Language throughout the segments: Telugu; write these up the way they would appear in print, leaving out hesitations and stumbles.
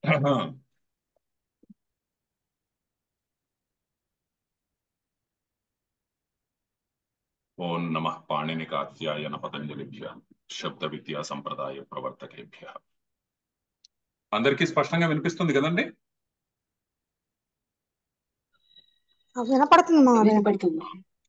ఓం నమః పాణినికాత్యాయన పతంజలిభ్య శబ్ద విద్యా సంప్రదాయ ప్రవర్తకేభ్య. అందరికీ స్పష్టంగా వినిపిస్తుంది కదండి? వినపడుతుంది మా వినపడుతుంది.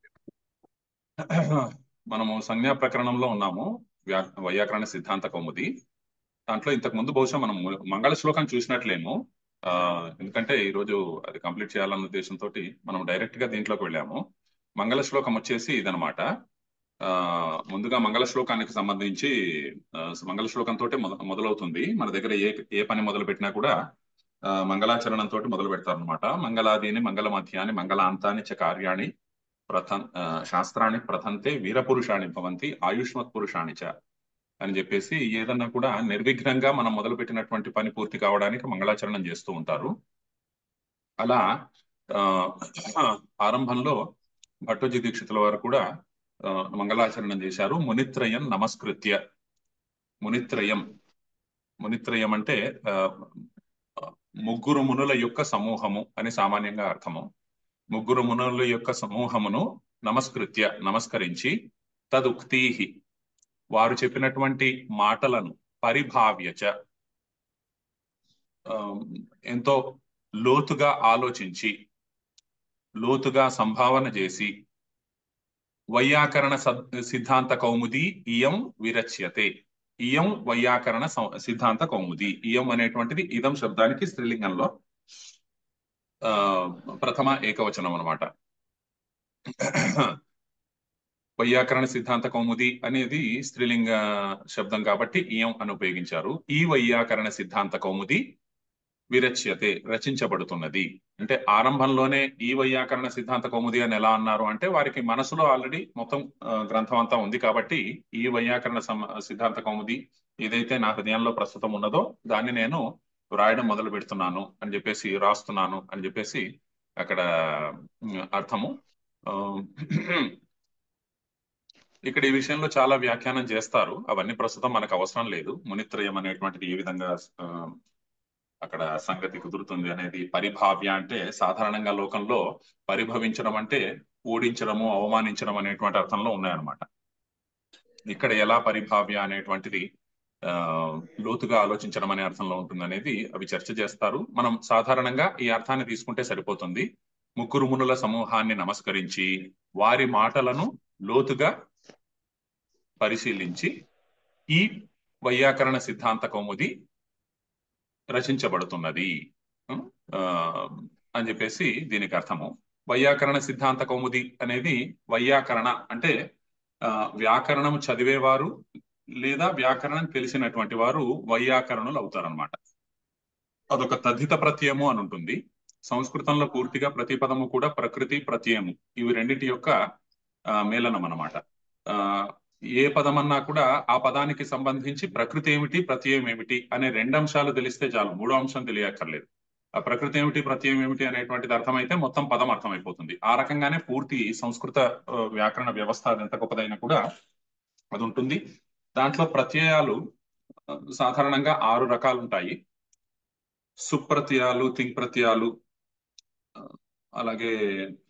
మనము సంజ్ఞా ప్రకరణంలో ఉన్నాము, వైయాకరణ సిద్ధాంత కౌముది. దాంట్లో ఇంతకు ముందు బహుశా మనం మంగళ శ్లోకం చూసినట్లేము. ఎందుకంటే ఈరోజు అది కంప్లీట్ చేయాలన్న ఉద్దేశంతో మనం డైరెక్ట్ గా దీంట్లోకి వెళ్ళాము. మంగళ శ్లోకం వచ్చేసి ఇదనమాట. ముందుగా మంగళ శ్లోకానికి సంబంధించి మంగళ శ్లోకంతో మొదలవుతుంది. మన దగ్గర ఏ పని మొదలు పెట్టినా కూడా మంగళాచరణంతో మొదలు పెడతారు అనమాట. మంగళాదీని మంగళ మధ్యాన్ని మంగళాంతాన్ని చ కార్యాణి శాస్త్రాన్ని ప్రథంతే వీరపురుషాణి భవంతి ఆయుష్మత్ పురుషాణి చ అని చెప్పేసి ఏదన్నా కూడా నిర్విఘ్నంగా మనం మొదలు పెట్టినటువంటి పని పూర్తి కావడానికి మంగళాచరణం చేస్తూ ఉంటారు. అలా ఆరంభంలో భట్టోజీ దీక్షితుల వారు కూడా మంగళాచరణం చేశారు. మునిత్రయం నమస్కృత్య. మునిత్రయం అంటే ముగ్గురు మునుల యొక్క సమూహము అని సామాన్యంగా అర్థము. ముగ్గురు మునుల యొక్క సమూహమును నమస్కరించి తదుక్తీహి వారు చెప్పినటువంటి మాటలను పరిభావ్యచ ఎంతో లోతుగా ఆలోచించి లోతుగా సంభావన చేసి వైయాకరణ సిద్ధాంత కౌముది ఇయం విరచ్యతే. ఇయం వైయాకరణ సిద్ధాంత కౌముది. ఇయం అనేటువంటిది ఇదం శబ్దానికి స్త్రీలింగంలో ప్రథమ ఏకవచనం అన్నమాట. వైయాకరణ సిద్ధాంత కౌముది అనేది స్త్రీలింగ శబ్దం కాబట్టి ఇయం అని ఉపయోగించారు. ఈ వైయాకరణ సిద్ధాంత కౌముది విరచ్యతే రచించబడుతున్నది. అంటే ఆరంభంలోనే ఈ వైయాకరణ సిద్ధాంత కౌముది అని ఎలా అన్నారు అంటే వారికి మనసులో ఆల్రెడీ మొత్తం గ్రంథం అంతా ఉంది కాబట్టి ఈ వైయాకరణ సిద్ధాంత కౌముది ఏదైతే నా హృదయంలో ప్రస్తుతం ఉన్నదో దాన్ని నేను రాయడం మొదలు పెడుతున్నాను అని చెప్పేసి, రాస్తున్నాను అని చెప్పేసి అక్కడ అర్థము. ఇక్కడ ఈ విషయంలో చాలా వ్యాఖ్యానం చేస్తారు. అవన్నీ ప్రస్తుతం మనకు అవసరం లేదు. మునిత్రయం అనేటువంటిది ఏ విధంగా అక్కడ సంగతి కుదురుతుంది అనేది. పరిభావ్య అంటే సాధారణంగా లోకంలో పరిభవించడం అంటే ఓడించడము, అవమానించడం అనేటువంటి అర్థంలో ఉన్నాయన్నమాట. ఇక్కడ ఎలా పరిభావ్య అనేటువంటిది లోతుగా ఆలోచించడం అనే అర్థంలో ఉంటుంది అనేది అవి చర్చ చేస్తారు. మనం సాధారణంగా ఈ అర్థాన్ని తీసుకుంటే సరిపోతుంది. ముగ్గురు మునుల సమూహాన్ని నమస్కరించి వారి మాటలను లోతుగా పరిశీలించి ఈ వైయాకరణ సిద్ధాంత కౌముది రచించబడుతున్నది అని చెప్పేసి దీనికి అర్థము. వైయాకరణ సిద్ధాంత కౌముది అనేది వైయాకరణ అంటే వ్యాకరణం చదివేవారు లేదా వ్యాకరణం తెలిసినటువంటి వారు వైయాకరణులు అవుతారనమాట. అదొక తద్ధిత ప్రత్యయము అని ఉంటుంది. సంస్కృతంలో పూర్తిగా ప్రతి పదము కూడా ప్రకృతి ప్రత్యయము ఇవి రెండింటి యొక్క మేళనం అన్నమాట. ఏ పదమన్నా కూడా ఆ పదానికి సంబంధించి ప్రకృతి ఏమిటి ప్రత్యయం ఏమిటి అనే రెండు అంశాలు తెలిస్తే చాలు, మూడో అంశం తెలియక్కర్లేదు. ఆ ప్రకృతి ఏమిటి ప్రత్యయం ఏమిటి అనేటువంటిది అర్థమైతే మొత్తం పదం అర్థమైపోతుంది. ఆ రకంగానే పూర్తి సంస్కృత వ్యాకరణ వ్యవస్థ అది ఎంత గొప్పదైనా కూడా అది ఉంటుంది. దాంట్లో ప్రత్యయాలు సాధారణంగా 6 రకాలు ఉంటాయి. సుప్రత్యయాలు, తింగ్ ప్రత్యయాలు, అలాగే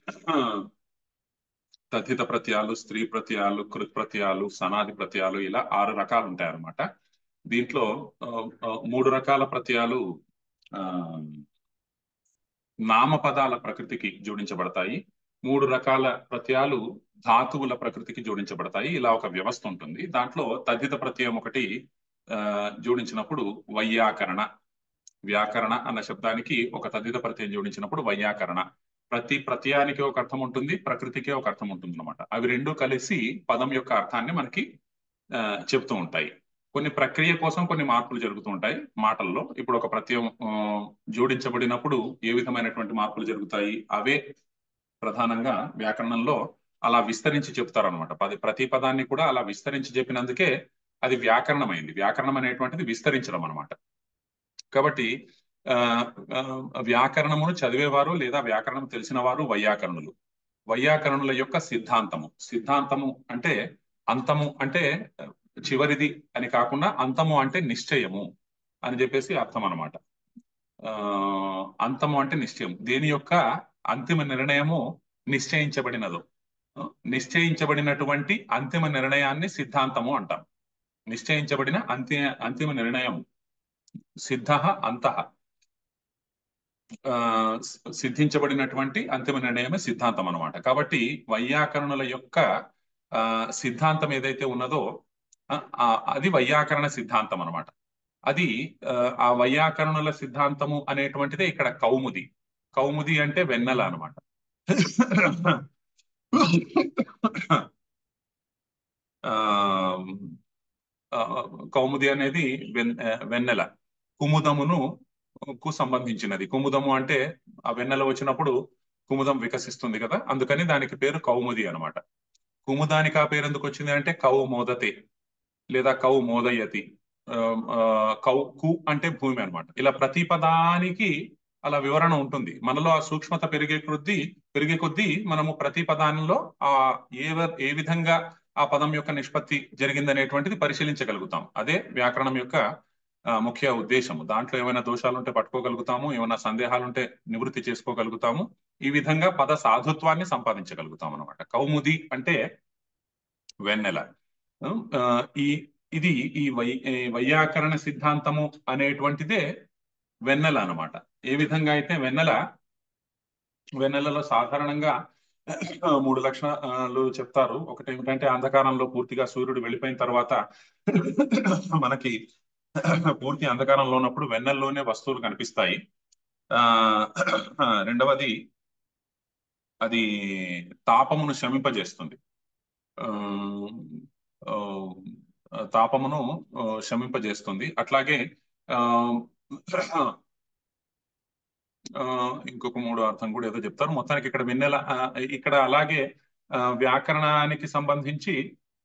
తథిత ప్రత్యయాలు, స్త్రీ ప్రత్యయాలు, కృత్ ప్రత్యయాలు, సనాది ప్రత్యయాలు, ఇలా 6 రకాలు ఉంటాయి అన్నమాట. దీంట్లో 3 రకాల ప్రత్యయాలు నామపదాల ప్రకృతికి జోడించబడతాయి. 3 రకాల ప్రత్యయాలు ధాతువుల ప్రకృతికి జోడించబడతాయి. ఇలా ఒక వ్యవస్థ ఉంటుంది. దాంట్లో తథిత ప్రత్యయం ఒకటి జోడించినప్పుడు వైయాకరణ, వ్యాకరణ అన్న శబ్దానికి ఒక తథిత ప్రత్యయం జోడించినప్పుడు వైయాకరణ. ప్రతి ప్రత్యయానికి ఒక అర్థం ఉంటుంది, ప్రకృతికి ఒక అర్థం ఉంటుంది అనమాట. అవి రెండు కలిసి పదం యొక్క అర్థాన్ని మనకి చెప్తూ ఉంటాయి. కొన్ని ప్రక్రియ కోసం కొన్ని మార్పులు జరుగుతూ ఉంటాయి మాటల్లో. ఇప్పుడు ఒక ప్రత్యయం జోడించబడినప్పుడు ఏ విధమైనటువంటి మార్పులు జరుగుతాయి అవే ప్రధానంగా వ్యాకరణంలో అలా విస్తరించి చెప్తారనమాట. ప్రతి పదాన్ని కూడా అలా విస్తరించి చెప్పినందుకే అది వ్యాకరణం అయింది. వ్యాకరణం అనేటువంటిది విస్తరించడం అనమాట. కాబట్టి వ్యాకరణమును చదివేవారు లేదా వ్యాకరణం తెలిసిన వారు వైయాకరణులు. వైయాకరణుల యొక్క సిద్ధాంతము అంటే అంతము అంటే చివరిది అని కాకుండా అంతము అంటే నిశ్చయము అని చెప్పేసి అర్థం అనమాట. అంతము అంటే నిశ్చయం, దేని యొక్క అంతిమ నిర్ణయము నిశ్చయించబడినదో, నిశ్చయించబడినటువంటి అంతిమ నిర్ణయాన్ని సిద్ధాంతము అంటాం. నిశ్చయించబడిన అంతిమ నిర్ణయం సిద్ధ అంతః, సిద్ధించబడినటువంటి అంతిమ నిర్ణయమే సిద్ధాంతం అన్నమాట. కాబట్టి వైయాకరణుల యొక్క సిద్ధాంతం ఏదైతే ఉన్నదో అది వైయాకరణ సిద్ధాంతం అన్నమాట. అది ఆ వైయాకరణుల సిద్ధాంతము అనేటువంటిదే ఇక్కడ కౌముది. కౌముది అంటే వెన్నెల అన్నమాట. కౌముది అనేది వెన్నెల, కుముదమును కు సంబంధించినది. కుముదము అంటే ఆ వెన్నెల వచ్చినప్పుడు కుముదం వికసిస్తుంది కదా, అందుకని దానికి పేరు కౌముది అన్నమాట. కుముదానికి ఆ పేరు ఎందుకు వచ్చింది అంటే కౌమోదతే లేదా కౌమోదయతి. కు అంటే భూమి అన్నమాట. ఇలా ప్రతి పదానికి అలా వివరణ ఉంటుంది. మనలో ఆ సూక్ష్మత పెరిగే కొద్దీ మనము ప్రతి పదానిలో ఏ విధంగా ఆ పదం యొక్క నిష్పత్తి జరిగిందనేటువంటిది పరిశీలించగలుగుతాం. అదే వ్యాకరణం యొక్క ముఖ్య ఉద్దేశము. దాంట్లో ఏమైనా దోషాలు ఉంటే పట్టుకోగలుగుతాము, ఏమైనా సందేహాలు ఉంటే నివృత్తి చేసుకోగలుగుతాము. ఈ విధంగా పద సాధుత్వాన్ని సంపాదించగలుగుతాం అనమాట. కౌముది అంటే వెన్నెల. ఇది ఈ వైయాకరణ సిద్ధాంతము అనేటువంటిదే వెన్నెల అనమాట. ఏ విధంగా అయితే వెన్నెలలో సాధారణంగా 3 లక్షణాలు చెప్తారు. ఒకటి ఏమిటంటే అంధకారంలో పూర్తిగా సూర్యుడు వెళ్ళిపోయిన తర్వాత మనకి పూర్తి అంధకారంలో ఉన్నప్పుడు వెన్నెల్లోనే వస్తువులు కనిపిస్తాయి. రెండవది అది తాపమును శమింపజేస్తుంది. తాపమును శమింపజేస్తుంది. అట్లాగే ఇంకొక 3 అర్థం కూడా ఏదో చెప్తారు. మొత్తానికి ఇక్కడ వెన్నెల ఇక్కడ అలాగే వ్యాకరణానికి సంబంధించి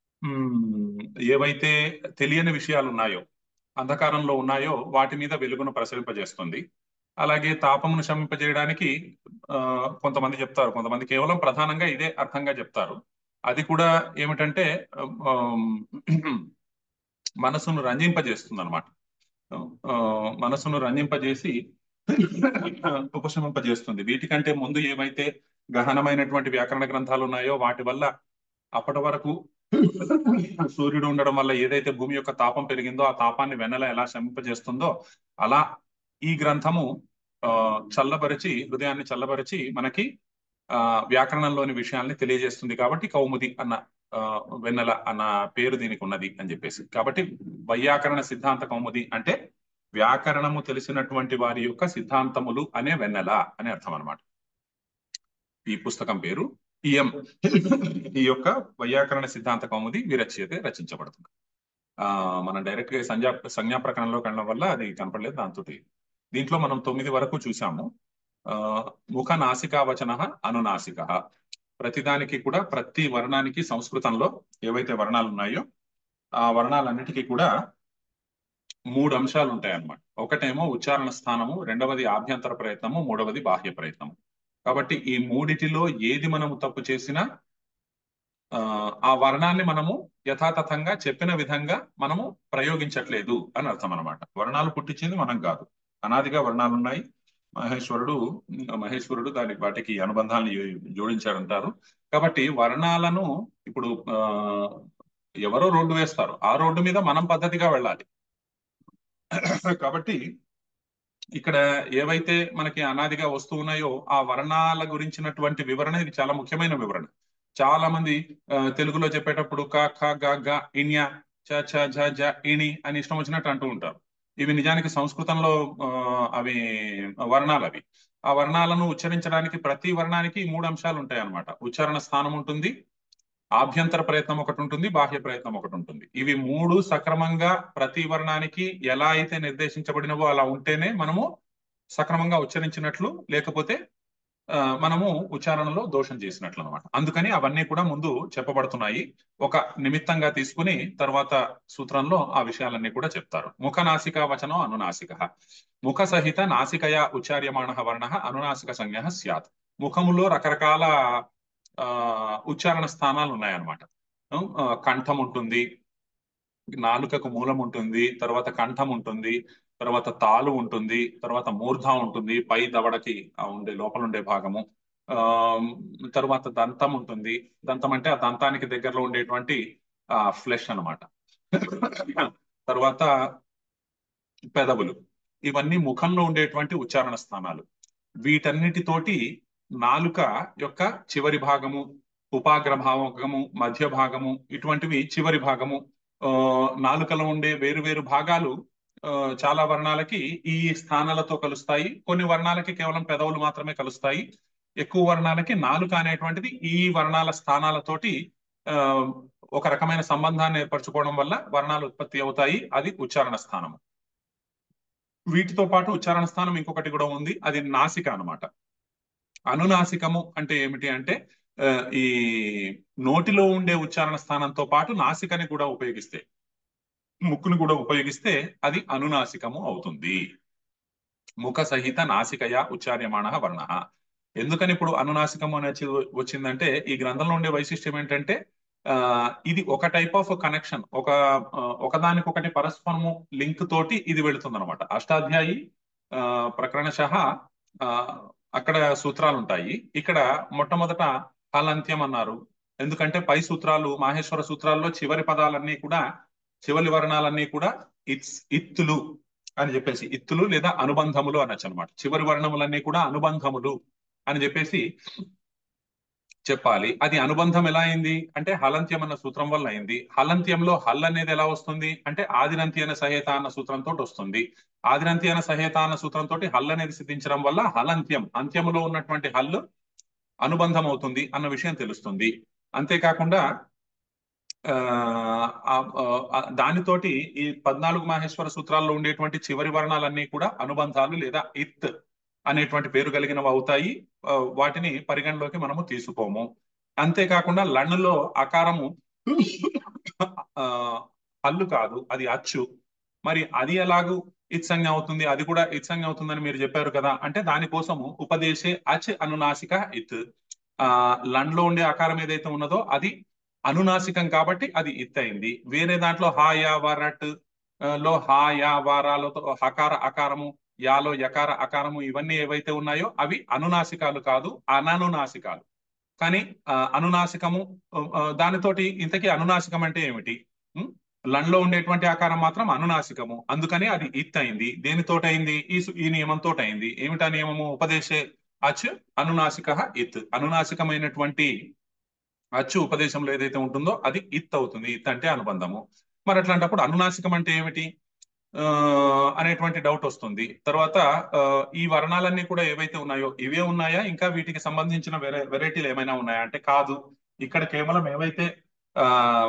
ఏవైతే తెలియని విషయాలు ఉన్నాయో, అంధకారంలో ఉన్నాయో వాటి మీద వెలుగును ప్రసరింపజేస్తుంది. అలాగే తాపమును శమింపజేయడానికి కొంతమంది చెప్తారు, కొంతమంది కేవలం ప్రధానంగా ఇదే అర్థంగా చెప్తారు. అది కూడా ఏమిటంటే మనసును రంజింపజేస్తుంది అనమాట. మనసును రంజింపజేసి ఉపశమింపజేస్తుంది. వీటికంటే ముందు ఏవైతే గహనమైనటువంటి వ్యాకరణ గ్రంథాలు ఉన్నాయో వాటి వల్ల అప్పటి వరకు సూర్యుడు ఉండడం వల్ల ఏదైతే భూమి యొక్క తాపం పెరిగిందో ఆ తాపాన్ని వెన్నెల ఎలా శమింపజేస్తుందో అలా ఈ గ్రంథము చల్లబరిచి, హృదయాన్ని చల్లబరిచి మనకి వ్యాకరణంలోని విషయాల్ని తెలియజేస్తుంది. కాబట్టి కౌముది అన్న వెన్నెల అన్న పేరు దీనికి ఉన్నది అని చెప్పేసి. కాబట్టి వైయాకరణ సిద్ధాంత కౌముది అంటే వ్యాకరణము తెలిసినటువంటి వారి యొక్క సిద్ధాంతములు అనే వెన్నెల అనే అర్థం అనమాట. ఈ పుస్తకం పేరు ఇయం. ఈ యొక్క వైయాకరణ సిద్ధాంత కౌముది విరచ్యతే రచించబడుతుంది. మనం డైరెక్ట్ గా సంజ్ఞా ప్రకరణంలోకి వెళ్ళడం వల్ల అది కనపడలేదు. దాంతో దీంట్లో మనం 9 వరకు చూసాము. ముఖ నాసికావచన అనునాసిక. ప్రతిదానికి కూడా ప్రతి వర్ణానికి సంస్కృతంలో ఏవైతే వర్ణాలు ఉన్నాయో ఆ వర్ణాలన్నిటికీ కూడా 3 అంశాలు ఉంటాయి అన్నమాట. ఒకటేమో ఉచ్చారణ స్థానము, రెండవది ఆభ్యంతర ప్రయత్నము, మూడవది బాహ్య ప్రయత్నము. కాబట్టి ఈ మూడిటిలో ఏది మనము తప్పు చేసినా ఆ వర్ణాన్ని మనము యథాతథంగా చెప్పిన విధంగా మనము ప్రయోగించట్లేదు అని అర్థం అనమాట. వర్ణాలు పుట్టించింది మనం కాదు, అనాదిగా వర్ణాలు ఉన్నాయి. మహేశ్వరుడు వాటికి అనుబంధాలను జోడించాడంటారు. కాబట్టి వర్ణాలను ఇప్పుడు ఎవరో రోడ్డు వేస్తారు, ఆ రోడ్డు మీద మనం పద్ధతిగా వెళ్ళాలి. కాబట్టి ఇక్కడ ఏవైతే మనకి అనాదిగా వస్తూ ఉన్నాయో ఆ వర్ణాల గురించినటువంటి వివరణ ఇది చాలా ముఖ్యమైన వివరణ. చాలా మంది తెలుగులో చెప్పేటప్పుడు క ఖ గ గ ఇణ్య చ ఛ ఝ ఝ ఇణి అని ఇష్టం వచ్చినట్టు అంటూ ఉంటారు. ఇవి నిజానికి సంస్కృతంలో అవి వర్ణాలు. అవి ఆ వర్ణాలను ఉచ్చరించడానికి ప్రతి వర్ణానికి 3 అంశాలు ఉంటాయి అన్నమాట. ఉచ్చారణ స్థానం ఉంటుంది, ఆభ్యంతర ప్రయత్నం ఒకటి ఉంటుంది, బాహ్య ప్రయత్నం ఒకటి ఉంటుంది. ఇవి 3 సక్రమంగా ప్రతి వర్ణానికి ఎలా అయితే నిర్దేశించబడినవో అలా ఉంటేనే మనము సక్రమంగా ఉచ్చరించినట్లు, లేకపోతే మనము ఉచ్చారణలో దోషం చేసినట్లు అనమాట. అందుకని అవన్నీ కూడా ముందు చెప్పబడుతున్నాయి. ఒక నిమిత్తంగా తీసుకుని తర్వాత సూత్రంలో ఆ విషయాలన్నీ కూడా చెప్తారు. ముఖ నాసికా వచనం అనునాసిక. ముఖ సహిత నాసికయా ఉచ్చార్యమాణ వర్ణ అనునాసిక సంజ్ఞ స్యాత్. ముఖములో రకరకాల ఉచ్చారణ స్థానాలు ఉన్నాయన్నమాట. కంఠం ఉంటుంది, నాలుకకు మూలం ఉంటుంది, తర్వాత కంఠం ఉంటుంది, తర్వాత తాలు ఉంటుంది, తర్వాత మూర్ధ ఉంటుంది, పై దవడకి ఉండే లోపల ఉండే భాగము. ఆ తర్వాత దంతం ఉంటుంది. దంతం అంటే ఆ దంతానికి దగ్గరలో ఉండేటువంటి ఫ్లెష్ అన్నమాట. తర్వాత పెదవులు. ఇవన్నీ ముఖంలో ఉండేటువంటి ఉచ్చారణ స్థానాలు. వీటన్నిటితోటి నాలుక యొక్క చివరి భాగము, ఉపాగ్ర భాగము, మధ్య భాగము, ఇటువంటివి చివరి భాగము. నాలుకలో ఉండే వేరు వేరు భాగాలు చాలా వర్ణాలకి ఈ స్థానాలతో కలుస్తాయి. కొన్ని వర్ణాలకి కేవలం పెదవులు మాత్రమే కలుస్తాయి. ఎక్కువ వర్ణాలకి నాలుక అనేటువంటిది ఈ వర్ణాల స్థానాలతోటి ఆ, ఒక రకమైన సంబంధాన్ని ఏర్పరచుకోవడం వల్ల వర్ణాలు ఉత్పత్తి అవుతాయి. అది ఉచ్చారణ స్థానం. వీటితో పాటు ఉచ్చారణ స్థానం ఇంకొకటి కూడా ఉంది, అది నాసిక అన్నమాట. అనునాసికము అంటే ఏమిటి అంటే ఆ, ఈ నోటిలో ఉండే ఉచ్చారణ స్థానంతో పాటు నాసికని కూడా ఉపయోగిస్తే, ముక్కును కూడా ఉపయోగిస్తే అది అనునాసికము అవుతుంది. ముఖ సహిత నాసికయా ఉచ్చార్యమాణ వర్ణ. ఎందుకని ఇప్పుడు అనునాసికము అనేది వచ్చిందంటే, ఈ గ్రంథంలో ఉండే వైశిష్ట్యం ఏంటంటే ఆ ఇది ఒక టైప్ ఆఫ్ కనెక్షన్, ఒకదానికొకటి పరస్పరము లింక్ తోటి ఇది వెళుతుంది అనమాట. అష్టాధ్యాయి ప్రకరణశః ఆ, అక్కడ సూత్రాలు ఉంటాయి. ఇక్కడ మొట్టమొదట హలంత్యం అన్నారు. ఎందుకంటే పై సూత్రాలు, మాహేశ్వర సూత్రాల్లో చివరి పదాలన్నీ కూడా, చివరి వర్ణాలన్నీ కూడా ఇత్తులు అని చెప్పేసి, ఇత్తులు లేదా అనుబంధములు అనొచ్చు అనమాట. చివరి వర్ణములన్నీ కూడా అనుబంధములు అని చెప్పేసి చెప్పాలి. అది అనుబంధం ఎలా అయింది అంటే హలంత్యం అన్న సూత్రం వల్ల అయింది. హలంత్యంలో హల్ అనేది ఎలా వస్తుంది అంటే ఆదినంతి అనే సహేత అన్న సూత్రంతో వస్తుంది. ఆదినంతి అనే సహేత అన్న సూత్రంతో హల్ అనేది సిద్ధించడం వల్ల హలంత్యం, అంత్యములో ఉన్నటువంటి హల్లు అనుబంధం అవుతుంది అన్న విషయం తెలుస్తుంది. అంతేకాకుండా దానితోటి ఈ 14 మాహేశ్వర సూత్రాల్లో ఉండేటువంటి చివరి వర్ణాలన్నీ కూడా అనుబంధాలు లేదా ఇత్ అనేటువంటి పేరు కలిగినవి అవుతాయి. వాటిని పరిగణలోకి మనము తీసుకోము. అంతేకాకుండా లణులో అకారము హల్లు కాదు, అది అచ్చు. మరి అది ఎలాగూ ఇత్సంజ్ఞ అవుతుంది, అది కూడా ఇత్సంజ్ఞ అవుతుందని మీరు చెప్పారు కదా, అంటే దానికోసము ఉపదేశే అచ్ అనునాసిక ఇత్. లండ్లో ఉండే ఆకారం ఏదైతే ఉన్నదో అది అనునాసికం కాబట్టి అది ఇత్ అయింది. వేరే దాంట్లో హా యా వరట్ లో హా యా వారాలతో హకార అకారము, యాలో యకార అకారము, ఇవన్నీ ఏవైతే ఉన్నాయో అవి అనునాసికాలు కాదు, అననునాసికాలు. కానీ అనునాసికము దానితోటి, ఇంతకీ అనునాసికం అంటే ఏమిటి? లండ్లో ఉండేటువంటి ఆకారం మాత్రం అనునాసికము, అందుకని అది ఇత్ అయింది. దేనితోటి అయింది? ఈ నియమంతో అయింది. ఏమిటా నియమము? ఉపదేశే అచ్ అనునాసిక ఇత్. అనునాసికమైనటువంటి అచ్చు ఉపదేశంలో ఏదైతే ఉంటుందో అది ఇత్ అవుతుంది. ఇత్ అంటే అనుబంధము. మరి అట్లాంటప్పుడు అనునాసికం అంటే ఏమిటి అనేటువంటి డౌట్ వస్తుంది. తర్వాత ఈ వర్ణాలన్నీ కూడా ఏవైతే ఉన్నాయో ఇవే ఉన్నాయా, ఇంకా వీటికి సంబంధించిన వెరైటీలు ఏమైనా ఉన్నాయా అంటే కాదు. ఇక్కడ కేవలం ఏవైతే ఆ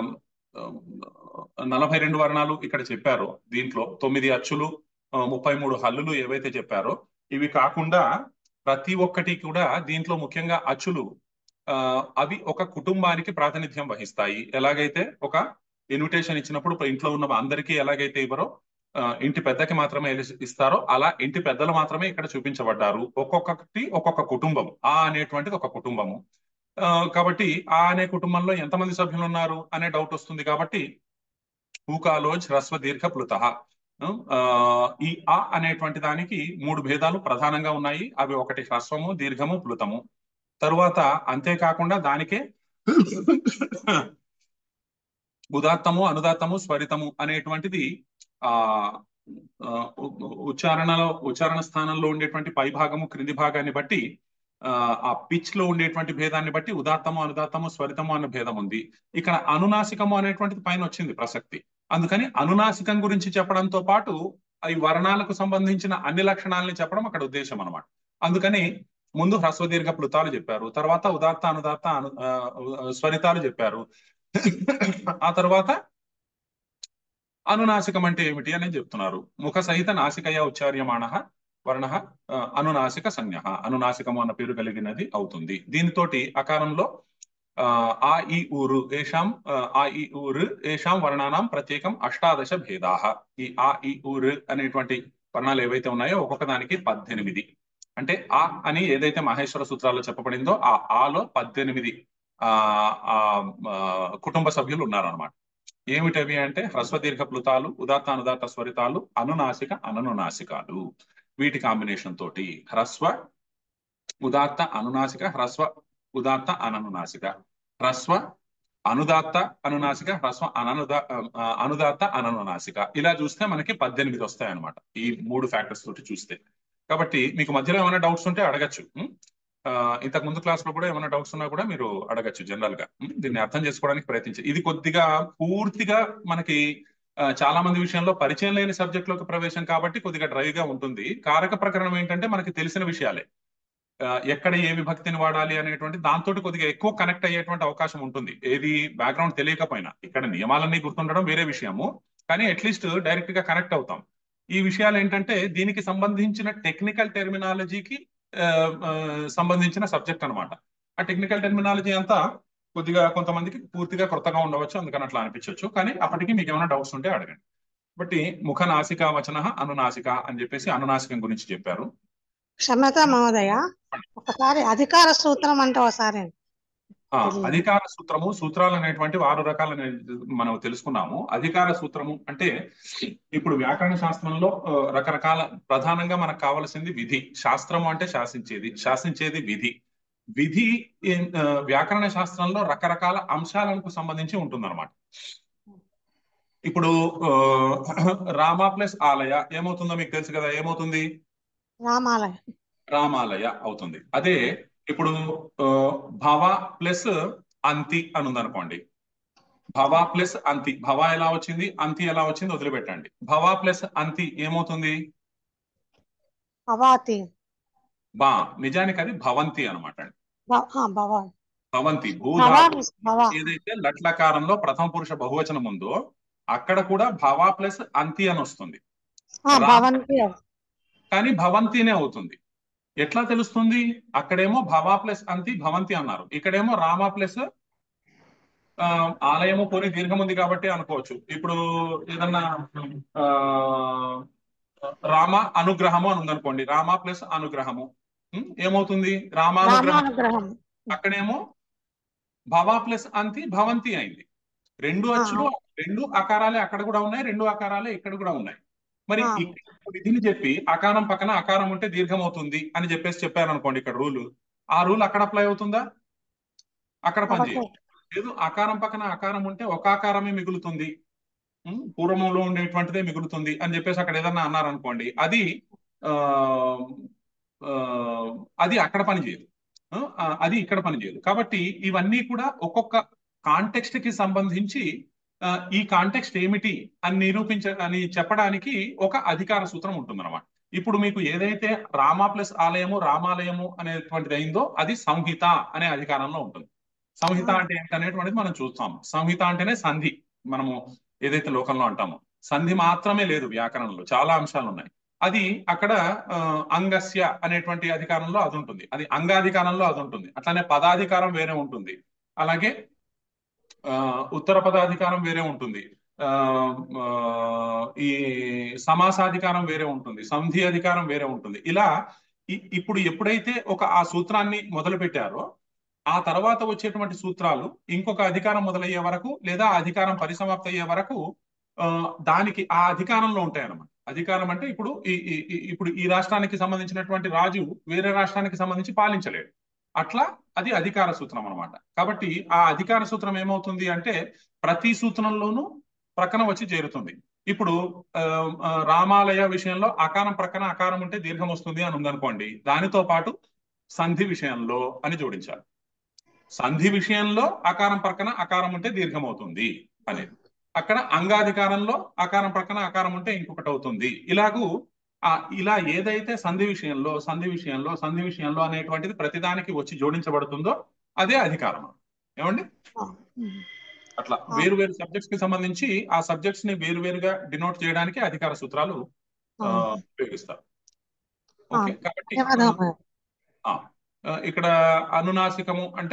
42 వర్ణాలు ఇక్కడ చెప్పారో, దీంట్లో 9 అచ్చులు 33 హల్లులు ఏవైతే చెప్పారో, ఇవి కాకుండా ప్రతి ఒక్కటి కూడా దీంట్లో ముఖ్యంగా అచ్చులు అవి ఒక కుటుంబానికి ప్రాతినిధ్యం వహిస్తాయి. ఎలాగైతే ఒక ఇన్విటేషన్ ఇచ్చినప్పుడు ఇంట్లో ఉన్న అందరికీ ఎలాగైతే ఇవ్వరో, ఇంటి పెద్దకి మాత్రమే ఇస్తారో, అలా ఇంటి పెద్దలు మాత్రమే ఇక్కడ చూపించబడ్డారు. ఒక్కొక్కటి ఒక్కొక్క కుటుంబం. ఆ అనేటువంటిది ఒక కుటుంబము. కాబట్టి ఆ అనే కుటుంబంలో ఎంతమంది సభ్యులు ఉన్నారు అనే డౌట్ వస్తుంది. కాబట్టి ఊకాలోజ్ హ్రస్వ దీర్ఘ ప్లుత. ఈ ఆ అనేటువంటి దానికి 3 భేదాలు ప్రధానంగా ఉన్నాయి. అవి ఒకటి హ్రస్వము, దీర్ఘము, ప్లుతము. తరువాత అంతేకాకుండా దానికే ఉదాత్తము, అనుదాత్తము, స్వరితము అనేటువంటిది ఆ ఉచ్చారణ స్థానంలో ఉండేటువంటి పై భాగము, క్రింది భాగాన్ని బట్టి ఆ పిచ్ లో ఉండేటువంటి భేదాన్ని బట్టి ఉదాత్తము, అనుదాత్తము, స్వరితము అన్న భేదం ఉంది. ఇక్కడ అనునాసికము అనేటువంటిది పైన వచ్చింది ప్రసక్తి. అందుకని అనునాసికం గురించి చెప్పడంతో పాటు ఈ వర్ణాలకు సంబంధించిన అన్ని లక్షణాలని చెప్పడం అక్కడ ఉద్దేశం అనమాట. అందుకని ముందు హ్రస్వదీర్ఘ ప్లుతాలు చెప్పారు, తర్వాత ఉదాత్త, అనుదాత్త, స్వరితాలు చెప్పారు. ఆ తర్వాత అనునాసికం అంటే ఏమిటి అని చెప్తున్నారు. ముఖ సహిత నాసికయ ఉచ్చార్యమాణ వర్ణ అనునాసిక సంజ్ఞ. అనునాసికము అన్న పేరు కలిగినది అవుతుంది. దీనితోటి అకారంలో ఆ ఈ ఊరు ఏషాం వర్ణానాం ప్రత్యేకం 18 భేదా. ఈ ఆ ఈ ఊరు అనేటువంటి వర్ణాలు ఏవైతే ఉన్నాయో ఒక్కొక్క దానికి 18. అంటే ఆ అని ఏదైతే మహేశ్వర సూత్రాల్లో చెప్పబడిందో ఆ ఆలో 18 కుటుంబ సభ్యులు ఉన్నారనమాట. ఏమిటవి అంటే హ్రస్వ దీర్ఘ ప్లుతాలు, ఉదాత్త అనుదాత్త స్వరితాలు, అనునాసిక అననునాసికాలు. వీటి కాంబినేషన్ తోటి హ్రస్వ ఉదాత్త అనునాసిక, హ్రస్వ ఉదాత్త అననునాసిక, హ్రస్వ అనుదాత్త అనునాసిక, హ్రస్వ అనుదాత్త అననునాసిక. ఇలా చూస్తే మనకి 18 వస్తాయి అనమాట ఈ 3 ఫ్యాక్టర్స్ తోటి చూస్తే. కాబట్టి మీకు మధ్యలో ఏమైనా డౌట్స్ ఉంటే అడగచ్చు. ఇంతకు ముందు క్లాస్ లో కూడా ఏమైనా డౌట్స్ ఉన్నా కూడా మీరు అడగచ్చు జనరల్ గా. దీన్ని అర్థం చేసుకోవడానికి ప్రయత్నించి, ఇది కొద్దిగా పూర్తిగా మనకి చాలా మంది విషయంలో పరిచయం లేని సబ్జెక్ట్ లోకి ప్రవేశం కాబట్టి కొద్దిగా డ్రైగా ఉంటుంది. కారక ప్రకరణం ఏంటంటే మనకి తెలిసిన విషయాలే, ఎక్కడ ఏ విభక్తిని వాడాలి అనేటువంటి దాంతో కొద్దిగా ఎక్కువ కనెక్ట్ అయ్యేటువంటి అవకాశం ఉంటుంది. ఏది బ్యాక్గ్రౌండ్ తెలియకపోయినా. ఇక్కడ నియమాలన్నీ గుర్తుండడం వేరే విషయము, కానీ అట్లీస్ట్ డైరెక్ట్ గా కనెక్ట్ అవుతాం. ఈ విషయాలు ఏంటంటే దీనికి సంబంధించిన టెక్నికల్ టెర్మినాలజీకి సంబంధించిన సబ్జెక్ట్ అనమాట. ఆ టెక్నికల్ టెర్మినాలజీ అంతా కొద్దిగా కొంతమందికి పూర్తిగా కొత్తగా ఉండవచ్చు, అందుకని అట్లా అనిపించవచ్చు. కానీ అప్పటికి మీకు ఏమైనా డౌట్స్ ఉంటే అడగండి. బట్టి ముఖ నాసిక వచన అనునాసిక అని చెప్పేసి అనునాసికం గురించి చెప్పారు. క్షమత మహోదయ, ఒకసారి అధికార సూత్రం అంటే ఒకసారి అధికార సూత్రము, సూత్రాలు అనేటువంటి 6 రకాలని మనం తెలుసుకున్నాము. అధికార సూత్రము అంటే ఇప్పుడు వ్యాకరణ శాస్త్రంలో రకరకాల, ప్రధానంగా మనకు కావాల్సింది విధి. శాస్త్రము అంటే శాసించేది, శాసించేది విధి. విధి వ్యాకరణ శాస్త్రంలో రకరకాల అంశాలకు సంబంధించి ఉంటుందన్నమాట. ఇప్పుడు రామ ప్లస్ ఆలయ ఏమవుతుందో మీకు తెలుసు కదా, ఏమవుతుంది? రామాలయ. రామాలయ అవుతుంది. అదే ఇప్పుడు భవ ప్లస్ అంతి అని ఉందనుకోండి. భవ ప్లస్ అంతి, భవ ఎలా వచ్చింది, అంతి ఎలా వచ్చింది వదిలిపెట్టండి. భవ ప్లస్ అంతి ఏమవుతుంది? భవాతి. బా, నిజానికి అది భవంతి అనమాట అండి. భవంతి భూధాతు ఏదైతే లట్లకారంలో ప్రథమ పురుష బహువచనం ఉందో అక్కడ కూడా భవ ప్లస్ అంతి అని వస్తుంది, కానీ భవంతినే అవుతుంది. ఎట్లా తెలుస్తుంది? అక్కడేమో భవ ప్లస్ అంతి భవంతి అన్నారు, ఇక్కడేమో రామ ప్లస్ ఆలయము పోని దీర్ఘం ఉంది కాబట్టి అనుకోవచ్చు. ఇప్పుడు ఏదన్నా రామ అనుగ్రహము అని ఉందనుకోండి, రామ ప్లస్ అనుగ్రహము ఏమవుతుంది? రామానుగ్రహం. అక్కడేమో భవ ప్లస్ అంతి భవంతి అయింది. రెండు అచ్చులు, రెండు ఆకారాలే అక్కడ కూడా ఉన్నాయి, రెండు ఆకారాలే ఇక్కడ కూడా ఉన్నాయి. మరి విధిని చెప్పి అకారం పక్కన అకారం ఉంటే దీర్ఘం అవుతుంది అని చెప్పేసి చెప్పారు అనుకోండి, ఇక్కడ రూలు. ఆ రూల్ అక్కడ అప్లై అవుతుందా? అక్కడ పనిచేయదు. లేదు, అకారం పక్కన అకారం ఉంటే ఒక ఆకారమే మిగులుతుంది, పూర్వమంలో ఉండేటువంటిదే మిగులుతుంది అని చెప్పేసి అక్కడ ఏదన్నా అన్నారనుకోండి, అది అది అక్కడ పనిచేయదు, అది ఇక్కడ పనిచేయదు. కాబట్టి ఇవన్నీ కూడా ఒక్కొక్క కాంటెక్స్ట్ కి సంబంధించి ఈ కాంటెక్స్ట్ ఏమిటి అని అని చెప్పడానికి ఒక అధికార సూత్రం ఉంటుందన్నమాట. ఇప్పుడు మీకు ఏదైతే రామ ప్లస్ ఆలయము రామాలయము అనేటువంటిది అయిందో అది సంహిత అనే అధికారంలో ఉంటుంది. సంహిత అంటే ఏంటనేటువంటిది మనం చూస్తాం. సంహిత అంటేనే సంధి. మనము ఏదైతే లోకంలో అంటామో సంధి మాత్రమే లేదు, వ్యాకరణంలో చాలా అంశాలు ఉన్నాయి. అది అక్కడ అంగస్య అనేటువంటి అధికారంలో అది ఉంటుంది, అది అంగాధికారంలో అది ఉంటుంది. అట్లానే పదాధికారం వేరే ఉంటుంది, అలాగే ఉత్తర పదాధికారం వేరే ఉంటుంది, ఈ సమాసాధికారం వేరే ఉంటుంది, సంధి అధికారం వేరే ఉంటుంది. ఇలా ఇప్పుడు ఎప్పుడైతే ఆ సూత్రాన్ని మొదలు పెట్టారో ఆ తర్వాత వచ్చేటువంటి సూత్రాలు ఇంకొక అధికారం మొదలయ్యే వరకు లేదా అధికారం పరిసమాప్తి అయ్యే వరకు దానికి ఆ అధికారంలో ఉంటాయన్నమాట. అధికారం అంటే ఇప్పుడు ఈ రాష్ట్రానికి సంబంధించినటువంటి రాజు వేరే రాష్ట్రానికి సంబంధించి పాలించలేడు, అట్లా అది అధికార సూత్రం అనమాట. కాబట్టి ఆ అధికార సూత్రం ఏమవుతుంది అంటే ప్రతి సూత్రంలోనూ ప్రక్కన వచ్చి చేరుతుంది. ఇప్పుడు రామాలయ విషయంలో అకారం ప్రక్కన అకారం ఉంటే దీర్ఘం వస్తుంది అని ఉందనుకోండి, దానితో పాటు సంధి విషయంలో అని జోడించాలి. సంధి విషయంలో అకారం ప్రక్కన అకారం ఉంటే దీర్ఘం అవుతుంది అనేది, అక్కడ అంగాధికారంలో అకారం ప్రక్కన అకారం ఉంటే ఇంకొకటి అవుతుంది. ఇలా ఏదైతే సంధి విషయంలో అనేటువంటిది ప్రతిదానికి వచ్చి జోడించబడుతుందో అదే అధికారం. ఏమండి? అట్లా వేరు వేరు సబ్జెక్ట్స్ కి సంబంధించి ఆ సబ్జెక్ట్స్ ని వేరువేరుగా డినోట్ చేయడానికి అధికార సూత్రాలు ఉపయోగిస్తారు. ఓకే, కాబట్టి ఇక్కడ అనునాసికము అంటే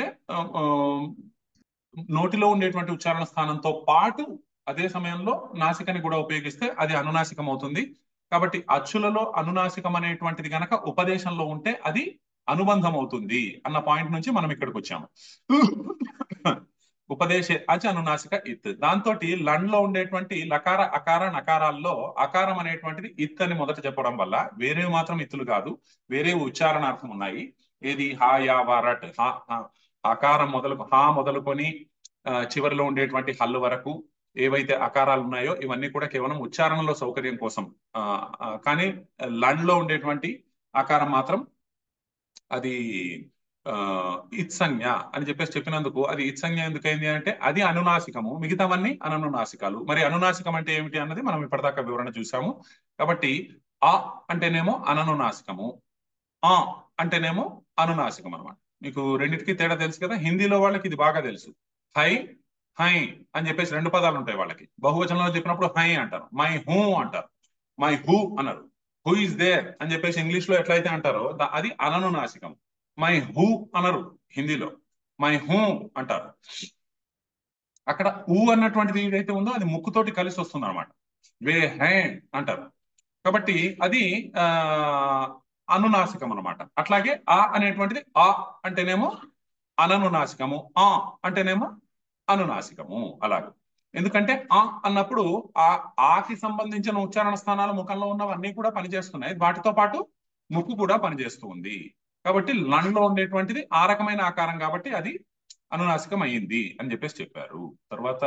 నోటిలో ఉండేటువంటి ఉచ్చారణ స్థానంతో పాటు అదే సమయంలో నాసికని కూడా ఉపయోగిస్తే అది అనునాసికం అవుతుంది. కాబట్టి అచ్చులలో అనునాసికం అనేటువంటిది గనక ఉపదేశంలో ఉంటే అది అనుబంధం అవుతుంది అన్న పాయింట్ నుంచి మనం ఇక్కడికి వచ్చాము. ఉపదేశ అచ అనునాసిక ఇత్. దాంతో లండ్లో ఉండేటువంటి లకార అకార నకారాల్లో అకారం అనేటువంటిది ఇత్ అని మొదట చెప్పడం వల్ల వేరే మాత్రం ఇత్తులు కాదు, వేరే ఉచ్చారణార్థం ఉన్నాయి. ఏది హా యా వా రట్ హా అకారం హా మొదలుకొని చివరిలో ఉండేటువంటి హల్లు వరకు ఏవైతే అకారాలు ఉన్నాయో ఇవన్నీ కూడా కేవలం ఉచ్చారణలో సౌకర్యం కోసం. కానీ లండ్లో ఉండేటువంటి ఆకారం మాత్రం అది ఇత్సంజ్ఞ అని చెప్పినందుకు అది ఇత్సంజ్ఞ ఎందుకైంది అంటే అది అనునాసికము, మిగతావన్నీ అననునాసికాలు. మరి అనునాసికం అంటే ఏమిటి అన్నది మనం ఇప్పటిదాకా వివరణ చూసాము. కాబట్టి ఆ అంటేనేమో అననునాసికము, ఆ అంటేనేమో అనునాసికం అనమాట. మీకు రెండింటికి తేడా తెలుసు కదా. హిందీలో వాళ్ళకి ఇది బాగా తెలుసు. హై హై అని చెప్పేసి రెండు పదాలు ఉంటాయి వాళ్ళకి. బహువచనంలో చెప్పినప్పుడు హై అంటారు, మై హూ అంటారు, మై హూ అన్నారు. హూ ఇస్ దేర్ అని చెప్పేసి ఇంగ్లీష్ లో ఎట్లయితే అంటారో అది అననునాసికం. మై హూ అనరు హిందీలో, మై హూ అంటారు. అక్కడ ఊ అన్నటువంటిది ఏదైతే ఉందో అది ముక్కుతోటి కలిసి వస్తుంది అనమాట. వే హే అంటారు. కాబట్టి అది అనునాసికం అనమాట. అట్లాగే ఆ అనేటువంటిది ఆ అంటేనేమో అననునాసికము, ఆ అంటేనేమో అనునాసికము. అలాగే ఎందుకంటే ఆ అన్నప్పుడు ఆకి సంబంధించిన ఉచ్చారణ స్థానాలు ముఖంలో ఉన్నవన్నీ కూడా పనిచేస్తున్నాయి, వాటితో పాటు ముక్కు కూడా పనిచేస్తూ ఉంది. కాబట్టి లండ్లో ఉండేటువంటిది ఆ రకమైన ఆకారం కాబట్టి అది అనునాసికం అయ్యింది అని చెప్పేసి చెప్పారు. తర్వాత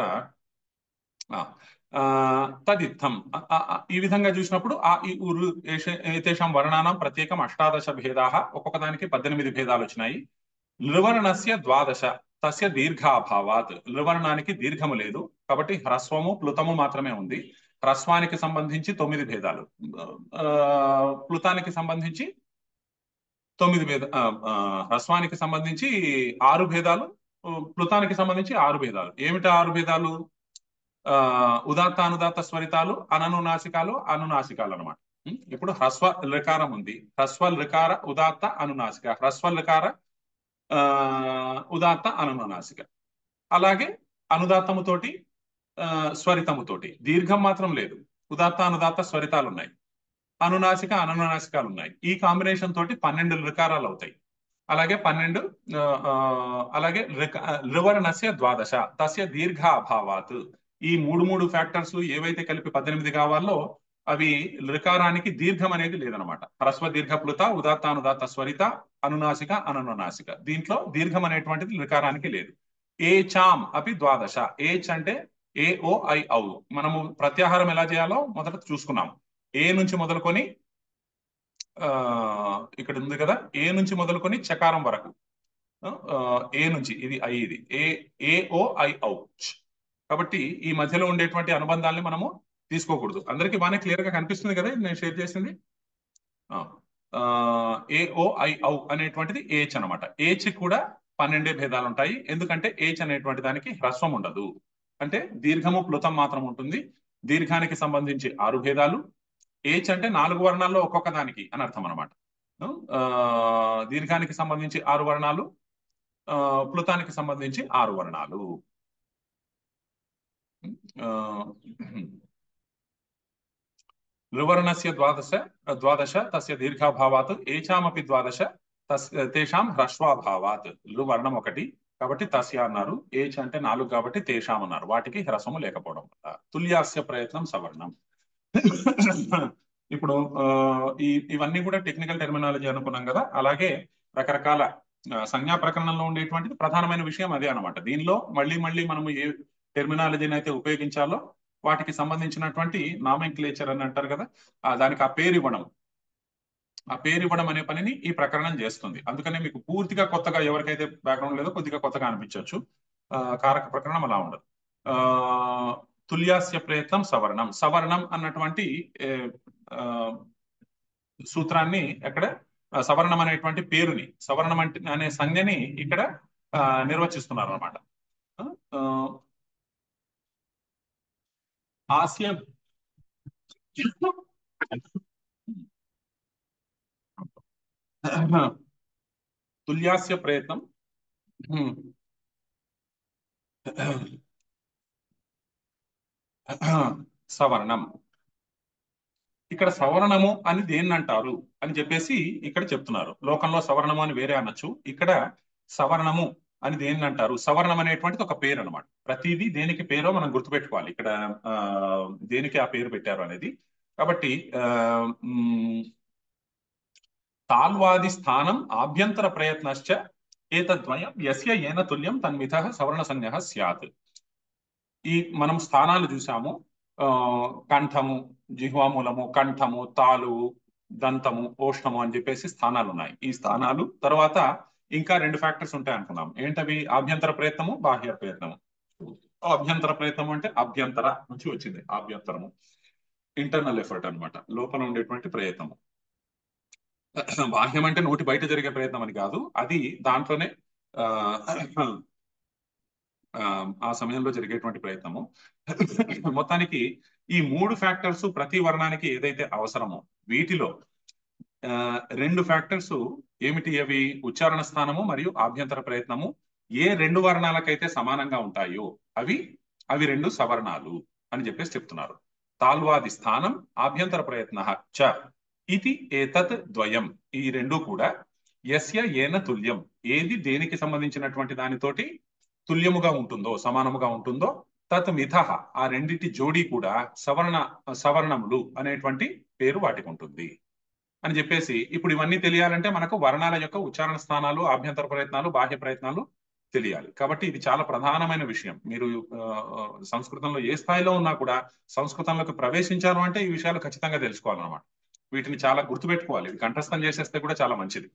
తదిత్తం ఈ విధంగా చూసినప్పుడు ఆ ఈ ఊరు ఏతేషాం వర్ణానం ప్రత్యేకం అష్టాదశ భేదాః, ఒక్కొక్క దానికి 18 భేదాలు వచ్చినాయి. లృవర్ణస్య ద్వాదశ తస్య దీర్ఘాభావాత్, లృవర్ణానికి దీర్ఘము లేదు కాబట్టి హ్రస్వము ప్లుతము మాత్రమే ఉంది. హ్రస్వానికి సంబంధించి 9 భేదాలు, ప్లుతానికి సంబంధించి 9 హ్రస్వానికి సంబంధించి 6 భేదాలు, ప్లుతానికి సంబంధించి 6 భేదాలు. ఏమిటి 6 భేదాలు? ఉదాత్త అనుదాత్త స్వరితాలు, అననునాసికాలు, అనునాసికాలు అనమాట. ఇప్పుడు హ్రస్వ లికారం ఉంది, హ్రస్వ లికార ఉదాత్త అనునాసిక, హ్రస్వ లికార ఉదాత్త అననునాసిక. అలాగే అనుదాత్తముతోటి స్వరితముతోటి దీర్ఘం మాత్రం లేదు. ఉదాత్త అనుదాత్త స్వరితాలు ఉన్నాయి, అనునాసిక అననునాసికాలు ఉన్నాయి. ఈ కాంబినేషన్ తోటి 12 లికారాలు అవుతాయి. అలాగే 12 అలాగే లివర్ణస్య ద్వాదశ తస్య దీర్ఘాభావాత్. ఈ మూడు ఫ్యాక్టర్స్ ఏవైతే కలిపి 18 కావాలో అవి లికారానికి దీర్ఘం అనేది లేదనమాట. హ్రస్వ దీర్ఘ ప్లుత, ఉదాత్త అనుదాత్త స్వరిత, అనునాసిక అననునాసిక, దీంట్లో దీర్ఘం అనేటువంటిది లికారానికి లేదు. ఏ చామ్ అపి ద్వాదశ. ఏచ్ అంటే ఏ ఓ ఐ ఔ. మనము ప్రత్యాహారం ఎలా చేయాలో మొదట చూసుకున్నాం. ఏ నుంచి మొదలుకొని ఇక్కడ ఉంది కదా, ఏ నుంచి మొదలుకొని చకారం వరకు, ఏ నుంచి ఇది ఐ, ఇది ఏ ఓ ఐ ఔ. కాబట్టి ఈ మధ్యలో ఉండేటువంటి అనుబంధాలని మనము తీసుకోకూడదు. అందరికీ బాగానే క్లియర్ గా కనిపిస్తుంది కదా నేను షేర్ చేసింది. ఏ ఓ ఐ ఔ అనేటువంటిది ఏచ్ అనమాట. ఏచ్ కూడా 12 భేదాలు ఉంటాయి. ఎందుకంటే ఏచ్ అనేటువంటి దానికి హ్రస్వం ఉండదు, అంటే దీర్ఘము ప్లుతం మాత్రం ఉంటుంది. దీర్ఘానికి సంబంధించి 6 భేదాలు. ఏచ్ అంటే 4 వర్ణాల్లో ఒక్కొక్క దానికి అని అర్థం అనమాట. దీర్ఘానికి సంబంధించి 6 వర్ణాలు, ప్లుతానికి సంబంధించి 6 వర్ణాలు. లివర్ణస్య ద్వాదశ తస్య దీర్ఘాభావాత్, ఏచామపి ద్వాదశ తేషాం హ్రస్వాభావాత్. వర్ణం ఒకటి కాబట్టి తస్య అన్నారు, ఏచ్ అంటే 4 కాబట్టి తేషాం అన్నారు, వాటికి హ్రస్వము లేకపోవడం వల్ల. తుల్యాస్య ప్రయత్నం సవర్ణం. ఇప్పుడు ఇవన్నీ కూడా టెక్నికల్ టెర్మినాలజీ అనుకున్నాం కదా. అలాగే రకరకాల సంజ్ఞా ప్రకరణంలో ఉండేటువంటిది ప్రధానమైన విషయం అదే అనమాట. దీనిలో మళ్ళీ మనము ఏ టెర్మినాలజీని అయితే ఉపయోగించాలో వాటికి సంబంధించినటువంటి నామెన్క్లేచర్ అని అంటారు కదా, దానికి ఆ పేరు ఇవ్వడం అనే పనిని ఈ ప్రకరణం చేస్తుంది. అందుకనే మీకు పూర్తిగా కొత్తగా ఎవరికైతే బ్యాక్గ్రౌండ్ లేదో కొద్దిగా కొత్తగా అనిపించవచ్చు. కారక ప్రకరణం అలా ఉండదు. తుల్యాస్య ప్రయత్నం సవర్ణం. సవర్ణం అన్నటువంటి సూత్రాన్ని ఎక్కడ సవర్ణం అనేటువంటి పేరుని, సవర్ణం అనే సంజ్ఞని ఇక్కడ నిర్వచిస్తున్నారు అనమాట. ఆస్య తుల్యాస్య ప్రయత్నం సవర్ణం. ఇక్కడ సవర్ణము అని దేన్ని అంటారు అని చెప్పేసి ఇక్కడ చెప్తున్నారు. లోకంలో సవర్ణము అని వేరే అనొచ్చు, ఇక్కడ సవర్ణము అని దేన్ని అంటారు? సవర్ణం అనేటువంటిది ఒక పేరు అనమాట. ప్రతిదీ దేనికి పేరో మనం గుర్తుపెట్టుకోవాలి ఇక్కడ దేనికి ఆ పేరు పెట్టారు అనేది. కాబట్టి తాల్వాది స్థానం ఆభ్యంతర ప్రయత్నశ్చ ఏతద్వయం యస్య ఏన తుల్యం తన్మిథః సవర్ణ సంజ్ఞః స్యాత్. ఈ మనం స్థానాలు చూసాము. కంఠము, జిహ్వామూలము, కంఠము, తాలు, దంతము, ఓష్ణము అని చెప్పేసి స్థానాలు ఉన్నాయి. ఈ స్థానాలు తర్వాత ఇంకా 2 ఫ్యాక్టర్స్ ఉంటాయి అనుకున్నాం. ఏంటవి? ఆభ్యంతర ప్రయత్నము, బాహ్య ప్రయత్నము. అభ్యంతర ప్రయత్నం అంటే అభ్యంతర నుంచి వచ్చింది. ఆభ్యంతరము ఇంటర్నల్ ఎఫర్ట్ అన్నమాట, లోపల ఉండేటువంటి ప్రయత్నము. బాహ్యం అంటే నోటి బయట జరిగే ప్రయత్నం అని కాదు, అది దాంట్లోనే ఆ సమయంలో జరిగేటువంటి ప్రయత్నము. మొత్తానికి ఈ 3 ఫ్యాక్టర్స్ ప్రతి వర్ణానికి ఏదైతే అవసరమో వీటిలో 2 ఫ్యాక్టర్స్ ఏమిటి? అవి ఉచ్చారణ స్థానము మరియు ఆభ్యంతర ప్రయత్నము. ఏ 2 వర్ణాలకైతే సమానంగా ఉంటాయో అవి 2 సవర్ణాలు అని చెప్పేసి చెప్తున్నారు. తాల్వాది స్థానం ఆభ్యంతర ప్రయత్న చ ఇది ఏతత్ ద్వయం. ఈ 2 కూడా యస్య ఏన తుల్యం, ఏది దేనికి సంబంధించినటువంటి దానితోటి తుల్యముగా ఉంటుందో, సమానముగా ఉంటుందో, తత్ మిథః ఆ రెండిటి జోడీ కూడా సవర్ణములు అనేటువంటి పేరు వాటికి ఉంటుంది అని చెప్పేసి. ఇప్పుడు ఇవన్నీ తెలియాలంటే మనకు వర్ణాల యొక్క ఉచ్చారణ స్థానాలు, ఆభ్యంతర ప్రయత్నాలు, బాహ్య ప్రయత్నాలు తెలియాలి. కాబట్టి ఇది చాలా ప్రధానమైన విషయం. మీరు సంస్కృతంలో ఏ స్థాయిలో ఉన్నా కూడా సంస్కృతంలోకి ప్రవేశించారు అంటే ఈ విషయాలు ఖచ్చితంగా తెలుసుకోవాలన్నమాట. వీటిని చాలా గుర్తుపెట్టుకోవాలి. కంఠస్థం చేసేస్తే కూడా చాలా మంచిది.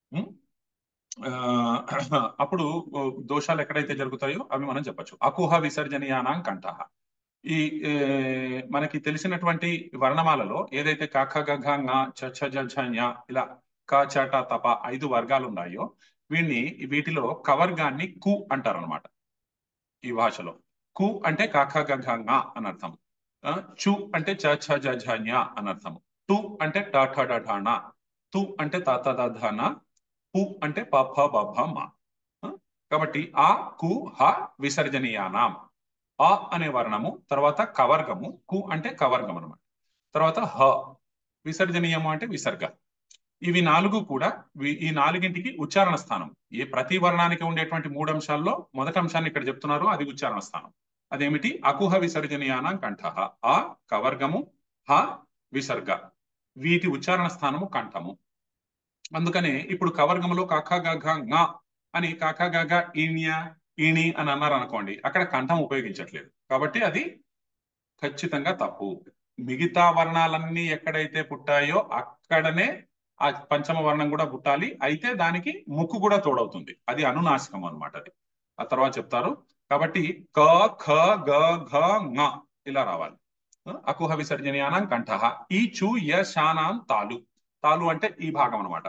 అప్పుడు దోషాలు ఎక్కడైతే జరుగుతాయో అవి మనం చెప్పచ్చు. అకుహ విసర్జనీయానాం కంఠః. ఈ మనకి తెలిసినటువంటి వర్ణమాలలో ఏదైతే క ఖ గ ఘ ఞ చ ఛ జ ఝ ఞ ఇలా క చ ట తప 5 వర్గాలు ఉన్నాయో వీటిలో కవర్గాన్ని కు అంటారు అనమాట. ఈ భాషలో కు అంటే క ఖ గ ఘ ఞ అని అర్థం. చు అంటే చ ఛ జ ఝ ఞ అని అర్థం. టు అంటే ట ఠ డ ఢ ణ. తు అంటే త త ద ధ న. పు అంటే ప ఫ బ భ మ. కాబట్టి ఆ కు హ విసర్జనీయానాం. అ అనే వర్ణము, తర్వాత కవర్గము, కు అంటే కవర్గం అనమాట, తర్వాత హ విసర్జనీయము అంటే విసర్గ. ఇవి 4 కూడా ఈ 4గింటికి ఉచ్చారణ స్థానం. ప్రతి వర్ణానికి ఉండేటువంటి 3 అంశాల్లో మొదటి అంశాన్ని ఇక్కడ చెప్తున్నారు, అది ఉచ్చారణ స్థానం. అదేమిటి? అకుహ విసర్జనీయానాం కంఠః. ఆ కవర్గము, హ విసర్గ. వీటి ఉచ్చారణ స్థానము కంఠము. అందుకనే ఇప్పుడు కవర్గములో కఖ గ ఘ ఞ అని కఖ గ ఘ ఈణ్య ఈణి అని అన్నారు అనుకోండి, అక్కడ కంఠం ఉపయోగించట్లేదు. కాబట్టి అది ఖచ్చితంగా తప్పు. మిగతా వర్ణాలన్నీ ఎక్కడైతే పుట్టాయో అక్కడనే ఆ పంచమ వర్ణం కూడా పుట్టాలి. అయితే దానికి ముక్కు కూడా తోడవుతుంది. అది అనునాసికం అనమాట. అది ఆ తర్వాత చెప్తారు. కాబట్టి క ఖ గ ఘ ఞ ఇలా రావాలి. అకుహ విసర్జనీయానాం కంఠః. ఈ చు య శానాం తాలు. తాలు అంటే ఈ భాగం అనమాట.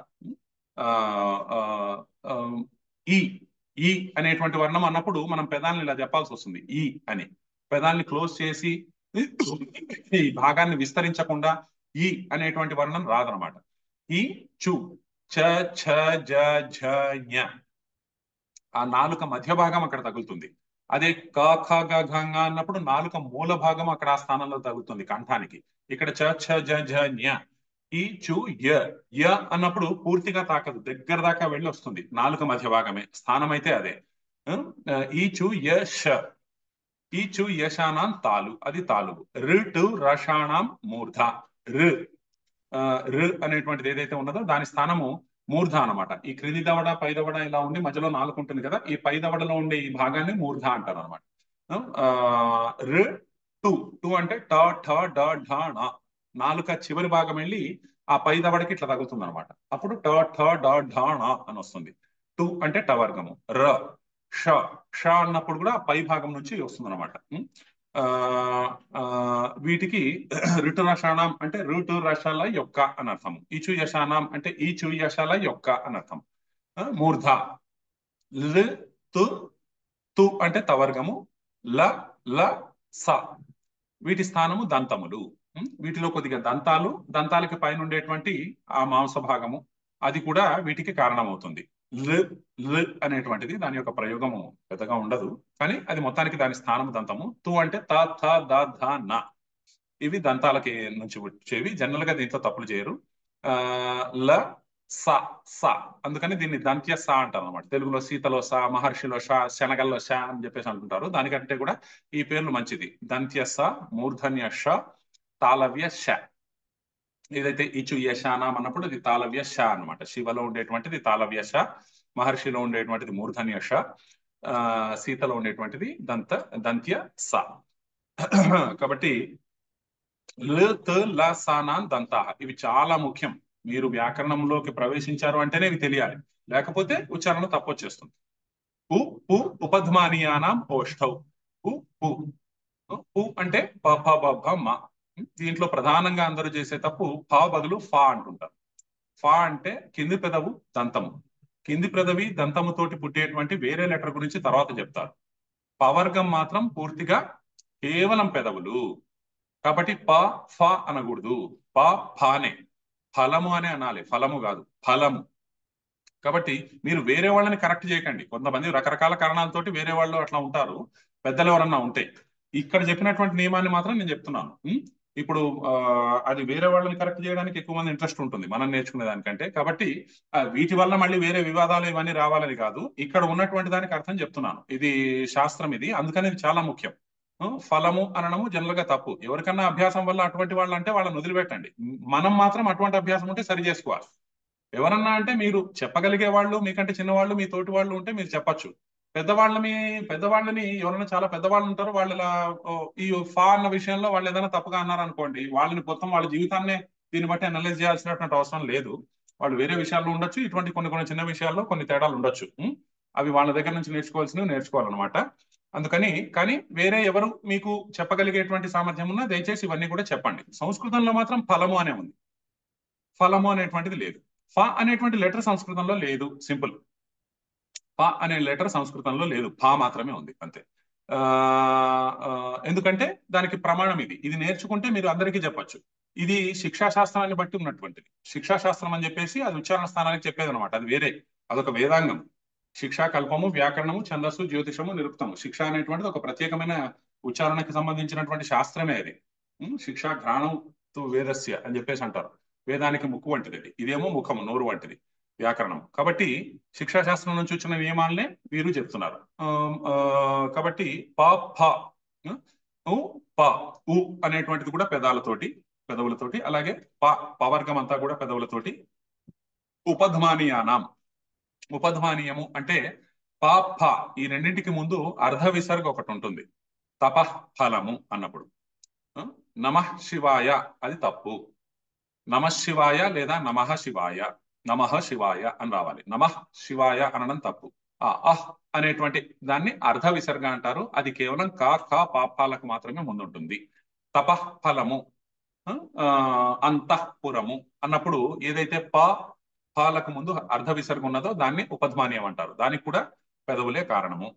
ఈ ఈ అనేటువంటి వర్ణం అన్నప్పుడు మనం పెదాలను ఇలా చెప్పాల్సి వస్తుంది. ఈ అని పెదాల్ని క్లోజ్ చేసి ఈ భాగాన్ని విస్తరించకుండా ఈ అనేటువంటి వర్ణం రాదనమాట. ఈ చు చ ఛ జ ఝ ఞ ఆ నాలుక మధ్య భాగం అక్కడ తగులుతుంది. అదే క ఖ గ ఘ ఞ అన్నప్పుడు నాలుక మూల భాగం అక్కడ ఆ స్థానంలో తగులుతుంది కంఠానికి. ఇక్కడ చ ఛ జ ఝ ఞ. ఈ చు య అన్నప్పుడు పూర్తిగా తాకదు, దగ్గర దాకా వెళ్ళి వస్తుంది. నాలుక మధ్య భాగమే స్థానం అయితే అదే. ఈ చు య ష. ఈ చు యశానాం తాలు, అది తాలుగు. టు రషాణం మూర్ధ. రు అనేటువంటిది ఏదైతే ఉన్నదో దాని స్థానము మూర్ధ అనమాట. ఈ క్రింది దవడ పై దవడ ఇలా ఉండి మధ్యలో నాలుగు ఉంటుంది కదా, ఈ పై దవడలో ఉండే ఈ భాగాన్ని మూర్ధ అంటారు అనమాట. టు అంటే ట ఠ డ ఢ ణ. నాలుక చివరి భాగం వెళ్ళి ఆ పై దవడకి ఇట్లా తగ్గుతుంది అనమాట. అప్పుడు ట ఠ డ ఢ ణ అని వస్తుంది. టు అంటే టవర్గము. ష అన్నప్పుడు కూడా పై భాగం నుంచి వస్తుంది అనమాట. వీటికి ఋటు రషాణం అంటే ఋటు రషాల యొక్క అని అర్థం. ఈచు యశానం అంటే ఈచు యశాల యొక్క అని అర్థం. మూర్ధ. తు అంటే తవర్గము. ల స. వీటి స్థానము దంతములు. వీటిలో కొద్దిగా దంతాలకి పైన ఉండేటువంటి ఆ మాంస భాగము అది కూడా వీటికి కారణమవుతుంది. అనేటువంటిది దాని యొక్క ప్రయోగము పెద్దగా ఉండదు, కానీ అది మొత్తానికి దాని స్థానం దంతము. తు అంటే త థ ద ధ న. ఇవి దంతాలకి నుంచి వచ్చేవి. జనరల్ గా దీంట్లో తప్పులు చేయరు. ల స స అందుకని దీన్ని దంత్య స అంటారు అనమాట. తెలుగులో సీతలో స, మహర్షిలో ష, శనగల్లో ష అని చెప్పేసి అంటుంటారు. దానికంటే కూడా ఈ పేర్లు మంచిది. దంత్య స, మూర్ధన్య ష, తాళవ్య ష. ఏదైతే ఇచు యశానాం అన్నప్పుడు అది తాళవ్య ష అనమాట. శివలో ఉండేటువంటిది తాళవ్య ష, మహర్షిలో ఉండేటువంటిది మూర్ధన్య ష, సీతలో ఉండేటువంటిది దంత్య స. కాబట్టి ల త ల సానాన్ దంతాహ ఇవి చాలా ముఖ్యం. మీరు వ్యాకరణంలోకి ప్రవేశించారు అంటేనే ఇవి తెలియాలి, లేకపోతే ఉచ్చారణ తప్పొచ్చేస్తుంది. ఉ ఉ ఉపధ్మానీయానాం ఓష్ఠౌ. ఉ ఉ ఉ అంటే ప ఫ బ భ మ. దీంట్లో ప్రధానంగా అందరూ చేసే తప్పు ఫ బదులు ఫా అంటుంటారు. ఫా అంటే కింది పెదవు దంతము. కింది పెదవి దంతము తోటి పుట్టేటువంటి వేరే లెటర్ గురించి తర్వాత చెప్తారు. పవర్గం మాత్రం పూర్తిగా కేవలం పెదవులు. కాబట్టి ప ఫ అనకూడదు, ప ఫానే. ఫలము అనే అనాలి, ఫలము కాదు, ఫలము. కాబట్టి మీరు వేరే వాళ్ళని కరెక్ట్ చేయకండి. కొంతమంది రకరకాల కారణాలతోటి వేరే వాళ్ళు అట్లా ఉంటారు. పెద్దలు ఎవరన్నా ఉంటే ఇక్కడ చెప్పినటువంటి నియమాన్ని మాత్రం నేను చెప్తున్నాను. ఇప్పుడు అది వేరే వాళ్ళని కరెక్ట్ చేయడానికి ఎక్కువ మంది ఇంట్రెస్ట్ ఉంటుంది మనం నేర్చుకునే దానికంటే. కాబట్టి వీటి వల్ల మళ్ళీ వేరే వివాదాలు ఇవన్నీ రావాలని కాదు, ఇక్కడ ఉన్నటువంటి దానికి అర్థం చెప్తున్నాను. ఇది శాస్త్రం, ఇది అందుకని ఇది చాలా ముఖ్యం. ఫలము అనడము జనరల్ గా తప్పు. ఎవరికన్నా అభ్యాసం వల్ల అటువంటి వాళ్ళు అంటే వాళ్ళని వదిలిపెట్టండి. మనం మాత్రం అటువంటి అభ్యాసం ఉంటే సరి చేసుకోవాలి. ఎవరన్నా అంటే మీరు చెప్పగలిగే వాళ్ళు, మీకంటే చిన్నవాళ్ళు, మీ తోటి వాళ్ళు ఉంటే మీరు చెప్పచ్చు. పెద్దవాళ్ళని ఎవరైనా చాలా పెద్దవాళ్ళు ఉంటారు, వాళ్ళ ఈ ఫా అన్న విషయంలో వాళ్ళు ఏదైనా తప్పుగా అన్నారు అనుకోండి, వాళ్ళని మొత్తం వాళ్ళ జీవితాన్నే దీన్ని బట్టి అనలైజ్ చేయాల్సినటువంటి అవసరం లేదు. వాళ్ళు వేరే విషయాల్లో ఉండొచ్చు, ఇటువంటి కొన్ని చిన్న విషయాల్లో కొన్ని తేడాలు ఉండొచ్చు. అవి వాళ్ళ దగ్గర నుంచి నేర్చుకోవాలన్నమాట. అందుకని కానీ వేరే ఎవరు మీకు చెప్పగలిగేటువంటి సామర్థ్యం ఉన్నా దయచేసి ఇవన్నీ కూడా చెప్పండి. సంస్కృతంలో మాత్రం ఫలము అనే ఉంది, ఫలము అనేటువంటిది లేదు. ఫ అనేటువంటి లెటర్ సంస్కృతంలో లేదు. సింపుల్. ఫ అనే లెటర్ సంస్కృతంలో లేదు, ఫా మాత్రమే ఉంది అంతే. ఎందుకంటే దానికి ప్రమాణం ఇది నేర్చుకుంటే మీరు అందరికీ చెప్పొచ్చు. ఇది శిక్షాశాస్త్రాన్ని బట్టి ఉన్నటువంటిది. శిక్షాశాస్త్రం అని చెప్పేసి అది ఉచ్చారణ స్థానానికి చెప్పేది అనమాట. అది వేరే, అదొక వేదాంగం. శిక్షా కల్పము, వ్యాకరణము, ఛందస్సు, జ్యోతిషము, నిరుక్తము. శిక్ష అనేటువంటిది ఒక ప్రత్యేకమైన ఉచ్చారణకి సంబంధించినటువంటి శాస్త్రమే అది. శిక్షా ఘ్రాణం వేదస్య అని చెప్పేసి అంటారు. వేదానికి ముక్కు వంటిది, ఇదేమో ముఖము, నోరు వంటిది వ్యాకరణం. కాబట్టి శిక్షాశాస్త్రం నుంచి వచ్చిన నియమాలనే వీరు చెప్తున్నారు. కాబట్టి ప ఫ ప ఉ అనేటువంటిది కూడా పెదవులతోటి, అలాగే పవర్గం అంతా కూడా పెదవులతోటి. ఉపధ్మానీయము అంటే ప ఫ ఈ రెండింటికి ముందు అర్ధ విసర్గ ఒకటి ఉంటుంది. తపః ఫలము అన్నప్పుడు నమః శివాయ అది తప్పు. నమః శివాయ లేదా నమః శివాయ అని రావాలి. నమః శివాయ అనడం తప్పు. అహ్ అనేటువంటి దాన్ని అర్ధ విసర్గ అంటారు. అది కేవలం క ఖ పాపాలకు మాత్రమే ముందుంటుంది. తపః ఫలము, అంతఃపురము అన్నప్పుడు ఏదైతే పాలకు ముందు అర్ధ విసర్గ ఉన్నదో దాన్ని ఉపధ్మానీయం అంటారు. దానికి కూడా పెదవులే కారణము.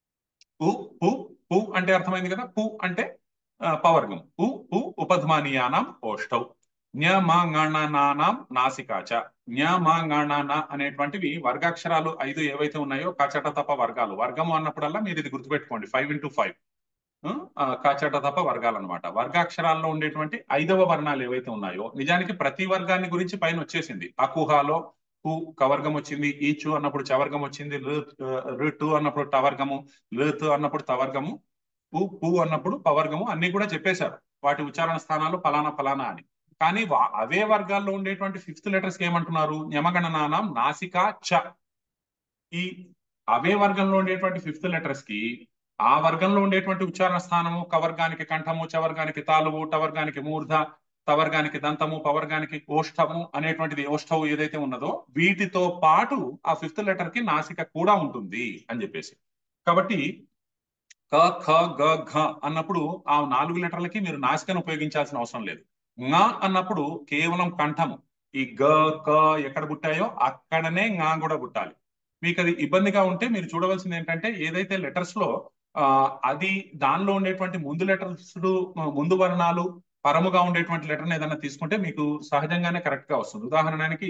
పు అంటే అర్థమైంది కదా. పు అంటే పవర్గం. ఉపధ్మానీయానాం ఓష్ఠౌ. జ్ఞమాంగణనానాం నాసికాచ. జ్ఞమాంగణన అనేటువంటివి వర్గాక్షరాలు 5 ఏవైతే ఉన్నాయో కచట తప వర్గాలు. వర్గము అన్నప్పుడల్లా మీరు ఇది గుర్తుపెట్టుకోండి, 5x5 కచట తప వర్గాలు అనమాట. వర్గాక్షరాల్లో ఉండేటువంటి 5వ వర్ణాలు ఏవైతే ఉన్నాయో, నిజానికి ప్రతి వర్గాన్ని గురించి పైన వచ్చేసింది. అకుహాలో కు కవర్గం వచ్చింది, ఈచు అన్నప్పుడు చవర్గం వచ్చింది, ఋటు అన్నప్పుడు టవర్గము, లతు అన్నప్పుడు తవర్గము, పు అన్నప్పుడు పవర్గము, అన్ని కూడా చెప్పేశారు వాటి ఉచ్చారణ స్థానాలు ఫలానా అని. కానీ అవే వర్గాల్లో ఉండేటువంటి 5th లెటర్స్ ఏమంటున్నారు? యమగణనానాం నాసికా చ. ఈ అవే వర్గంలో ఉండేటువంటి 5th లెటర్స్ కి ఆ వర్గంలో ఉండేటువంటి ఉచ్చారణ స్థానము కవర్గానికి కంఠము, చవర్గానికి తాలువు, టవర్గానికి మూర్ధ, తవర్గానికి దంతము, పవర్గానికి ఓష్ఠము అనేటువంటిది ఓష్ఠవు ఏదైతే ఉన్నదో వీటితో పాటు ఆ 5th లెటర్ కి నాసిక కూడా ఉంటుంది అని చెప్పేసి. కాబట్టి క ఖ గ ఘ అన్నప్పుడు ఆ 4 లెటర్లకి మీరు నాసికను ఉపయోగించాల్సిన అవసరం లేదు. ङ అన్నప్పుడు కేవలం కంఠము. ఈ గ క ఎక్కడ పుట్టాయో అక్కడనే ङ కూడా పుట్టాలి. మీకు అది ఇబ్బందిగా ఉంటే మీరు చూడవలసింది ఏంటంటే ఏదైతే లెటర్స్ లో అది దానిలో ఉండేటువంటి ముందు వర్ణాలు పరముగా ఉండేటువంటి లెటర్ని ఏదైనా తీసుకుంటే మీకు సహజంగానే కరెక్ట్ గా వస్తుంది. ఉదాహరణకి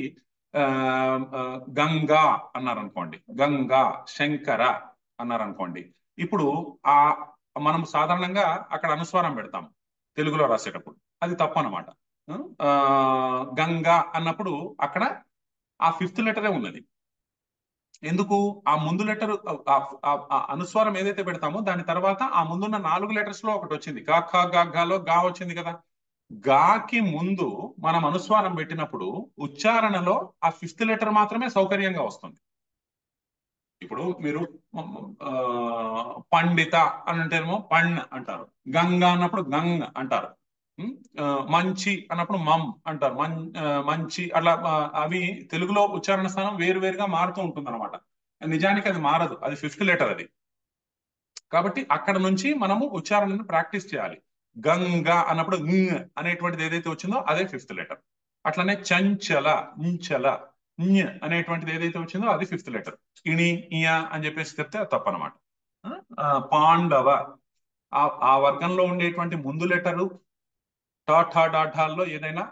గంగా అన్నారనుకోండి, గంగా, శంకర అన్నారనుకోండి. ఇప్పుడు మనం సాధారణంగా అక్కడ అనుస్వారం పెడతాం తెలుగులో రాసేటప్పుడు, అది తప్పు అనమాట. గంగా అన్నప్పుడు అక్కడ ఆ ఫిఫ్త్ లెటరే ఉన్నది. ఎందుకు? ఆ ముందు లెటర్ అనుస్వారం ఏదైతే పెడతామో దాని తర్వాత ఆ ముందున్న 4 లెటర్స్ లో ఒకటి వచ్చింది. గా ఖ గా ఘలో గా వచ్చింది కదా. గాకి ముందు మనం అనుస్వారం పెట్టినప్పుడు ఉచ్చారణలో ఆ ఫిఫ్త్ లెటర్ మాత్రమే సౌకర్యంగా వస్తుంది. ఇప్పుడు మీరు ఆ, పండిత అని అంటేనేమో పణ్ అంటారు, గంగ అన్నప్పుడు గంగ్ అంటారు, ఉం? మంచి అన్నప్పుడు మమ్ అంటారు, మంచి అట్లా అవి తెలుగులో ఉచ్చారణ స్థానం వేరువేరుగా మారుతూ ఉంటుంది అనమాట. నిజానికి అది మారదు, అది ఫిఫ్త్ లెటర్ అది. కాబట్టి అక్కడ నుంచి మనము ఉచ్చారణను ప్రాక్టీస్ చేయాలి. గంగ అన్నప్పుడు ng అనేటువంటిది ఏదైతే వచ్చిందో అదే ఫిఫ్త్ లెటర్. అట్లనే చంచల, ఇంచల, ఞ అనేటువంటిది ఏదైతే వచ్చిందో అది ఫిఫ్త్ లెటర్. ఇణి ఇయ అని చెప్పేసి చెప్తే అది తప్పనమాట. పాండవ, ఆ వర్గంలో ఉండేటువంటి ముందు లెటరు ఠాల్లో ఏదైనా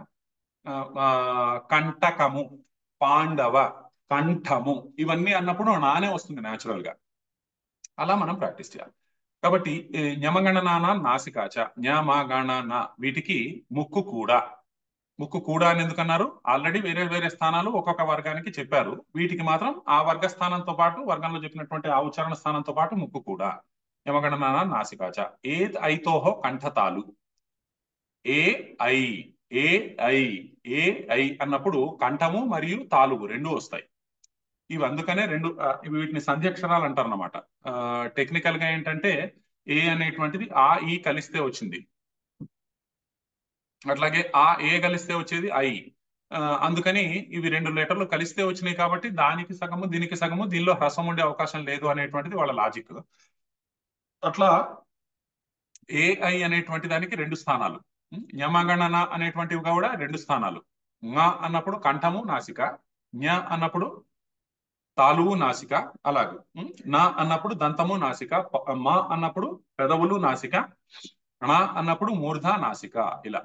కంటకము, పాండవ, కంఠము, ఇవన్నీ అన్నప్పుడు నానే వస్తుంది న్యాచురల్ గా. అలా మనం ప్రాక్టీస్ చేయాలి. కాబట్టి ఞమగణనాన నాసికాచ, జ్ఞమగణన వీటికి ముక్కు కూడా. ముక్కు కూడా అని ఎందుకన్నారు? ఆల్రెడీ వేరే వేరే స్థానాలు ఒక్కొక్క వర్గానికి చెప్పారు. వీటికి మాత్రం ఆ వర్గ స్థానంతో పాటు, వర్గంలో చెప్పినటువంటి ఆ ఉచ్చారణ స్థానంతో పాటు ముక్కు కూడా. యమగణనాన నాసికాచ. ఏత్ ఐతోహో కంఠతాలు. ఏ ఐ, ఏ ఐ, ఏ ఐ అన్నప్పుడు కంఠము మరియు తాలువు రెండు వస్తాయి. ఇవి అందుకనే రెండు వీటిని సంధ్యక్షరాలు అంటారు అన్నమాట. టెక్నికల్ గా ఏంటంటే ఏ అనేటువంటిది ఆ ఈ కలిస్తే వచ్చింది, అట్లాగే ఆ ఏ కలిస్తే వచ్చేది ఐ. అందుకని ఇవి రెండు లెటర్లు కలిస్తే వచ్చినాయి కాబట్టి దానికి సగము దీనికి సగము, దీనిలో హ్రస్వం ఉండే అవకాశం లేదు అనేటువంటిది వాళ్ళ లాజిక్. అట్లా ఏఐ అనేటువంటి దానికి రెండు స్థానాలు, యమగణన అనేటువంటివి కూడా రెండు స్థానాలు. ङ అన్నప్పుడు కంఠము నాసిక, జ్ఞ అన్నప్పుడు తాలువు నాసిక, అలాగే నా అన్నప్పుడు దంతము నాసిక, మా అన్నప్పుడు పెదవులు నాసిక, ణ అన్నప్పుడు మూర్ధ నాసిక, ఇలా.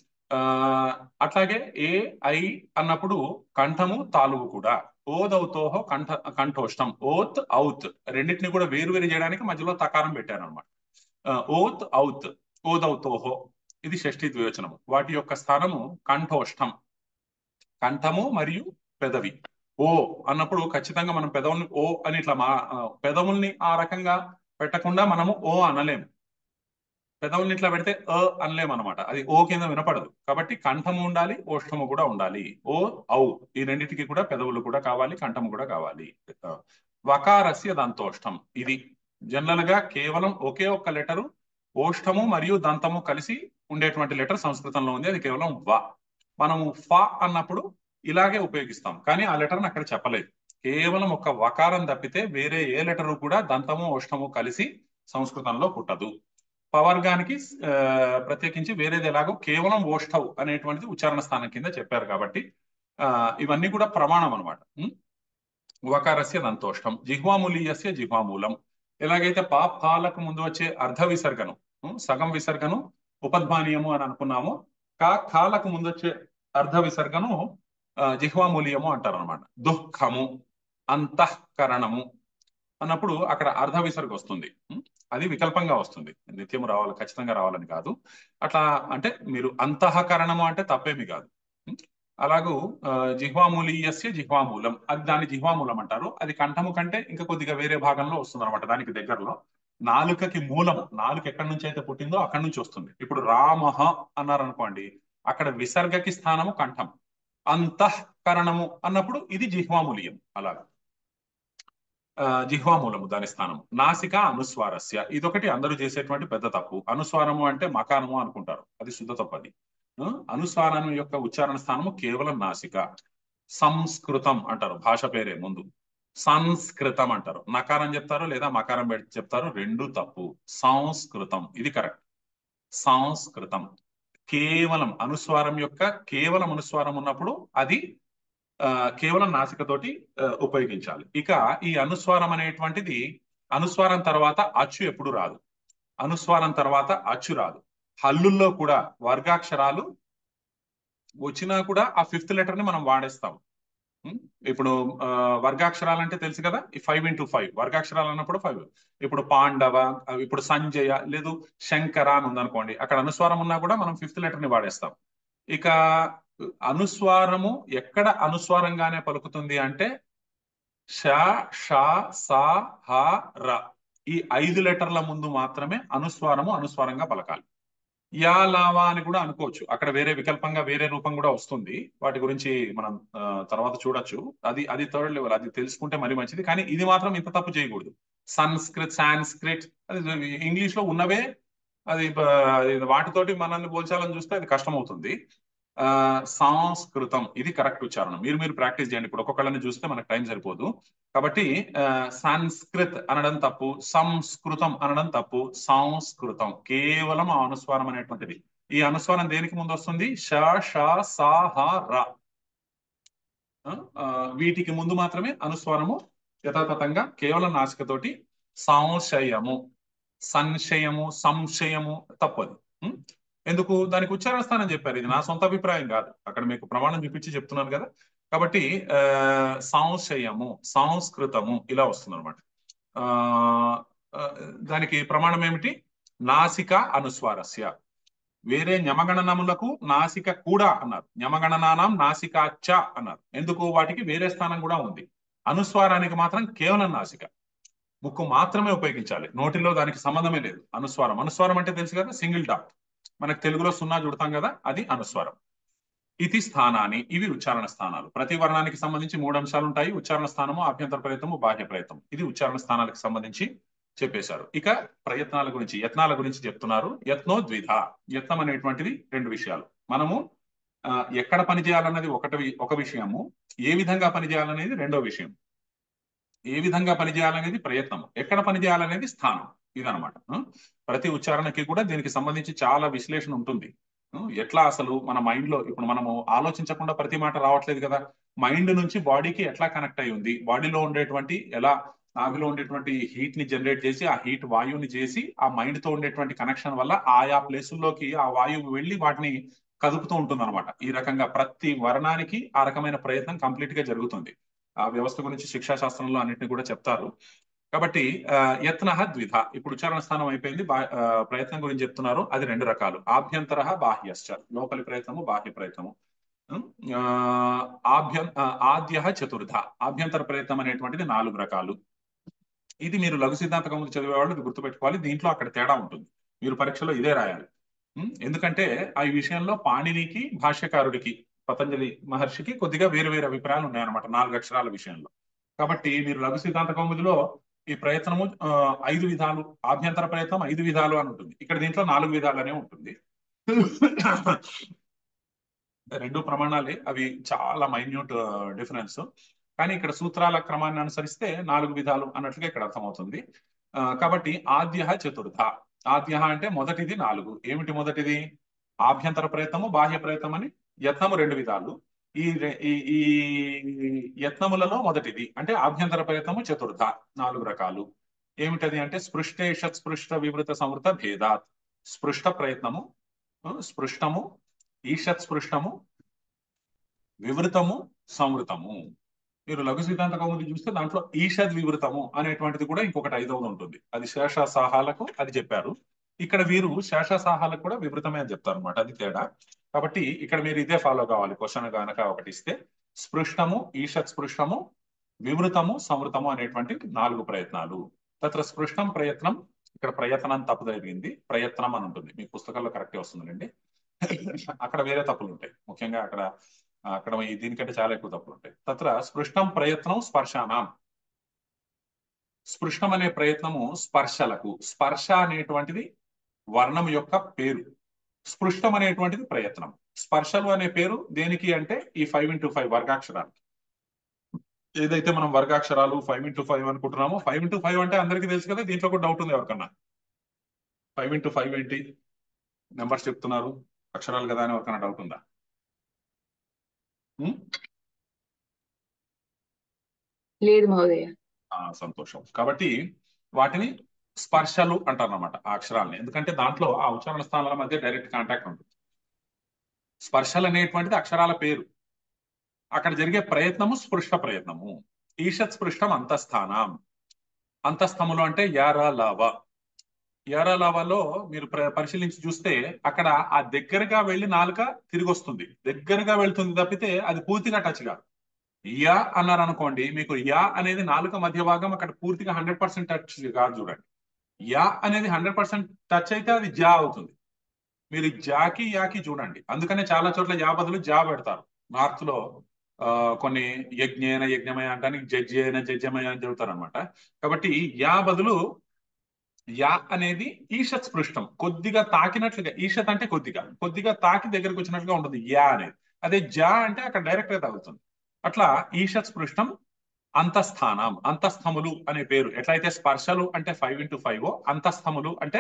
అట్లాగే ఏ ఐ అన్నప్పుడు కంఠము తాలువు కూడా. ఓదౌతోహో కంఠోష్టం, ఓత్ ఔత్ రెండింటిని కూడా వేరు వేరు చేయడానికి మధ్యలో తకారం పెట్టాను అనమాట. ఓత్ ఔత్, ఓదౌతోహో ఇది షష్ఠీ ద్వివచనము. వాటి యొక్క స్థానము కంఠోష్టం, కంఠము మరియు పెదవి. ఓ అన్నప్పుడు ఖచ్చితంగా మనం పెదవుల్ని ఓ అని ఇట్లా పెదవుల్ని ఆ రకంగా పెట్టకుండా మనము ఓ అనలేము. పెదవుల్ని ఇట్లా పెడితే అనలేము అనమాట, అది ఓ కింద వినపడదు. కాబట్టి కంఠము ఉండాలి, ఓష్టము కూడా ఉండాలి. ఓ ఔ ఈ రెండింటికి కూడా పెదవులు కూడా కావాలి, కంఠము కూడా కావాలి. వకారస్య దంతోష్టం, ఇది జనరల్ గా కేవలం ఒకే ఒక్క లెటరు ఓష్టము మరియు దంతము కలిసి ఉండేటువంటి లెటర్ సంస్కృతంలో ఉంది, అది కేవలం వ. మనము ఫ అన్నప్పుడు ఇలాగే ఉపయోగిస్తాం, కానీ ఆ లెటర్ని అక్కడ చెప్పలేదు. కేవలం ఒక వకారం తప్పితే వేరే ఏ లెటరు కూడా దంతము ఓష్టము కలిసి సంస్కృతంలో పుట్టదు. పవర్గానికి ప్రత్యేకించి వేరేది ఎలాగో కేవలం ఓష్ఠవ్ అనేటువంటిది ఉచ్చారణ స్థానం కింద చెప్పారు కాబట్టి ఇవన్నీ కూడా ప్రమాణం అనమాట. వకారస్య దంతోష్టం, జిహ్వామూలీయస్య జిహ్వామూలం. ఎలాగైతే పాలకు ముందు వచ్చే అర్ధ విసర్గను, సగం విసర్గను ఉపధ్మానీయము అని అనుకున్నాము, ఖాలకు ముందు వచ్చే అర్ధ విసర్గను జిహ్వామూలీయము అంటారు అనమాట. దుఃఖము, అంతఃకరణము అన్నప్పుడు అక్కడ అర్ధ విసర్గ వస్తుంది, అది వికల్పంగా వస్తుంది, నిత్యము రావాలి ఖచ్చితంగా రావాలని కాదు. అట్లా అంటే మీరు అంతఃకరణము అంటే తప్పేమి కాదు. అలాగూ జిహ్వామూలీయస్య జిహ్వామూలం, అది దాన్ని జిహ్వామూలం అంటారు. అది కంఠము కంటే ఇంకా కొద్దిగా వేరే భాగంలో వస్తుంది అనమాట, దానికి దగ్గరలో. నాలుకకి మూలము, నాలుక ఎక్కడి నుంచి అయితే పుట్టిందో అక్కడి నుంచి వస్తుంది. ఇప్పుడు రామః అన్నారు అనుకోండి, అక్కడ విసర్గకి స్థానము కంఠం. అంతఃకరణము అన్నప్పుడు ఇది జిహ్వామూలీయం. అలాగా జిహ్వామూలము దాని స్థానం. నాసిక అనుస్వారస్య, ఇదొకటి అందరూ చేసేటువంటి పెద్ద తప్పు. అనుస్వారము అంటే మకారము అనుకుంటారు, అది శుద్ధ తప్పది. అనుస్వారం యొక్క ఉచ్చారణ స్థానము కేవలం నాసిక. సంస్కృతం అంటారు, భాష పేరే ముందు. సంస్కృతం అంటారు, నకారం చెప్తారు లేదా మకారం పెట్టి చెప్తారు, రెండు తప్పు. సంస్కృతం ఇది కరెక్ట్. సంస్కృతం కేవలం అనుస్వారం యొక్క కేవలం అనుస్వారం ఉన్నప్పుడు అది కేవలం నాసికతోటి ఉపయోగించాలి. ఇక ఈ అనుస్వారం అనేటువంటిది, అనుస్వారం తర్వాత అచ్చు ఎప్పుడు రాదు, అనుస్వారం తర్వాత అచ్చు రాదు. హల్లుల్లో కూడా వర్గాక్షరాలు వచ్చినా కూడా ఆ ఫిఫ్త్ లెటర్ ని మనం వాడేస్తాం. ఇప్పుడు వర్గాక్షరాలు అంటే తెలుసు కదా, 5x5 వర్గాక్షరాలు అన్నప్పుడు 5. ఇప్పుడు పాండవ, ఇప్పుడు సంజయ, లేదు శంకర అని ఉందనుకోండి, అక్కడ అనుస్వారం ఉన్నా కూడా మనం ఫిఫ్త్ లెటర్ ని వాడేస్తాం. ఇక అనుస్వారము ఎక్కడ అనుస్వారంగానే పలుకుతుంది అంటే ష, ష, స, హ, ర ఈ 5 లెటర్ల ముందు మాత్రమే అనుస్వారము అనుస్వారంగా పలకాలి. యా, లావా అని కూడా అనుకోవచ్చు. అక్కడ వేరే వికల్పంగా వేరే రూపం కూడా వస్తుంది. వాటి గురించి మనం తర్వాత చూడొచ్చు. అది థర్డ్ లెవెల్, అది తెలుసుకుంటే మరి మంచిది. కానీ ఇది మాత్రం ఇంత తప్పు చేయకూడదు. సాంస్క్రిట్ అది ఇంగ్లీష్ లో ఉన్నవే, అది వాటితోటి మనల్ని పోల్చాలని చూస్తే అది కష్టం అవుతుంది. సంస్కృతం ఇది కరెక్ట్ ఉచ్చారణం. మీరు ప్రాక్టీస్ చేయండి. ఇప్పుడు ఒక్కొక్కళ్ళని చూస్తే మనకు టైం సరిపోదు. కాబట్టి సంస్కృత్ అనడం తప్పు, సంస్కృతం అనడం తప్పు, సంస్కృతం కేవలం ఆ అనుస్వారం అనేటువంటిది. ఈ అనుస్వారం దేనికి ముందు వస్తుంది? ష, ష, స, హ, ర. వీటికి ముందు మాత్రమే అనుస్వారము యథాతథంగా కేవలం నాసికతోటి. సంశయము, సంశయము, సంశయము తప్పదు. ఎందుకు? దానికి ఉచ్చారణ స్థానం చెప్పారు. ఇది నా సొంత అభిప్రాయం కాదు, అక్కడ మీకు ప్రమాణం చూపించి చెప్తున్నాను కదా. కాబట్టి సంశయము, సంస్కృతము ఇలా వస్తుంది అనమాట. దానికి ప్రమాణం ఏమిటి? నాసిక అనుస్వారస్య. వేరే న్యమగణనములకు నాసిక కూడా అన్నారు, న్యమగణనానం నాసికాచ అన్నారు. ఎందుకు? వాటికి వేరే స్థానం కూడా ఉంది. అనుస్వారానికి మాత్రం కేవలం నాసిక, ముక్కు మాత్రమే ఉపయోగించాలి. నోటిలో దానికి సంబంధమే లేదు. అనుస్వారం, అనుస్వారం అంటే తెలుసు కదా, సింగిల్ డాట్. మనకు తెలుగులో 0 చుడతాం కదా, అది అనుస్వారం. ఇది స్థానాన్ని, ఇవి ఉచ్చారణ స్థానాలు. ప్రతి వర్ణానికి సంబంధించి 3 అంశాలు ఉంటాయి. ఉచ్చారణ స్థానము, ఆభ్యంతర ప్రయత్నము, బాహ్య ప్రయత్నం. ఇది ఉచ్చారణ స్థానాలకు సంబంధించి చెప్పేశారు. ఇక ప్రయత్నాల గురించి, యత్నాల గురించి చెప్తున్నారు. యత్నో ద్విధ. యత్నం అనేటువంటిది 2 విషయాలు. మనము ఎక్కడ పని చేయాలన్నది ఒక విషయము, ఏ విధంగా పని చేయాలనేది రెండో విషయం. ఏ విధంగా పనిచేయాలనేది ప్రయత్నం, ఎక్కడ పనిచేయాలనేది స్థానం. ఇదనమాట. ప్రతి ఉచ్చారణకి కూడా దీనికి సంబంధించి చాలా విశ్లేషణ ఉంటుంది. ఎట్లా అసలు మన మైండ్ లో, ఇప్పుడు మనము ఆలోచించకుండా ప్రతి మాట రావట్లేదు కదా. మైండ్ నుంచి బాడీకి ఎట్లా కనెక్ట్ అయి ఉంది, బాడీలో ఉండేటువంటి ఎలా నాభిలో ఉండేటువంటి హీట్ ని జనరేట్ చేసి, ఆ హీట్ వాయువుని చేసి, ఆ మైండ్ తో ఉండేటువంటి కనెక్షన్ వల్ల ఆయా ప్లేసుల్లోకి ఆ వాయువు వెళ్ళి వాటిని కదుపుతూ ఉంటుంది అనమాట. ఈ రకంగా ప్రతి వర్ణానికి ఆ రకమైన ప్రయత్నం కంప్లీట్ గా జరుగుతుంది. ఆ వ్యవస్థ గురించి శిక్షాశాస్త్రంలో అన్నింటినీ కూడా చెప్తారు. కాబట్టి యత్న ద్విధ. ఇప్పుడు ఉచ్చారణ స్థానం అయిపోయింది. ప్రయత్నం గురించి చెప్తున్నారు. అది 2 రకాలు. ఆభ్యంతర, బాహ్యశ్చ. లోపలి ప్రయత్నము, బాహ్య ప్రయత్నము. ఆద్య చతుర్థ. ఆభ్యంతర ప్రయత్నం అనేటువంటిది 4 రకాలు. ఇది మీరు లఘు సిద్ధాంత కౌముది చదివేవాళ్ళు ఇది గుర్తుపెట్టుకోవాలి. దీంట్లో అక్కడ తేడా ఉంటుంది. మీరు పరీక్షలో ఇదే రాయాలి. ఎందుకంటే ఆ విషయంలో పాణినికి, భాష్యకారుడికి, పతంజలి మహర్షికి కొద్దిగా వేరు వేరు అభిప్రాయాలు ఉన్నాయన్నమాట 4 అక్షరాల విషయంలో. కాబట్టి మీరు లఘు సిద్ధాంత కౌముదిలో ఈ ప్రయత్నము 5 విధాలు, ఆభ్యంతర ప్రయత్నం 5 విధాలు అని ఉంటుంది. ఇక్కడ దీంట్లో 4 విధాలనే ఉంటుంది. 2 ప్రమాణాలే, అవి చాలా మైన్యూట్ డిఫరెన్స్. కానీ ఇక్కడ సూత్రాల క్రమాన్ని అనుసరిస్తే 4 విధాలు అన్నట్లుగా ఇక్కడ అర్థమవుతుంది. కాబట్టి ఆద్య చతుర్థ. ఆద్య అంటే మొదటిది 4. ఏమిటి మొదటిది? ఆభ్యంతర ప్రయత్నము, బాహ్య ప్రయత్నం అని. యత్నము 2 విధాలు. ఈ యత్నములలో మొదటిది అంటే ఆభ్యంతర ప్రయత్నము చతుర్థ, 4 రకాలు. ఏమిటది అంటే స్పృష్టేషత్ స్పృష్ట వివృత సంవృత భేదాత్. స్పృష్ట ప్రయత్నము, స్పృష్టము, ఈషత్ స్పృష్టము, వివృతము, సంవృతము. మీరు లఘు సిద్ధాంత కౌముది చూస్తే దాంట్లో ఈషద్ వివృతము అనేటువంటిది కూడా ఇంకొకటి 5వది ఉంటుంది. అది శేషసాహాలకు అది చెప్పారు. ఇక్కడ వీరు శేషసాహాలకు కూడా వివృతమే అని చెప్తారు అనమాట. అది తేడా. కాబట్టి ఇక్కడ మీరు ఇదే ఫాలో కావాలి. క్వశ్చన్ కనుక ఒకటి ఇస్తే స్పృష్టము, ఈషత్ స్పృష్టము, వివృతము, సంవృతము అనేటువంటి 4 ప్రయత్నాలు. తత్ర స్పృష్టం ప్రయత్నం, ఇక్కడ ప్రయత్నం తప్పు జరిగింది, ప్రయత్నం అని ఉంటుంది. మీ పుస్తకాల్లో కరెక్టే వస్తుందండి. అక్కడ వేరే తప్పులు ఉంటాయి. ముఖ్యంగా అక్కడ దీనికంటే చాలా ఎక్కువ తప్పులు ఉంటాయి. తత్ర స్పృష్టం ప్రయత్నం స్పర్శానాం. స్పృష్టం అనే ప్రయత్నము స్పర్శలకు. స్పర్శ అనేటువంటిది వర్ణం యొక్క పేరు, స్పృష్టం అనేటువంటిది ప్రయత్నం. స్పర్శలు అనే పేరు దేనికి అంటే ఈ 5x5 వర్గాక్షరాలు. ఏదైతే మనం వర్గాక్షరాలు 5x5 అనుకుంటున్నామో, 5x5 అంటే అందరికీ తెలుసు కదా. దీంట్లో కూడా డౌట్ ఉంది ఎవరికన్నా? 5x5 ఏంటి, నెంబర్స్ చెప్తున్నారు, అక్షరాలు కదా అని ఎవరికన్నా డౌట్ ఉందా? లేదు మహోదయ. సంతోషం. కాబట్టి వాటిని స్పర్శలు అంటారు అన్నమాట ఆ అక్షరాలని. ఎందుకంటే దాంట్లో ఆ ఉచ్చారణ స్థానాల మధ్య డైరెక్ట్ కాంటాక్ట్ ఉంటుంది. స్పర్శలు అనేటువంటిది అక్షరాల పేరు. అక్కడ జరిగే ప్రయత్నము స్పృష్ట ప్రయత్నము. ఈషత్ స్పృష్టం అంతఃస్థానం. అంతఃస్థములు అంటే యార లావ. యారాలావాలో మీరు పరిశీలించి చూస్తే అక్కడ ఆ దగ్గరగా వెళ్ళి నాలుక తిరిగి వస్తుంది, దగ్గరగా వెళ్తుంది తప్పితే అది పూర్తిగా టచ్ కాదు. యా అన్నారు అనుకోండి, మీకు యా అనేది నాలుక మధ్య భాగం అక్కడ పూర్తిగా 100% టచ్ కాదు. చూడండి, యా అనేది 100% టచ్ అయితే అది జా అవుతుంది. మీరు జాకి యాకి చూడండి, అందుకనే చాలా చోట్ల యా బదులు జా పెడతారు. నార్త్ లో కొన్ని యజ్ఞేన యజ్ఞమయ అంటానికి జడ్జేన జడ్జమయ అని చెబుతారు అనమాట. కాబట్టి యా బదులు యా అనేది ఈషత్ స్పృష్టం, కొద్దిగా తాకినట్లుగా. ఈషత్ అంటే కొద్దిగా కొద్దిగా తాకి దగ్గరకు వచ్చినట్లుగా ఉంటుంది యా అనేది. అదే జా అంటే అక్కడ డైరెక్ట్ గా తగులుతుంది. అట్లా ఈషత్ స్పృష్టం అంతఃస్థానం. అంతఃస్థములు అనే పేరు ఎట్లయితే స్పర్శలు అంటే 5x5 అంతఃస్థములు అంటే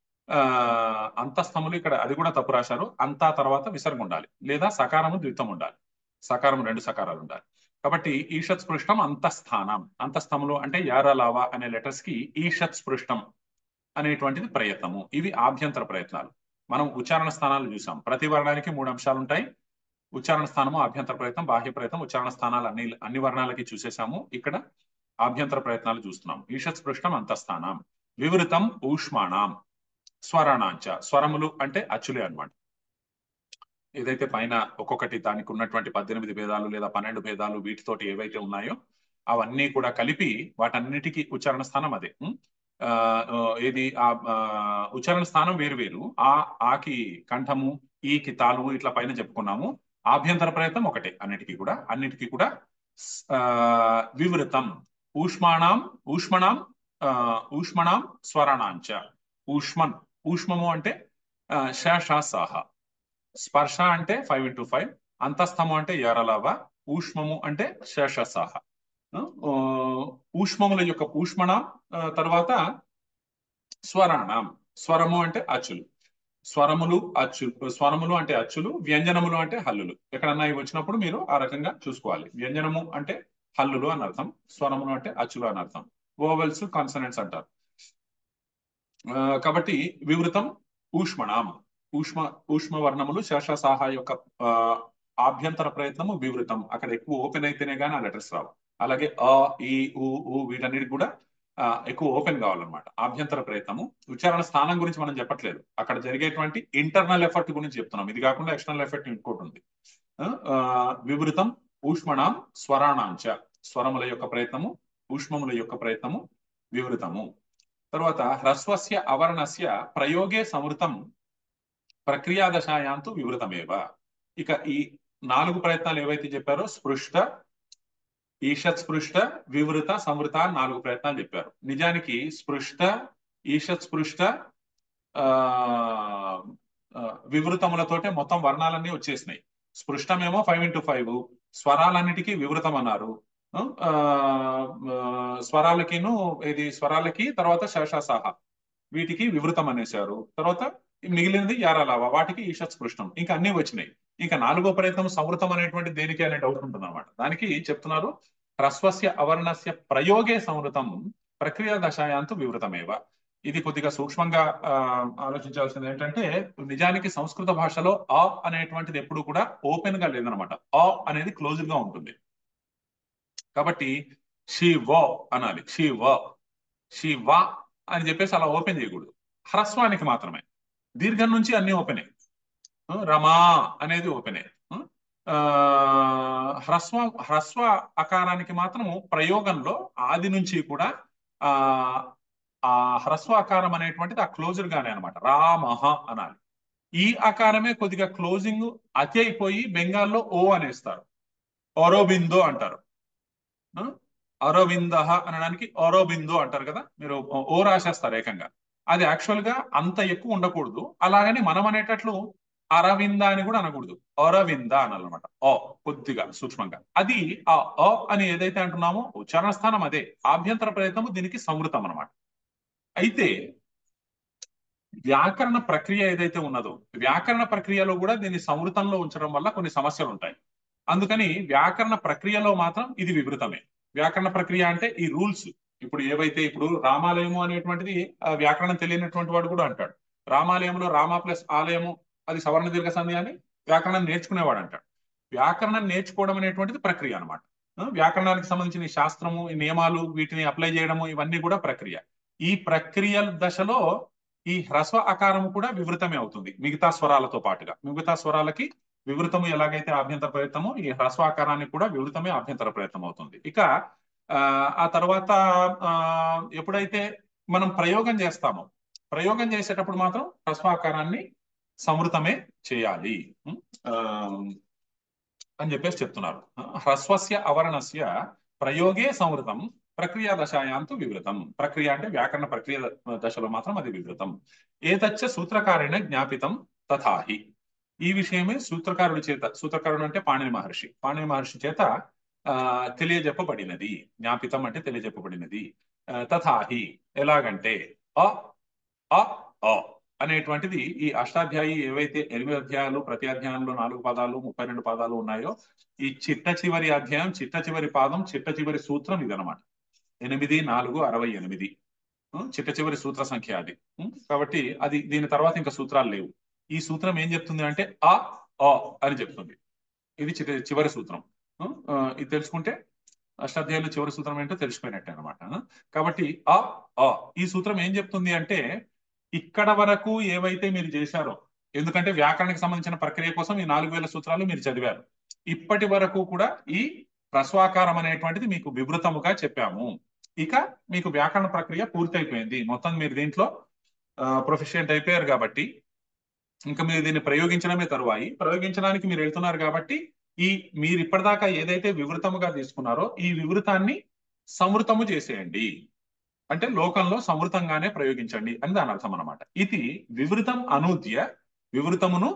అంతఃస్థములు ఇక్కడ అది కూడా తప్పు రాశారు. అంతా తర్వాత విసర్గ ఉండాలి, లేదా సకారము ద్విత్వం ఉండాలి, సకారం 2 సకారాలు ఉండాలి. కాబట్టి ఈషత్ స్పృష్టం అంతఃస్థానం. అంతఃస్థములు అంటే యారలావా అనే లెటర్స్ కి ఈషత్ స్పృష్టం అనేటువంటిది ప్రయత్నము. ఇవి ఆభ్యంతర ప్రయత్నాలు. మనం ఉచ్చారణ స్థానాలు చూసాం. ప్రతి వర్ణానికి 3 అంశాలు ఉంటాయి. ఉచ్చారణ స్థానము, ఆభ్యంతర ప్రయత్నం, బాహ్య ప్రయత్నం. ఉచ్చారణ స్థానాలు అన్ని వర్ణాలకి చూసేసాము. ఇక్కడ ఆభ్యంతర ప్రయత్నాలు చూస్తున్నాం. ఈషత్ స్పృష్టం అంతఃస్థానం. వివృతం ఊష్మాణం స్వరాణాంచ. స్వరములు అంటే అచ్చులే అన్నమాట. ఏదైతే పైన ఒక్కొక్కటి దానికి ఉన్నటువంటి 18 భేదాలు లేదా 12 భేదాలు వీటితోటి ఏవైతే ఉన్నాయో అవన్నీ కూడా కలిపి వాటన్నిటికీ ఉచ్చారణ స్థానం అదే. ఏది ఉచ్చారణ స్థానం వేరు వేరు. ఆకి కంఠము, ఈకి తాలువు, ఇట్లా పైన చెప్పుకున్నాము. ఆభ్యంతర ప్రయత్నం ఒకటే అన్నిటికీ కూడా. వివృతం ఊష్మాణం ఊష్మణం స్వరాణాంచ. ఊష్మము అంటే సాహ. స్పర్శ అంటే 5x5. అంతస్థము అంటే యారలావ. ఊష్మము అంటే శేషసాహ. ఊష్మముల యొక్క ఊష్మణ తర్వాత స్వరాణం. స్వరము అంటే అచ్చులు. స్వరములు అంటే అచ్చులు, వ్యంజనములు అంటే హల్లులు. ఎక్కడన్నా ఇవి వచ్చినప్పుడు మీరు ఆ రకంగా చూసుకోవాలి. వ్యంజనము అంటే హల్లులు అని అర్థం, స్వరములు అంటే అచ్చులు అని అర్థం. వోవెల్స్, కాన్సనెంట్స్ అంటారు. కాబట్టి వివృతం ఊష్మణం. ఊష్మ వర్ణములు శేషసాహ యొక్క ఆభ్యంతర ప్రయత్నము వివృతం. అక్కడ ఎక్కువ ఓపెన్ అయితేనే కానీ ఆ లెటర్స్ రావు. అలాగే అ, ఈ, ఊ వీటన్నిటి కూడా ఎక్కువ ఓపెన్ కావాలన్నమాట. ఆభ్యంతర ప్రయత్నము. ఉచ్చారణ స్థానం గురించి మనం చెప్పట్లేదు, అక్కడ జరిగేటువంటి ఇంటర్నల్ ఎఫర్ట్ గురించి చెప్తున్నాం. ఇది కాకుండా ఎక్స్టర్నల్ ఎఫర్ట్ ఇంకోటి ఉంది. వివృతం ఊష్మణం స్వరాణాంచ. స్వరముల యొక్క ప్రయత్నము, ఊష్మముల యొక్క ప్రయత్నము వివృతము. తర్వాత హ్రస్వస్య అవర్ణస్య ప్రయోగే సంవృతం ప్రక్రియాదశాయాంతు వివృతమేవ. ఇక ఈ 4 ప్రయత్నాలు ఏవైతే చెప్పారో స్పృష్ట, ఈషత్ స్పృష్ట, వివృత, సంవృత 4 ప్రయత్నాలు చెప్పారు. నిజానికి స్పృష్ట, ఈషత్ స్పృష్ట, వివృతములతోటే మొత్తం వర్ణాలన్నీ వచ్చేసినాయి. స్పృష్టమేమో 5x5, స్వరాలన్నిటికీ వివృతం అన్నారు. స్వరాలకి తర్వాత శేషసాహ వీటికి వివృతం అనేశారు. తర్వాత మిగిలినది యారలావా, వాటికి ఈషత్ స్పృష్టం. ఇంకా అన్ని వచ్చినాయి. ఇంకా 4వ ప్రయత్నం సంవృతం అనేటువంటి దేనికి అనే డౌట్ ఉంటుంది అనమాట. దానికి చెప్తున్నారు హ్రస్వస్య అవర్ణస్య ప్రయోగే సంవృతం ప్రక్రియ దశాయాంతు వివృతమేవ. ఇది కొద్దిగా సూక్ష్మంగా ఆలోచించాల్సింది ఏంటంటే, నిజానికి సంస్కృత భాషలో అ అనేటువంటిది ఎప్పుడు కూడా ఓపెన్ గా లేదనమాట. అ అనేది క్లోజ్డ్ గా ఉంటుంది. కాబట్టి శివ అనాలి. శివ అని చెప్పేసి అలా ఓపెన్ చేయకూడదు. హ్రస్వానికి మాత్రమే. దీర్ఘం నుంచి అన్ని ఓపెనే. రమా అనేది ఓపెనే. హ్రస్వ అకారానికి మాత్రము ప్రయోగంలో ఆది నుంచి కూడా ఆ హ్రస్వ అకారం అనేటువంటిది ఆ క్లోజర్ గానే అనమాట. రామహ అనాలి. ఈ అకారమే కొద్దిగా క్లోజింగ్ అతి అయిపోయి బెంగాల్లో ఓ అనేస్తారు. అరోబిందో అంటారు. అరవింద అనడానికి అరోబిందో అంటారు కదా, మీరు ఓ రాసేస్తారు ఏకంగా. అది యాక్చువల్ గా అంత ఎక్కువ ఉండకూడదు. అలాగని మనం అనేటట్లు అరవింద అని కూడా అనకూడదు, అరవింద అనాలన్నమాట. ఓ కొద్దిగా సూక్ష్మంగా. అది ఆ అ అని ఏదైతే అంటున్నామో ఉచ్చారణ స్థానం అదే. ఆభ్యంతర ప్రయత్నము దీనికి సంవృతం అనమాట. అయితే వ్యాకరణ ప్రక్రియ ఏదైతే ఉన్నదో, వ్యాకరణ ప్రక్రియలో కూడా దీన్ని సంవృతంలో ఉంచడం వల్ల కొన్ని సమస్యలు ఉంటాయి. అందుకని వ్యాకరణ ప్రక్రియలో మాత్రం ఇది వివృతమే. వ్యాకరణ ప్రక్రియ అంటే ఈ రూల్స్. ఇప్పుడు ఏవైతే ఇప్పుడు రామాలయము అనేటువంటిది వ్యాకరణం తెలియనటువంటి వాడు కూడా అంటాడు. రామాలయంలో రామ ప్లస్ ఆలయము అది సవర్ణ దీర్ఘ సంధి అని వ్యాకరణం నేర్చుకునేవాడు అంటాడు. వ్యాకరణం నేర్చుకోవడం అనేటువంటిది ప్రక్రియ అనమాట. వ్యాకరణానికి సంబంధించిన శాస్త్రము, ఈ నియమాలు, వీటిని అప్లై చేయడము, ఇవన్నీ కూడా ప్రక్రియ. ఈ ప్రక్రియ దశలో ఈ హ్రస్వ అకారము కూడా వివృతమే అవుతుంది మిగతా స్వరాలతో పాటుగా. మిగతా స్వరాలకి వివృతము ఎలాగైతే ఆభ్యంతర ప్రయత్నమో ఈ హ్రస్వాకారానికి కూడా వివృతమే ఆభ్యంతర ప్రయత్నం అవుతుంది. ఇక ఆ తర్వాత ఎప్పుడైతే మనం ప్రయోగం చేస్తామో, ప్రయోగం చేసేటప్పుడు మాత్రం హ్రస్వాకారాన్ని సంవృతమే చేయాలి అని చెప్పేసి చెప్తున్నారు. హ్రస్వస్య అవరణస్య ప్రయోగే సంవృతం ప్రక్రియా దశాయాంతు వివృతం. ప్రక్రియ అంటే వ్యాకరణ ప్రక్రియ దశలో మాత్రం అది వివృతం. ఏతచ్చ సూత్రకారేణ జ్ఞాపితం తథాహి. ఈ విషయమే సూత్రకారుడి చేత, సూత్రకారుడు అంటే పాణిని మహర్షి చేత తెలియజెప్పబడినది. జ్ఞాపితం అంటే తెలియజెప్పబడినది. తథాహి ఎలాగంటే అ అ అ అనేటువంటిది ఈ అష్టాధ్యాయి ఏవైతే 8 అధ్యాయాలు, ప్రతి అధ్యాయంలో 4 పాదాలు 32 పాదాలు ఉన్నాయో, ఈ చిట్ట చివరి అధ్యాయం, చిట్ట చివరి పాదం, చిట్ట చివరి సూత్రం ఇదనమాట. 8, 4, 68 చిట్ట చివరి సూత్ర సంఖ్య అది. కాబట్టి అది దీని తర్వాత ఇంకా సూత్రాలు లేవు. ఈ సూత్రం ఏం చెప్తుంది అంటే అ అ అని చెప్తుంది. ఇది చివరి సూత్రం. ఇది తెలుసుకుంటే అష్టాధ్యాయులు చివరి సూత్రం ఏంటో తెలిసిపోయినట్టే అనమాట. కాబట్టి అ అ ఈ సూత్రం ఏం చెప్తుంది అంటే ఇక్కడ వరకు ఏవైతే మీరు చేశారో, ఎందుకంటే వ్యాకరణకి సంబంధించిన ప్రక్రియ కోసం ఈ 4000 సూత్రాలు మీరు చదివారు. ఇప్పటి వరకు కూడా ఈ హ్రస్వాకారం అనేటువంటిది మీకు వివృతముగా చెప్పాము. ఇక మీకు వ్యాకరణ ప్రక్రియ పూర్తయిపోయింది. మొత్తం మీరు దీంట్లో ప్రొఫిషియంట్ అయిపోయారు కాబట్టి ఇంకా మీరు దీన్ని ప్రయోగించడమే తరువాయి. ప్రయోగించడానికి మీరు వెళ్తున్నారు కాబట్టి మీరు ఇప్పటిదాకా ఏదైతే వివృతముగా తీసుకున్నారో ఈ వివృతాన్ని సంవృతము చేసేయండి. అంటే లోకంలో సంవృతంగానే ప్రయోగించండి అని దాని అర్థం అనమాట. ఇది వివృతం అనూద్య, వివృతమును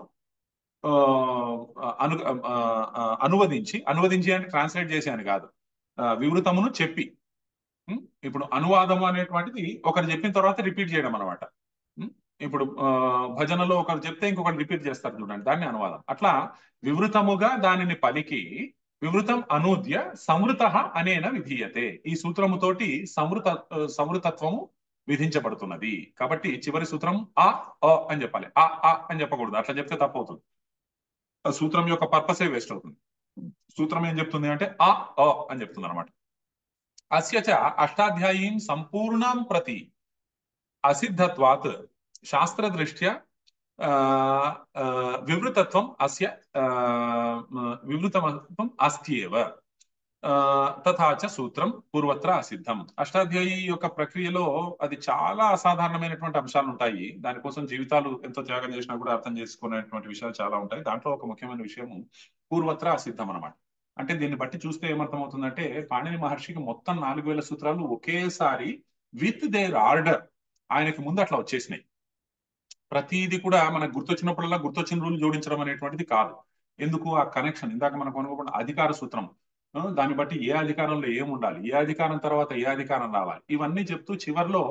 అనువదించి అంటే ట్రాన్స్లేట్ చేసి అని కాదు, వివృతమును చెప్పి. ఇప్పుడు అనువాదము అనేటువంటిది ఒకరు చెప్పిన తర్వాత రిపీట్ చేయడం అనమాట. ఇప్పుడు భజనలో ఒకరు చెప్తే ఇంకొకరు రిపీట్ చేస్తారు చూడండి, దాన్ని అనువాదం. అట్లా వివృతముగా దానిని పలికి వివృతం అనూద్య సంవృత అనేన విధీయతే. ఈ సూత్రముతోటి సంవృతత్వము విధించబడుతున్నది. కాబట్టి చివరి సూత్రం ఆ అ అని చెప్పాలి. ఆ ఆ అని చెప్పకూడదు. అట్లా చెప్తే తప్పవుతుంది. ఆ సూత్రం యొక్క పర్పసే వేస్ట్ అవుతుంది. సూత్రం ఏం చెప్తుంది అంటే ఆ అ అని చెప్తుంది అనమాట. అస్య చ అష్టాధ్యాయీం సంపూర్ణం ప్రతి అసిద్ధత్వాత్ శాస్త్రదృష్ట్యా వివృతత్వం అస్య వివృతత్వం అస్త్యేవ తథాచ సూత్రం పూర్వత్ర అసిద్ధం. అష్టాధ్యాయి యొక్క ప్రక్రియలో అది చాలా అసాధారణమైనటువంటి అంశాలు ఉంటాయి. దానికోసం జీవితాలు ఎంతో త్యాగం చేసినా కూడా అర్థం చేసుకునేటువంటి విషయాలు చాలా ఉంటాయి. దాంట్లో ఒక ముఖ్యమైన విషయం పూర్వత్ర అసిద్ధం అనమాట. అంటే దీన్ని బట్టి చూస్తే ఏమర్థమవుతుందంటే పాణిని మహర్షికి మొత్తం 4000 సూత్రాలు ఒకేసారి విత్ దేర్ ఆర్డర్ ఆయనకి ముందు అట్లా వచ్చేసినాయి. ప్రతిది కూడా మనకు గుర్తొచ్చినప్పుడల్లా గుర్తొచ్చిన రూల్ జోడించడం అనేటువంటిది కాదు. ఎందుకు? ఆ కనెక్షన్ ఇందాక మనకు అనుకోకుండా అధికార సూత్రం, దాన్ని బట్టి ఏ అధికారంలో ఏముండాలి, ఏ అధికారం తర్వాత ఏ అధికారం రావాలి, ఇవన్నీ చెప్తూ చివరిలో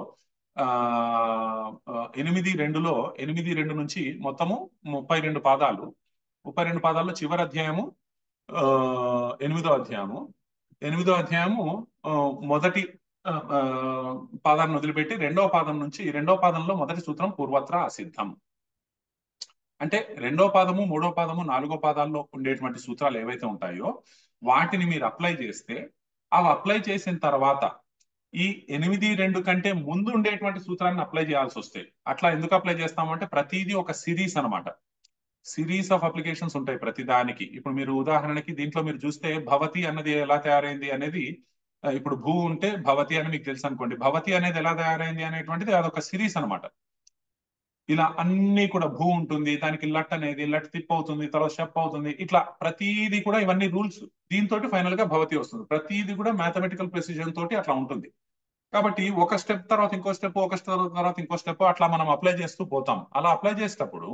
8-2లో 8-2 నుంచి మొత్తము 32 పాదాలు. 32 పాదాల్లో చివరి అధ్యాయము 8వ అధ్యాయము. 8వ అధ్యాయము మొదటి పాదాన్ని వదిలిపెట్టి రెండవ పాదం నుంచి, రెండవ పాదంలో మొదటి సూత్రం పూర్వత్ర అసిద్ధం. అంటే రెండో పాదము, మూడో పాదము, 4వ పాదాల్లో ఉండేటువంటి సూత్రాలు ఏవైతే ఉంటాయో వాటిని మీరు అప్లై చేస్తే, అవి అప్లై చేసిన తర్వాత ఈ 8-2 కంటే ముందు ఉండేటువంటి సూత్రాన్ని అప్లై చేయాల్సి వస్తే, అట్లా ఎందుకు అప్లై చేస్తామంటే ప్రతిదీ ఒక సిరీస్ అనమాట. సిరీస్ ఆఫ్ అప్లికేషన్స్ ఉంటాయి ప్రతి దానికి. ఇప్పుడు మీరు ఉదాహరణకి దీంట్లో మీరు చూస్తే భవతి అన్నది ఎలా తయారైంది అనేది, ఇప్పుడు భూ ఉంటే భవతి అని మీకు తెలుసు అనుకోండి. భవతి అనేది ఎలా తయారైంది అనేటువంటిది అదొక సిరీస్ అనమాట. ఇలా అన్ని కూడా భూ ఉంటుంది, దానికి లట్ అనేది లట్ తిప్ అవుతుంది, తర్వాత షప్ అవుతుంది, ఇట్లా ప్రతిదీ కూడా ఇవన్నీ రూల్స్. దీంతో ఫైనల్ గా భవతి వస్తుంది. ప్రతిదీ కూడా మ్యాథమెటికల్ ప్రెసిజన్ తోటి అట్లా ఉంటుంది. కాబట్టి ఒక స్టెప్ తర్వాత ఇంకో స్టెప్, ఒక స్టెప్ తర్వాత ఇంకో స్టెప్, అట్లా మనం అప్లై చేస్తూ పోతాం. అలా అప్లై చేసేటప్పుడు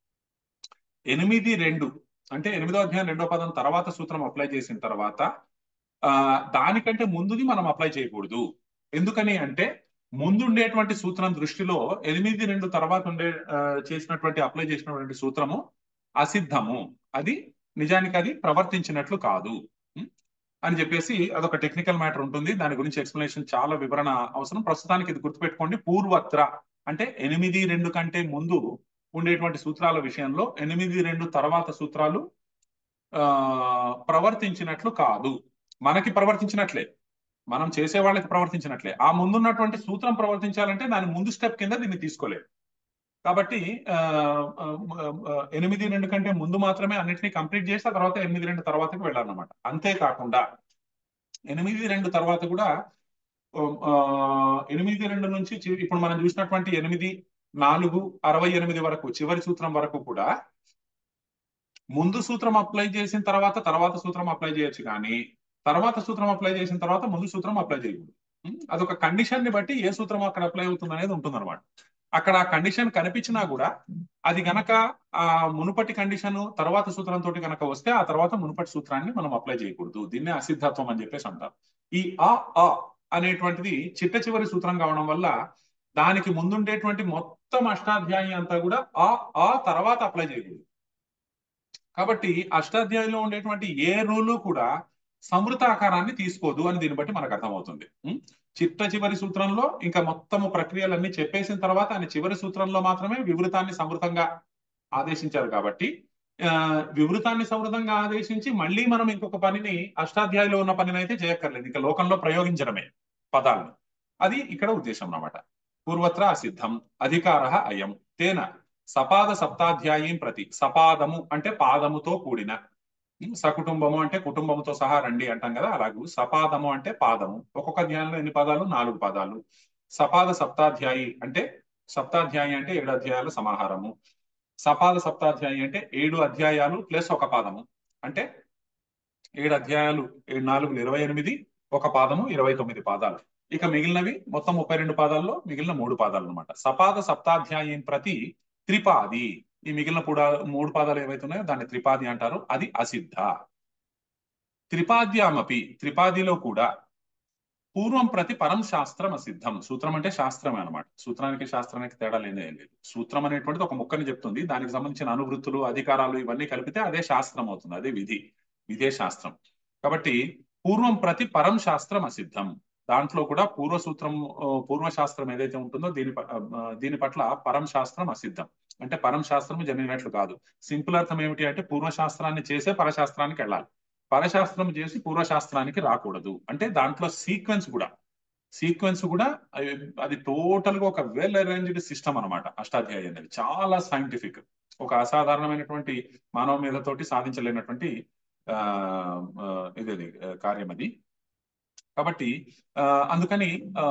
8-2 అంటే 8వ అధ్యాయం 2వ పదం తర్వాత సూత్రం అప్లై చేసిన తర్వాత దానికంటే ముందుది మనం అప్లై చేయకూడదు. ఎందుకని అంటే ముందుండేటువంటి సూత్రం దృష్టిలో 8-2 తర్వాత అప్లై చేసినటువంటి సూత్రము అసిద్ధము, అది నిజానికి అది ప్రవర్తించినట్లు కాదు అని చెప్పేసి అదొక టెక్నికల్ మ్యాటర్ ఉంటుంది. దాని గురించి ఎక్స్ప్లెనేషన్ చాలా వివరణ అవసరం. ప్రస్తుతానికి ఇది గుర్తుపెట్టుకోండి. పూర్వత్ర అంటే 8-2 కంటే ముందు ఉండేటువంటి సూత్రాల విషయంలో 8-2 తర్వాత సూత్రాలు ప్రవర్తించినట్లు కాదు. మనకి ప్రవర్తించినట్లే, మనం చేసే వాళ్ళకి ప్రవర్తించినట్లే. ఆ ముందున్నటువంటి సూత్రం ప్రవర్తించాలంటే దాని ముందు స్టెప్ కింద దీన్ని తీసుకోలేదు. కాబట్టి 8-2 కంటే ముందు మాత్రమే అన్నిటినీ కంప్లీట్ చేసి ఆ తర్వాత 8-2 తర్వాతకి వెళ్ళాలన్నమాట. అంతేకాకుండా 8-2 తర్వాత కూడా 8-2 నుంచి ఇప్పుడు మనం చూసినటువంటి 8-4-68 వరకు చివరి సూత్రం వరకు కూడా ముందు సూత్రం అప్లై చేసిన తర్వాత సూత్రం అప్లై చేయొచ్చు, కానీ తర్వాత సూత్రం అప్లై చేసిన తర్వాత ముందు సూత్రం అప్లై చేయకూడదు. అదొక కండిషన్ ని బట్టి ఏ సూత్రం అక్కడ అప్లై అవుతుంది అనేది ఉంటుంది అనమాట. అక్కడ ఆ కండిషన్ కనిపించినా కూడా అది గనక ఆ మునుపటి కండిషన్ తర్వాత సూత్రంతో కనుక వస్తే ఆ తర్వాత మునుపటి సూత్రాన్ని మనం అప్లై చేయకూడదు. దీన్నే అసిద్ధత్వం అని చెప్పేసి అంటారు. ఈ ఆ అనేటువంటిది చిట్ట చివరి సూత్రం కావడం వల్ల దానికి ముందుండేటువంటి మొత్తం అష్టాధ్యాయి అంతా కూడా ఆ తర్వాత అప్లై చేయకూడదు. కాబట్టి అష్టాధ్యాయంలో ఉండేటువంటి ఏ రూలు కూడా సమృత ఆకారాన్ని తీసుకోదు అని దీన్ని బట్టి మనకు అర్థమవుతుంది. చిట్ట చివరి సూత్రంలో ఇంకా మొత్తము ప్రక్రియలన్నీ చెప్పేసిన తర్వాత ఆయన చివరి సూత్రంలో మాత్రమే వివృతాన్ని సమృతంగా ఆదేశించారు. కాబట్టి వివృతాన్ని సమృతంగా ఆదేశించి మళ్ళీ మనం ఇంకొక పనిని అష్టాధ్యాయంలో ఉన్న పనిని అయితే చేయక్కర్లేదు, ఇంకా లోకంలో ప్రయోగించడమే పదాలను. అది ఇక్కడ ఉద్దేశం అన్నమాట. పూర్వత్ర అసిద్ధం అధికార అయం తేన సపాద సప్తాధ్యాయం ప్రతి. సపాదము అంటే పాదముతో కూడిన, సకుటుంబము అంటే కుటుంబముతో సహా రండి అంటాం కదా, అలాగే సపాదము అంటే పాదము. ఒక్కొక్క అధ్యాయంలో ఎన్ని పదాలు? 4 పదాలు. సపాద సప్తాధ్యాయి అంటే 7 అధ్యాయాల సమాహారము. సపాద సప్తాధ్యాయి అంటే 7 అధ్యాయాలు ప్లస్ ఒక పాదము. అంటే 7 అధ్యాయాలు 7 × 4 = 28, ఒక పాదము 29 పాదాలు. ఇక మిగిలినవి మొత్తం 32 పాదాల్లో మిగిలిన 3 పాదాలు అనమాట. సపాద సప్తాధ్యాయం ప్రతి త్రిపాది. ఈ మిగిలిన 3 పాదాలు ఏవైతే ఉన్నాయో దాన్ని త్రిపాది అంటారు. అది అసిద్ధ. త్రిపాద్యామపి, త్రిపాదిలో కూడా పూర్వం ప్రతి పరం శాస్త్రం అసిద్ధం. సూత్రం అంటే శాస్త్రమే అనమాట. సూత్రానికి శాస్త్రానికి తేడా లేనే లేదు. సూత్రం అనేటువంటిది ఒక ముక్కని చెప్తుంది, దానికి సంబంధించిన అనువృత్తులు అధికారాలు ఇవన్నీ కలిపితే అదే శాస్త్రం అవుతుంది, అదే విధే శాస్త్రం. కాబట్టి పూర్వం ప్రతి పరం శాస్త్రం అసిద్ధం. దాంట్లో కూడా పూర్వశాస్త్రం ఏదైతే ఉంటుందో దీని పట్ల పరం శాస్త్రం అసిద్ధం. అంటే పరం శాస్త్రం జరిగినట్లు కాదు. సింపుల్ అర్థం ఏమిటి అంటే పూర్వశాస్త్రాన్ని చేసే పరశాస్త్రానికి వెళ్ళాలి, పరశాస్త్రం చేసి పూర్వశాస్త్రానికి రాకూడదు. అంటే దాంట్లో సీక్వెన్స్ కూడా అది టోటల్ గా ఒక వెల్ అరేంజ్డ్ సిస్టమ్ అనమాట. అష్టాధ్యాయి అనేది చాలా సైంటిఫిక్, ఒక అసాధారణమైనటువంటి మానవ మేధతోటి సాధించలేనటువంటి ఇదేది కార్యం అది. కాబట్టి అందుకని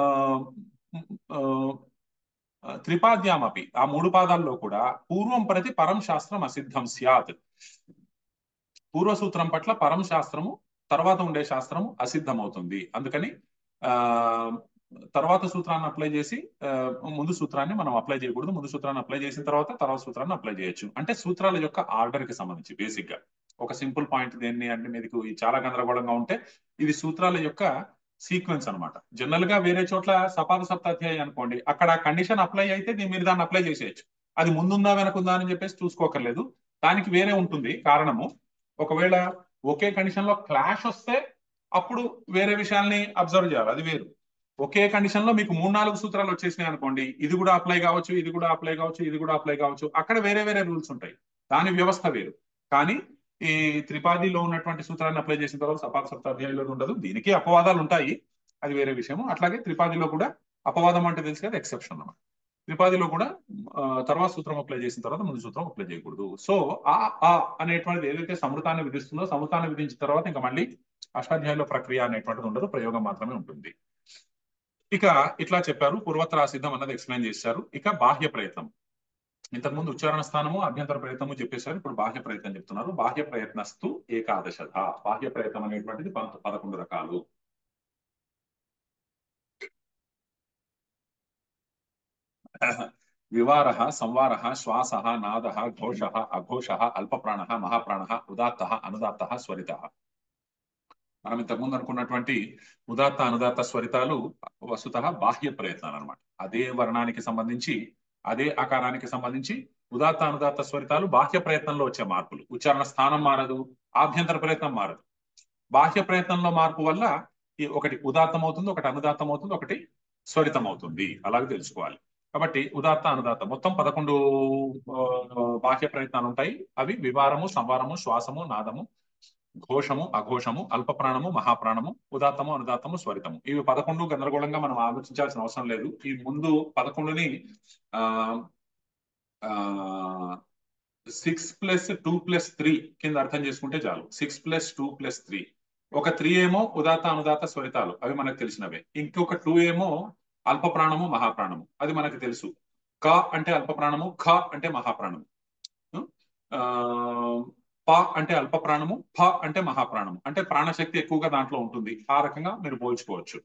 త్రిపాద్యామపి, ఆ 3 పాదాల్లో కూడా పూర్వం ప్రతి పరం శాస్త్రం అసిద్ధం స్యాత్. పూర్వసూత్రం పట్ల పరం శాస్త్రము తర్వాత ఉండే శాస్త్రము అసిద్ధం అవుతుంది. అందుకని తర్వాత సూత్రాన్ని అప్లై చేసి ముందు సూత్రాన్ని మనం అప్లై చేయకూడదు. ముందు సూత్రాన్ని అప్లై చేసిన తర్వాత సూత్రాన్ని అప్లై చేయొచ్చు. అంటే సూత్రాల యొక్క ఆర్డర్ కి సంబంధించి బేసిక్ గా ఒక సింపుల్ పాయింట్ దేన్ని అంటే మీకు చాలా గందరగోళంగా ఉంటే ఇది సూత్రాల యొక్క సీక్వెన్స్ అనమాట. జనరల్ గా వేరే చోట్ల సపాద సప్తాధ్యాయి అనుకోండి, అక్కడ కండిషన్ అప్లై అయితే మీరు దాన్ని అప్లై చేసేయచ్చు. అది ముందుందా వెనకుందా అని చెప్పేసి చూసుకోకర్లేదు, దానికి వేరే ఉంటుంది కారణము. ఒకవేళ ఒకే కండిషన్ లో క్లాష్ వస్తే అప్పుడు వేరే విషయాల్ని అబ్జర్వ్ చేయాలి, అది వేరు. ఒకే కండిషన్ లో మీకు 3-4 సూత్రాలు వచ్చేసినాయి అనుకోండి, ఇది కూడా అప్లై కావచ్చు, ఇది కూడా అప్లై కావచ్చు, ఇది కూడా అప్లై కావచ్చు, అక్కడ వేరే వేరే రూల్స్ ఉంటాయి, దాని వ్యవస్థ వేరు. కానీ ఈ త్రిపాదిలో ఉన్నటువంటి సూత్రాన్ని అప్లై చేసిన తర్వాత సపాద సప్తాధ్యాయంలో ఉండదు, దీనికి అపవాదాలు ఉంటాయి, అది వేరే విషయము. అట్లాగే త్రిపాదిలో కూడా అపవాదం అంటే తెలుసు కదా, ఎక్సెప్షన్ అన్నమాట. త్రిపాదిలో కూడా తర్వాత సూత్రం అప్లై చేసిన తర్వాత ముందు సూత్రం అప్లై చేయకూడదు. సో ఆ అనేటువంటిది ఏదైతే సమృతాన్ని విధిస్తుందో, సమృతాన్ని విధించిన తర్వాత ఇంకా మళ్ళీ అష్టాధ్యాయంలో ప్రక్రియ అనేటువంటిది ఉండదు, ప్రయోగం మాత్రమే ఉంటుంది. ఇక ఇట్లా చెప్పారు. పూర్వత్ర సిద్ధం అన్నది ఎక్స్ప్లెయిన్ చేశారు. ఇక బాహ్య ప్రయత్నం, ఇంతకుముందు ఉచ్చారణ స్థానము అభ్యంతర ప్రయత్నము చెప్పేశారు, ఇప్పుడు బాహ్య ప్రయత్నం చెప్తున్నారు. బాహ్య ప్రయత్నస్తు ఏకాదశధ. బాహ్య ప్రయత్నం అనేటువంటిది 11 రకాలు. వివార, సంవార, శ్వాస, నాద, ఘోష, అఘోష, అల్పప్రాణ, మహాప్రాణ, ఉదాత్త, అనుదాత్త, స్వరిత. మనం ఇంతకుముందు అనుకున్నటువంటి ఉదాత్త అనుదాత్త స్వరితాలు వస్తుతః బాహ్య ప్రయత్నాలు అనమాట. అదే వర్ణానికి సంబంధించి, అదే ఆకారానికి సంబంధించి ఉదాత్త అనుదాత్త స్వరితాలు బాహ్య ప్రయత్నంలో వచ్చే మార్పులు. ఉచ్చారణ స్థానం మారదు, ఆభ్యంతర ప్రయత్నం మారదు. బాహ్య ప్రయత్నంలో మార్పు వల్ల ఒకటి ఉదాత్తం అవుతుంది, ఒకటి అనుదాత్తం అవుతుంది, ఒకటి స్వరితం అవుతుంది, అలాగే తెలుసుకోవాలి. కాబట్టి ఉదాత్త అనుదాత్త మొత్తం 11 బాహ్య ప్రయత్నాలు ఉంటాయి. అవి వివారము, సంవారము, శ్వాసము, నాదము, ఘోషము, అఘోషము, అల్పప్రాణము, మహాప్రాణము, ఉదాత్తము, అనుదాత్తము, స్వరితము. ఇవి 11 గందరగోళంగా మనం ఆలోచించాల్సిన అవసరం లేదు. ఈ ముందు 11ని 6+2+3 కింద అర్థం చేసుకుంటే చాలు. 6+2+3. ఒక 3 ఏమో ఉదాత అనుదాత స్వరితాలు, అవి మనకు తెలిసినవే. ఇంకొక 2 ఏమో అల్ప ప్రాణము మహాప్రాణము, అది మనకు తెలుసు. క అంటే అల్ప ప్రాణము, ఖ అంటే మహాప్రాణము, ఆ, ప అంటే అల్ప ప్రాణము, ఫ అంటే మహాప్రాణము. అంటే ప్రాణశక్తి ఎక్కువగా దాంట్లో ఉంటుంది. ఆ రకంగా మీరు పోల్చుకోవచ్చు.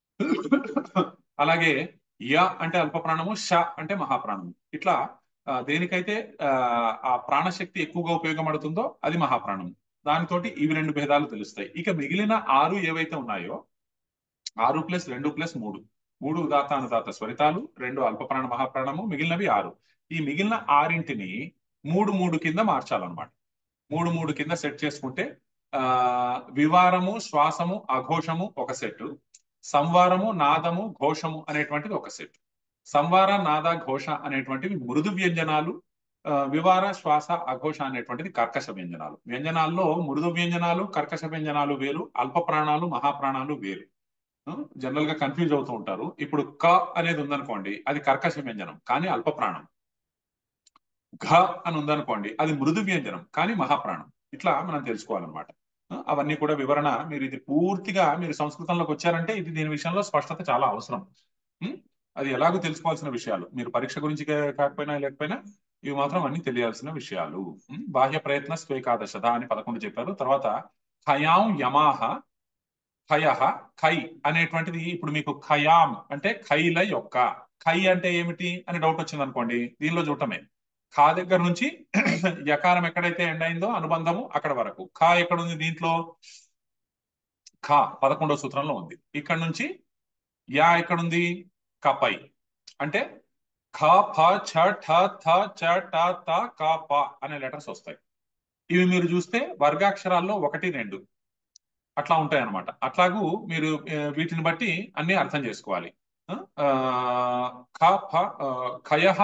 అలాగే య అంటే అల్ప ప్రాణము, ష అంటే మహాప్రాణము. ఇట్లా దేనికైతే ఆ ప్రాణశక్తి ఎక్కువగా ఉపయోగపడుతుందో అది మహాప్రాణము. దానితోటి ఇవి 2 భేదాలు తెలుస్తాయి. ఇక మిగిలిన 6 ఏవైతే ఉన్నాయో 6+2+3, 3 ఉదాత అనుదాత స్వరితాలు, 2 అల్పప్రాణ మహాప్రాణము, మిగిలినవి 6. ఈ మిగిలిన 6ంటిని 3 కింద మార్చాలన్నమాట. 3 కింద సెట్ చేసుకుంటే వివారము, శ్వాసము, అఘోషము ఒక సెట్, సంవారము, నాదము, ఘోషము అనేటువంటిది ఒక సెట్. సంవార, నాద, ఘోష అనేటువంటివి మృదు వ్యంజనాలు, వివార, శ్వాస, అఘోష అనేటువంటిది కర్కశ వ్యంజనాలు. వ్యంజనాల్లో మృదు వ్యంజనాలు, కర్కశ వ్యంజనాలు వేరు, అల్ప ప్రాణాలు, మహాప్రాణాలు వేరు. జనరల్ గా కన్ఫ్యూజ్ అవుతూ ఉంటారు. ఇప్పుడు క అనేది ఉందనుకోండి, అది కర్కశ వ్యంజనం కానీ అల్ప ప్రాణం. ఘ అని ఉందనుకోండి, అది మృదు వ్యంజనం కానీ మహాప్రాణం. ఇట్లా మనం తెలుసుకోవాలన్నమాట. అవన్నీ కూడా వివరణ. మీరు ఇది పూర్తిగా మీరు సంస్కృతంలోకి వచ్చారంటే ఇది దీని విషయంలో స్పష్టత చాలా అవసరం. అది ఎలాగో తెలుసుకోవాల్సిన విషయాలు. మీరు పరీక్ష గురించి కాకపోయినా లేకపోయినా ఇవి మాత్రం అన్ని తెలియాల్సిన విషయాలు. బాహ్య ప్రయత్న స్వేకాదశ అని 11 చెప్పారు. తర్వాత ఖయాం యమాహ ఖయః ఖై అనేటువంటిది ఇప్పుడు మీకు ఖయాం అంటే ఖైల యొక్క. ఖై అంటే ఏమిటి అని డౌట్ వచ్చింది అనుకోండి, దీనిలో చూడటమే. ఖా దగ్గర నుంచి యకారం ఎక్కడైతే ఎండ్ అయిందో అనుబంధము అక్కడ వరకు. ఖా ఎక్కడుంది దీంట్లో? ఖా 11వ సూత్రంలో ఉంది. ఇక్కడ నుంచి యా ఎక్కడుంది? కపై. అంటే ఖ ఫ ఛ ఠ థ చ ట త క ప అనే లెటర్స్ వస్తాయి. ఇవి మీరు చూస్తే వర్గాక్షరాల్లో 1, 2 అట్లా ఉంటాయి అన్నమాట. అట్లాగూ మీరు వీటిని బట్టి అన్ని అర్థం చేసుకోవాలి. ఖయః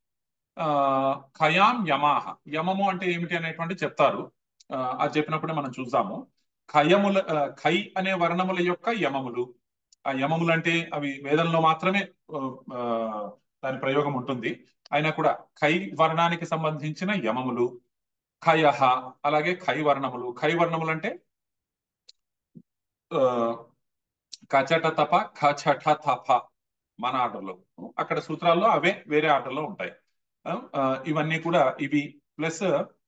ఖయాం యమాహ. యమము అంటే ఏమిటి అనేటువంటి చెప్తారు. అది చెప్పినప్పుడే మనం చూద్దాము. ఖయముల ఖై అనే వర్ణముల యొక్క యమములు. ఆ యమములు అంటే అవి వేదంలో మాత్రమే దాని ప్రయోగం ఉంటుంది. అయినా కూడా ఖై వర్ణానికి సంబంధించిన యమములు ఖయః. అలాగే ఖై వర్ణములు. ఖై వర్ణములు అంటే కచట తప ఖచట తప మన ఆర్డర్లో. అక్కడ సూత్రాల్లో అవే వేరే ఆర్డర్లో ఉంటాయి. ఇవన్నీ కూడా ఇవి ప్లస్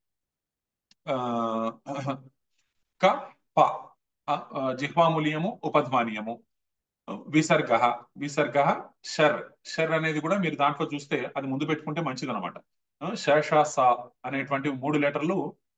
క ప జిహ్వామూల్యము, ఉపధ్మానీయము. విసర్గ. విసర్గ షర్. షర్ అనేది కూడా మీరు దాంట్లో చూస్తే అది ముందు పెట్టుకుంటే మంచిది అనమాట. ష అనేటువంటి 3 లెటర్లు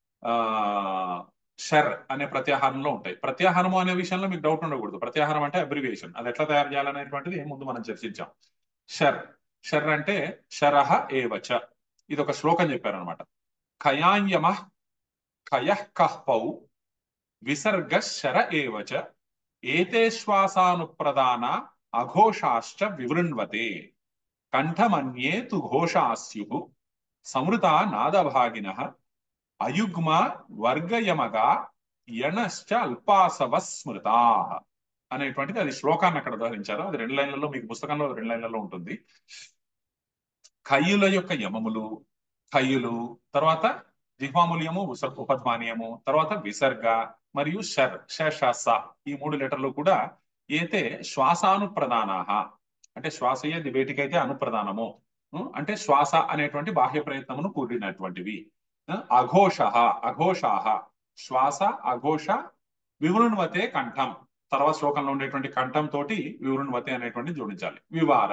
షర్ అనే ప్రత్యాహారంలో ఉంటాయి. ప్రత్యాహారము అనే విషయంలో మీకు డౌట్ ఉండకూడదు. ప్రత్యాహారం అంటే అబ్రివియేషన్, అది ఎట్లా తయారు చేయాలనేటువంటిది ముందు మనం చర్చించాం. షర్. షర్ అంటే శరహ ఏవచ. ఇది ఒక శ్లోకం చెప్పారనమాట. ఖయాన్యమ ఖయః కహ్పౌ విసర్గ శర ఏవచ ఏతే శ్వాసానుప్రదాన అఘోషాశ్చ వివృణ్వతే కంఠమన్యే తు ఘోషాస్యు సమృత నాదభాగినః అయుగ్మ వర్గయమగా యణశ్చ అల్పాసవ స్మృతా అనేటువంటిది అది శ్లోకాన్ని అక్కడ ఉదాహరించారు. అది 2 లైన్లలో మీకు పుస్తకంలో 2 లైన్లలో ఉంటుంది. ఖయ్యుల యొక్క యమములు ఖయ్యులు, తర్వాత జిహ్వామూల్యము, ఉపధ్మానీయము, తర్వాత విసర్గ మరియు షర్ ష ఈ 3 లెటర్లు కూడా ఏతే శ్వాసానుప్రదానాహ అంటే శ్వాసయే వేటికైతే అనుప్రదానము అంటే శ్వాస అనేటువంటి బాహ్య ప్రయత్నమును కూడినటువంటివి. అఘోష అఘోషాహ శ్వాస అఘోష వివృణ్వతే కంఠం. తర్వాత శ్లోకంలో ఉండేటువంటి కంఠం తోటి వివృణ్వతే అనేటువంటి జోడించాలి. వివార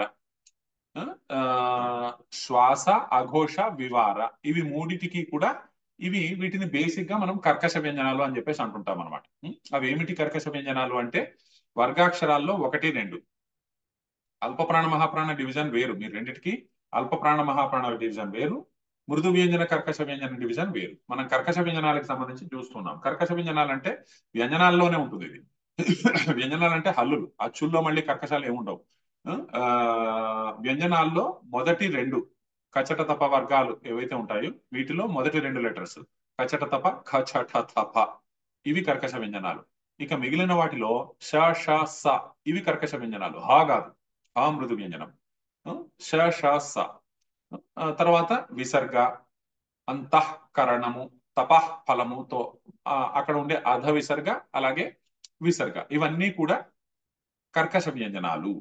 శ్వాస అఘోష వివార ఇవి 3టికి కూడా వీటిని బేసిక్ గా మనం కర్కశ వ్యంజనాలు అని చెప్పేసి అంటుంటాం అనమాట. అవి ఏమిటి కర్కశ వ్యంజనాలు అంటే వర్గాక్షరాల్లో 1, 2. అల్ప ప్రాణ మహాప్రాణ డివిజన్ వేరు. మీరు రెండింటికి అల్ప ప్రాణ మహాప్రాణ డివిజన్ వేరు, మృదు వ్యంజన కర్కశ వ్యంజన డివిజన్ వేరు. మనం కర్కశ వ్యంజనాలకు సంబంధించి చూస్తున్నాం. కర్కశ వ్యంజనాలు అంటే వ్యంజనాల్లోనే ఉంటుంది ఇది. వ్యంజనాలు అంటే హల్లులు, అచ్చుల్లో మళ్ళీ కర్కశాలు ఏముండవు. వ్యంజనాల్లో మొదటి 2 కచట తప వర్గాలు ఏవైతే ఉంటాయో వీటిలో మొదటి 2 లెటర్స్ కచట తప ఖచట తప ఇవి కర్కశ వ్యంజనాలు. ఇక మిగిలిన వాటిలో ష ష స ఇవి కర్కశ వ్యంజనాలు. హా కాదు, హా మృదు వ్యంజనం. ష ష స తర్వాత విసర్గ, అంతఃకరణము, తపః ఫలముతో అక్కడ ఉండే అధ విసర్గ అలాగే విసర్గ ఇవన్నీ కూడా కర్కశ వ్యంజనాలు.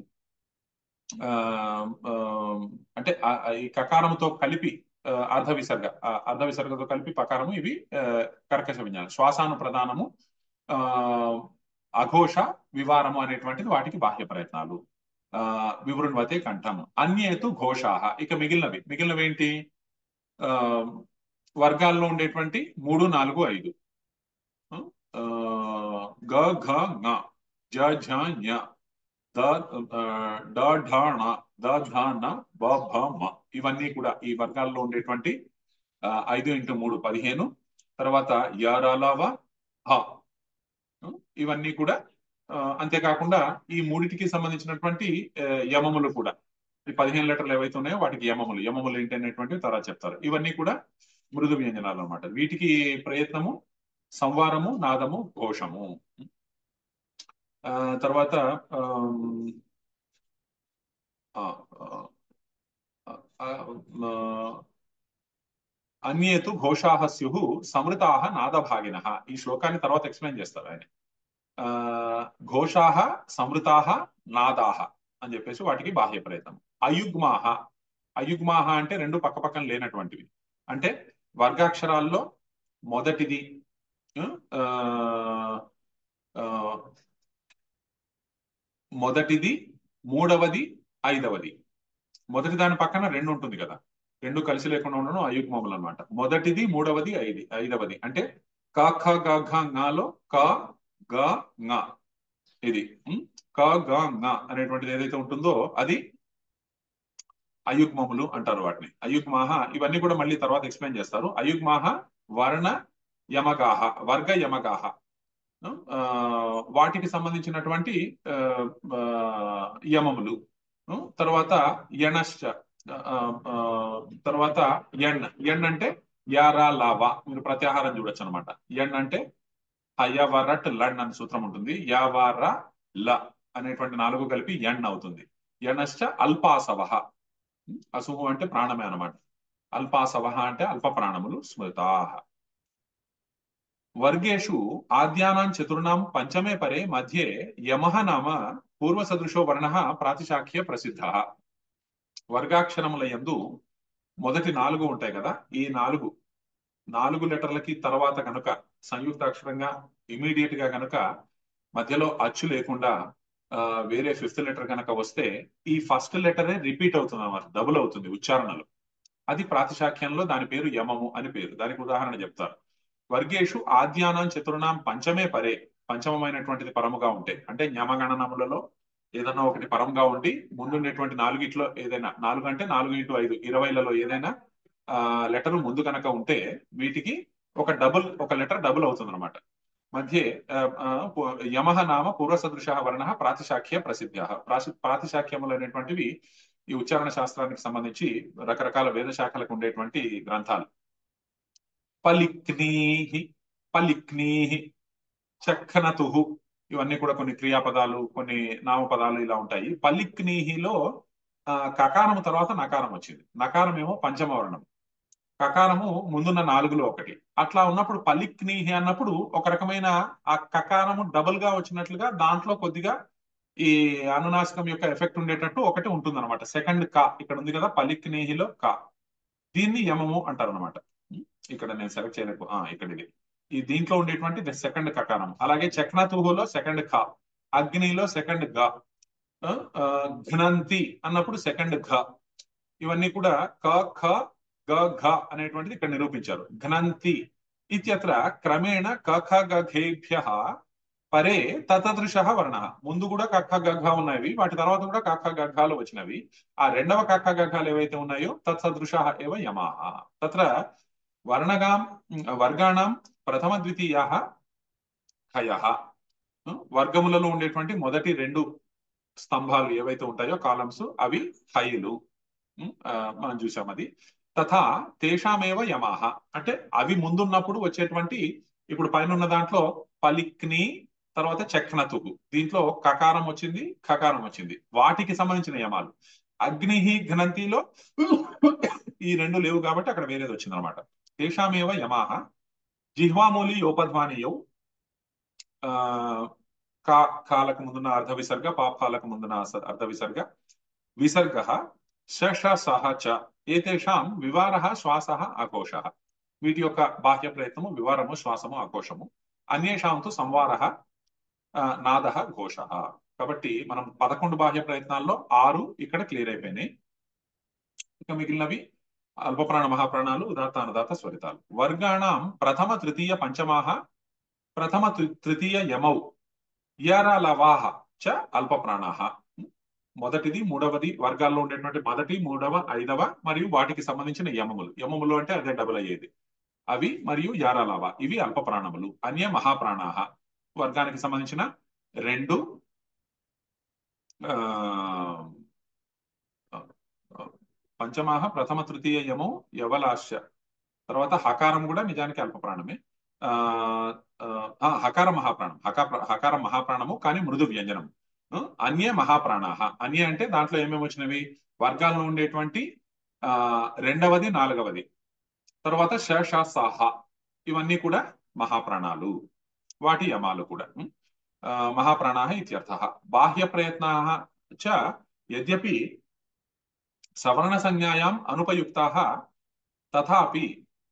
అంటే ఈ కకారముతో కలిపి అర్ధ విసర్గ, అర్ధ విసర్గతో కలిపి పకారము, ఇవి కర్కశ వ్యంజనాలు. శ్వాసాను ప్రధానము, అఘోష, వివారము అనేటువంటిది వాటికి బాహ్య ప్రయత్నాలు. వివృణ్వతే కంఠము. అన్యేతు ఘోషాహ. ఇక మిగిలినవి ఏంటి? వర్గాల్లో ఉండేటువంటి 3, 4, 5 గ ఘ ఞ జ ఝ ఞ ద ఢ ణ ద ధ న బ భ మ ఇవన్నీ కూడా ఈ వర్గాల్లో ఉండేటువంటి 5 × 3 15. తర్వాత య ర ల వ హ ఇవన్నీ కూడా. అంతేకాకుండా ఈ మూడిటికి సంబంధించినటువంటి యమములు కూడా, ఈ 15 లెటర్లు ఏవైతే ఉన్నాయో వాటికి యమములు ఏంటి అనేటువంటివి తర్వాత చెప్తారు. ఇవన్నీ కూడా మృదు వ్యంజనాలు అన్నమాట. వీటికి ప్రయత్నము, సంవారము, నాదము, ఘోషము. తర్వాత అన్యేతు ఘోషాః స్యుః సమృతాః నాదభాగినః. ఈ శ్లోకాన్ని తర్వాత ఎక్స్ప్లెయిన్ చేస్తారు ఆయన. ఘోషాః సమృతాః నాదాః అని చెప్పేసి వాటికి బాహ్య ప్రయత్నం. అయుగ్మాః అంటే రెండు పక్కపక్కన లేనటువంటివి. అంటే వర్గాక్షరాల్లో మొదటిది, మూడవది, 5వది. మొదటి దాని పక్కన 2 ఉంటుంది కదా, 2 కలిసి లేకుండా ఉండడం అయుగ్మములు అనమాట. మొదటిది, మూడవది, 5వది. అంటే క ఖ గ ఘ ఞలో క గ ఞ, ఇది క గ ఞ అనేటువంటిది ఏదైతే ఉంటుందో అది అయుగ్మములు అంటారు వాటిని. అయుగ్మాహ ఇవన్నీ కూడా మళ్ళీ తర్వాత ఎక్స్ప్లెయిన్ చేస్తారు. అయుగ్మాహ వర్ణ యమగాహ, వర్గ యమగాహ, వాటికి సంబంధించినటువంటి యమములు. తర్వాత యణశ్చ, తర్వాత ఎన్ అంటే యారా లావా. మీరు ప్రత్యాహారం చూడొచ్చు అనమాట. ఎన్ అంటే హయవరట్ లన్ అనే సూత్రం ఉంటుంది. యావార ల అనేటువంటి 4 కలిపి ఎన్ అవుతుంది. యణశ్చ అల్పాసవ. అసుహు అంటే ప్రాణమే అనమాట. అల్పాసవ అంటే అల్ప ప్రాణములు, స్మృతాః. వర్గేషు ఆద్యానాం చతుర్ణాం పంచమే పరే మధ్యే యమః నామ పూర్వసదృశో వర్ణః ప్రాతిశాఖ్య ప్రసిద్ధః. వర్గాక్షరముల యందు మొదటి 4 ఉంటాయి కదా, ఈ 4 లెటర్లకి తర్వాత కనుక సంయుక్తాక్షరంగా ఇమీడియట్ గా కనుక మధ్యలో అచ్చు లేకుండా వేరే 5th లెటర్ కనుక వస్తే ఈ ఫస్ట్ లెటరే రిపీట్ అవుతుంది అన్నమాట, డబుల్ అవుతుంది ఉచ్చారణలో. అది ప్రాతిశాఖ్యంలో దాని పేరు యమము అని పేరు. దానికి ఉదాహరణ చెప్తారు. వర్గేషు ఆద్యానాం చతుర్ణాం పంచమే పరే. పంచమమైనటువంటిది పరముగా ఉంటే, అంటే న్యమగణనములలో ఏదన్నా ఒకటి పరంగా ఉండి ముందుండేటువంటి 4గిట్లో ఏదైనా, 4 అంటే 4 × 5 20లలో ఏదైనా లెటర్ ముందు కనుక ఉంటే వీటికి ఒక లెటర్ డబుల్ అవుతుంది అనమాట. మధ్య యమః నామ పూర్వసదృశ వర్ణ ప్రాతిశాఖ్య ప్రసిద్ధ. ప్రాతిశాఖ్యములు అనేటువంటివి ఈ ఉచ్చారణ శాస్త్రానికి సంబంధించి రకరకాల వేద శాఖలకు ఉండేటువంటి గ్రంథాలు. పలిక్నీహి, పలిక్నీహి, చక్కనతుహు ఇవన్నీ కూడా కొన్ని క్రియాపదాలు, కొన్ని నామపదాలు ఇలా ఉంటాయి. పలిక్నీహిలో కకారము తర్వాత నకారం వచ్చింది. నకారం ఏమో పంచమ వర్ణం, కకారము ముందున్న 4లో ఒకటి. అట్లా ఉన్నప్పుడు పలిక్నీహి అన్నప్పుడు ఒక రకమైన ఆ కకారము డబుల్ గా వచ్చినట్లుగా దాంట్లో కొద్దిగా ఈ అనునాసికం యొక్క ఎఫెక్ట్ ఉండేటట్టు ఒకటి ఉంటుంది అనమాట. సెకండ్ క ఇక్కడ ఉంది కదా, పలిక్నీహిలో క, దీన్ని యమము అంటారు అనమాట. ఇక్కడ నేను సెలెక్ట్ చేయలేకు, ఇక్కడ ఇది ఈ దీంట్లో ఉండేటువంటి సెకండ్ కకారం. అలాగే చక్నతుహులో సెకండ్ ఖ, అగ్నిలో సెకండ్ గ, ఘ్నంతి అన్నప్పుడు సెకండ్ ఘ. ఇవన్నీ కూడా క ఖ గ ఘ అనేటువంటిది ఇక్కడ నిరూపించారు. ఘ్నంతి ఇత్యత్ర క్రమేణ క ఖ గ ఘేభ్యః పరే తతదృశ వర్ణ. ముందు కూడా కఖ గఘ ఉన్నవి, వాటి తర్వాత కూడా కఖ గఘాలు వచ్చినవి. ఆ రెండవ కఖ గఘాలు ఏవైతే ఉన్నాయో తత్సదృశ ఏవ యమాః. తత్ర వర్గాణం ప్రథమ ద్వితీయాః ఖయః. వర్గములలో ఉండేటువంటి మొదటి 2 స్తంభాలు ఏవైతే ఉంటాయో కాలమ్స్, అవి హైలు. మనం చూసాం అది. తథా తేషామేవ యమాః అంటే అవి ముందున్నప్పుడు వచ్చేటువంటి, ఇప్పుడు పైన ఉన్న దాంట్లో పలిక్ని తర్వాత చక్నతుహు, దీంట్లో కకారం వచ్చింది, ఖకారం వచ్చింది, వాటికి సంబంధించిన యమాలు. అగ్ని ఘ్నంతిలో ఈ రెండు లేవు కాబట్టి అక్కడ వేరేది వచ్చింది అనమాట. తేషామేవ యమాహ జిహ్వామూలి యోపధ్వానియౌ ఆ కా కాలకు ముందున్న అర్ధ విసర్గ పాపాలకు ముందున్న అర్ధ విసర్గ విసర్గ శష సహ చ ఏతేషాం వివారః శ్వాసః ఆకోశః. వీటి యొక్క బాహ్య ప్రయత్నము వివారము శ్వాసము ఆకోశము. అన్యేషాంతు సంవారః నాదః ఘోషః. కాబట్టి మనం 11 బాహ్య ప్రయత్నాల్లో 6 ఇక్కడ క్లియర్ అయిపోయినాయి. ఇక మిగిలినవి అల్పప్రాణ మహాప్రాణాలు ఉదాత్త అనుదాత్త స్వరితాలు. వర్గాణం ప్రథమ తృతీయ పంచమాహ ప్రథమ తృతీయ యమౌ యరలవాహ చ అల్పప్రాణాహ. మొదటిది మూడవది వర్గాల్లో ఉండేటువంటి మొదటి మూడవ ఐదవ మరియు వాటికి సంబంధించిన యమములు. యమములు అంటే అదే డబుల్ అయ్యేది. అవి మరియు యారాలవ ఇవి అల్ప ప్రాణములు. అన్య మహాప్రాణాహ వర్గానికి సంబంధించిన 2 పంచమాహ ప్రథమ తృతీయ యమో యవలాశ్య. తర్వాత హకారం కూడా నిజానికి అల్ప ప్రాణమే. హకార మహాప్రాణం హకార మహాప్రాణము కానీ మృదు వ్యంజనం. అన్య మహాప్రాణాహ. అన్య అంటే దాంట్లో ఏమేమి వచ్చినవి వర్గాల్లో ఉండేటువంటి రెండవది నాలుగవది తర్వాత శష సాహ ఇవన్నీ కూడా మహాప్రాణాలు వాటి యమాలు కూడా మహాప్రాణాః ఇత్యర్థః. బాహ్య ప్రయత్నాః చ యద్యపి సవర్ణ సంజ్ఞాయాం అనుపయుక్తాః తథాపి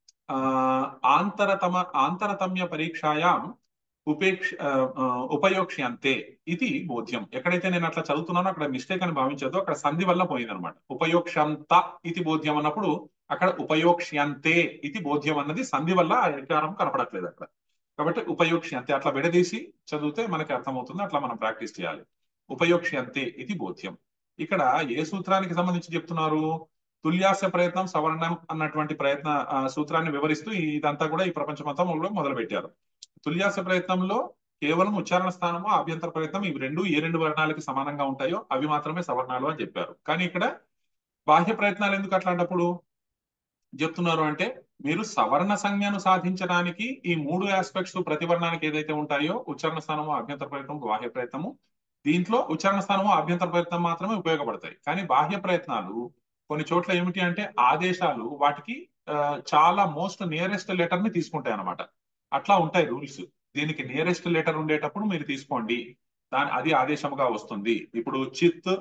ఆంతరతమ్య పరీక్షాయాం ఉపయోక్ష్యంతే ఇది బోధ్యం. ఎక్కడైతే నేను అట్లా చదువుతున్నానో అక్కడ మిస్టేక్ అని భావించదు, అక్కడ సంధి వల్ల పోయింది అనమాట. ఉపయోక్ష్యంత ఇది బోధ్యం అన్నప్పుడు అక్కడ ఉపయోక్ష్యంతే ఇది బోధ్యం అన్నది సంధి వల్ల ఆ వికారం కనపడట్లేదు అక్కడ. కాబట్టి ఉపయోక్ష్యంతే అట్లా విడదీసి చదివితే మనకి అర్థమవుతుంది. అట్లా మనం ప్రాక్టీస్ చేయాలి. ఉపయోక్ష్యంతే ఇది బోధ్యం. ఇక్కడ ఏ సూత్రానికి సంబంధించి చెప్తున్నారు? తుల్యాస్య ప్రయత్నం సవర్ణం అన్నటువంటి సూత్రాన్ని వివరిస్తూ ఇదంతా కూడా ఈ ప్రపంచమంతా మొదలు పెట్టారు. తుల్యాస్య ప్రయత్నంలో కేవలం ఉచ్చారణ స్థానము ఆభ్యంతర ప్రయత్నం ఇవి రెండు ఏ రెండు వర్ణాలకి సమానంగా ఉంటాయో అవి మాత్రమే సవర్ణాలు అని చెప్పారు. కానీ ఇక్కడ బాహ్య ప్రయత్నాలు ఎందుకు అట్లాంటప్పుడు చెప్తున్నారు అంటే మీరు సవర్ణ సంజ్ఞను సాధించడానికి ఈ 3 ఆస్పెక్ట్స్ ప్రతివర్ణానికి ఏదైతే ఉంటాయో ఉచ్చారణ స్థానము ఆభ్యంతర ప్రయత్నం బాహ్య ప్రయత్నము దీంట్లో ఉచ్చారణ స్థానము ఆభ్యంతర ప్రయత్నం మాత్రమే ఉపయోగపడతాయి. కానీ బాహ్య ప్రయత్నాలు కొన్ని చోట్ల ఏమిటి అంటే ఆదేశాలు వాటికి చాలా మోస్ట్ నియరెస్ట్ లెటర్ ని తీసుకుంటాయి అన్నమాట. అట్లా ఉంటాయి రూల్స్. దీనికి నియరెస్ట్ లెటర్ ఉండేటప్పుడు మీరు తీసుకోండి, అది ఆదేశముగా వస్తుంది. ఇప్పుడు చిత్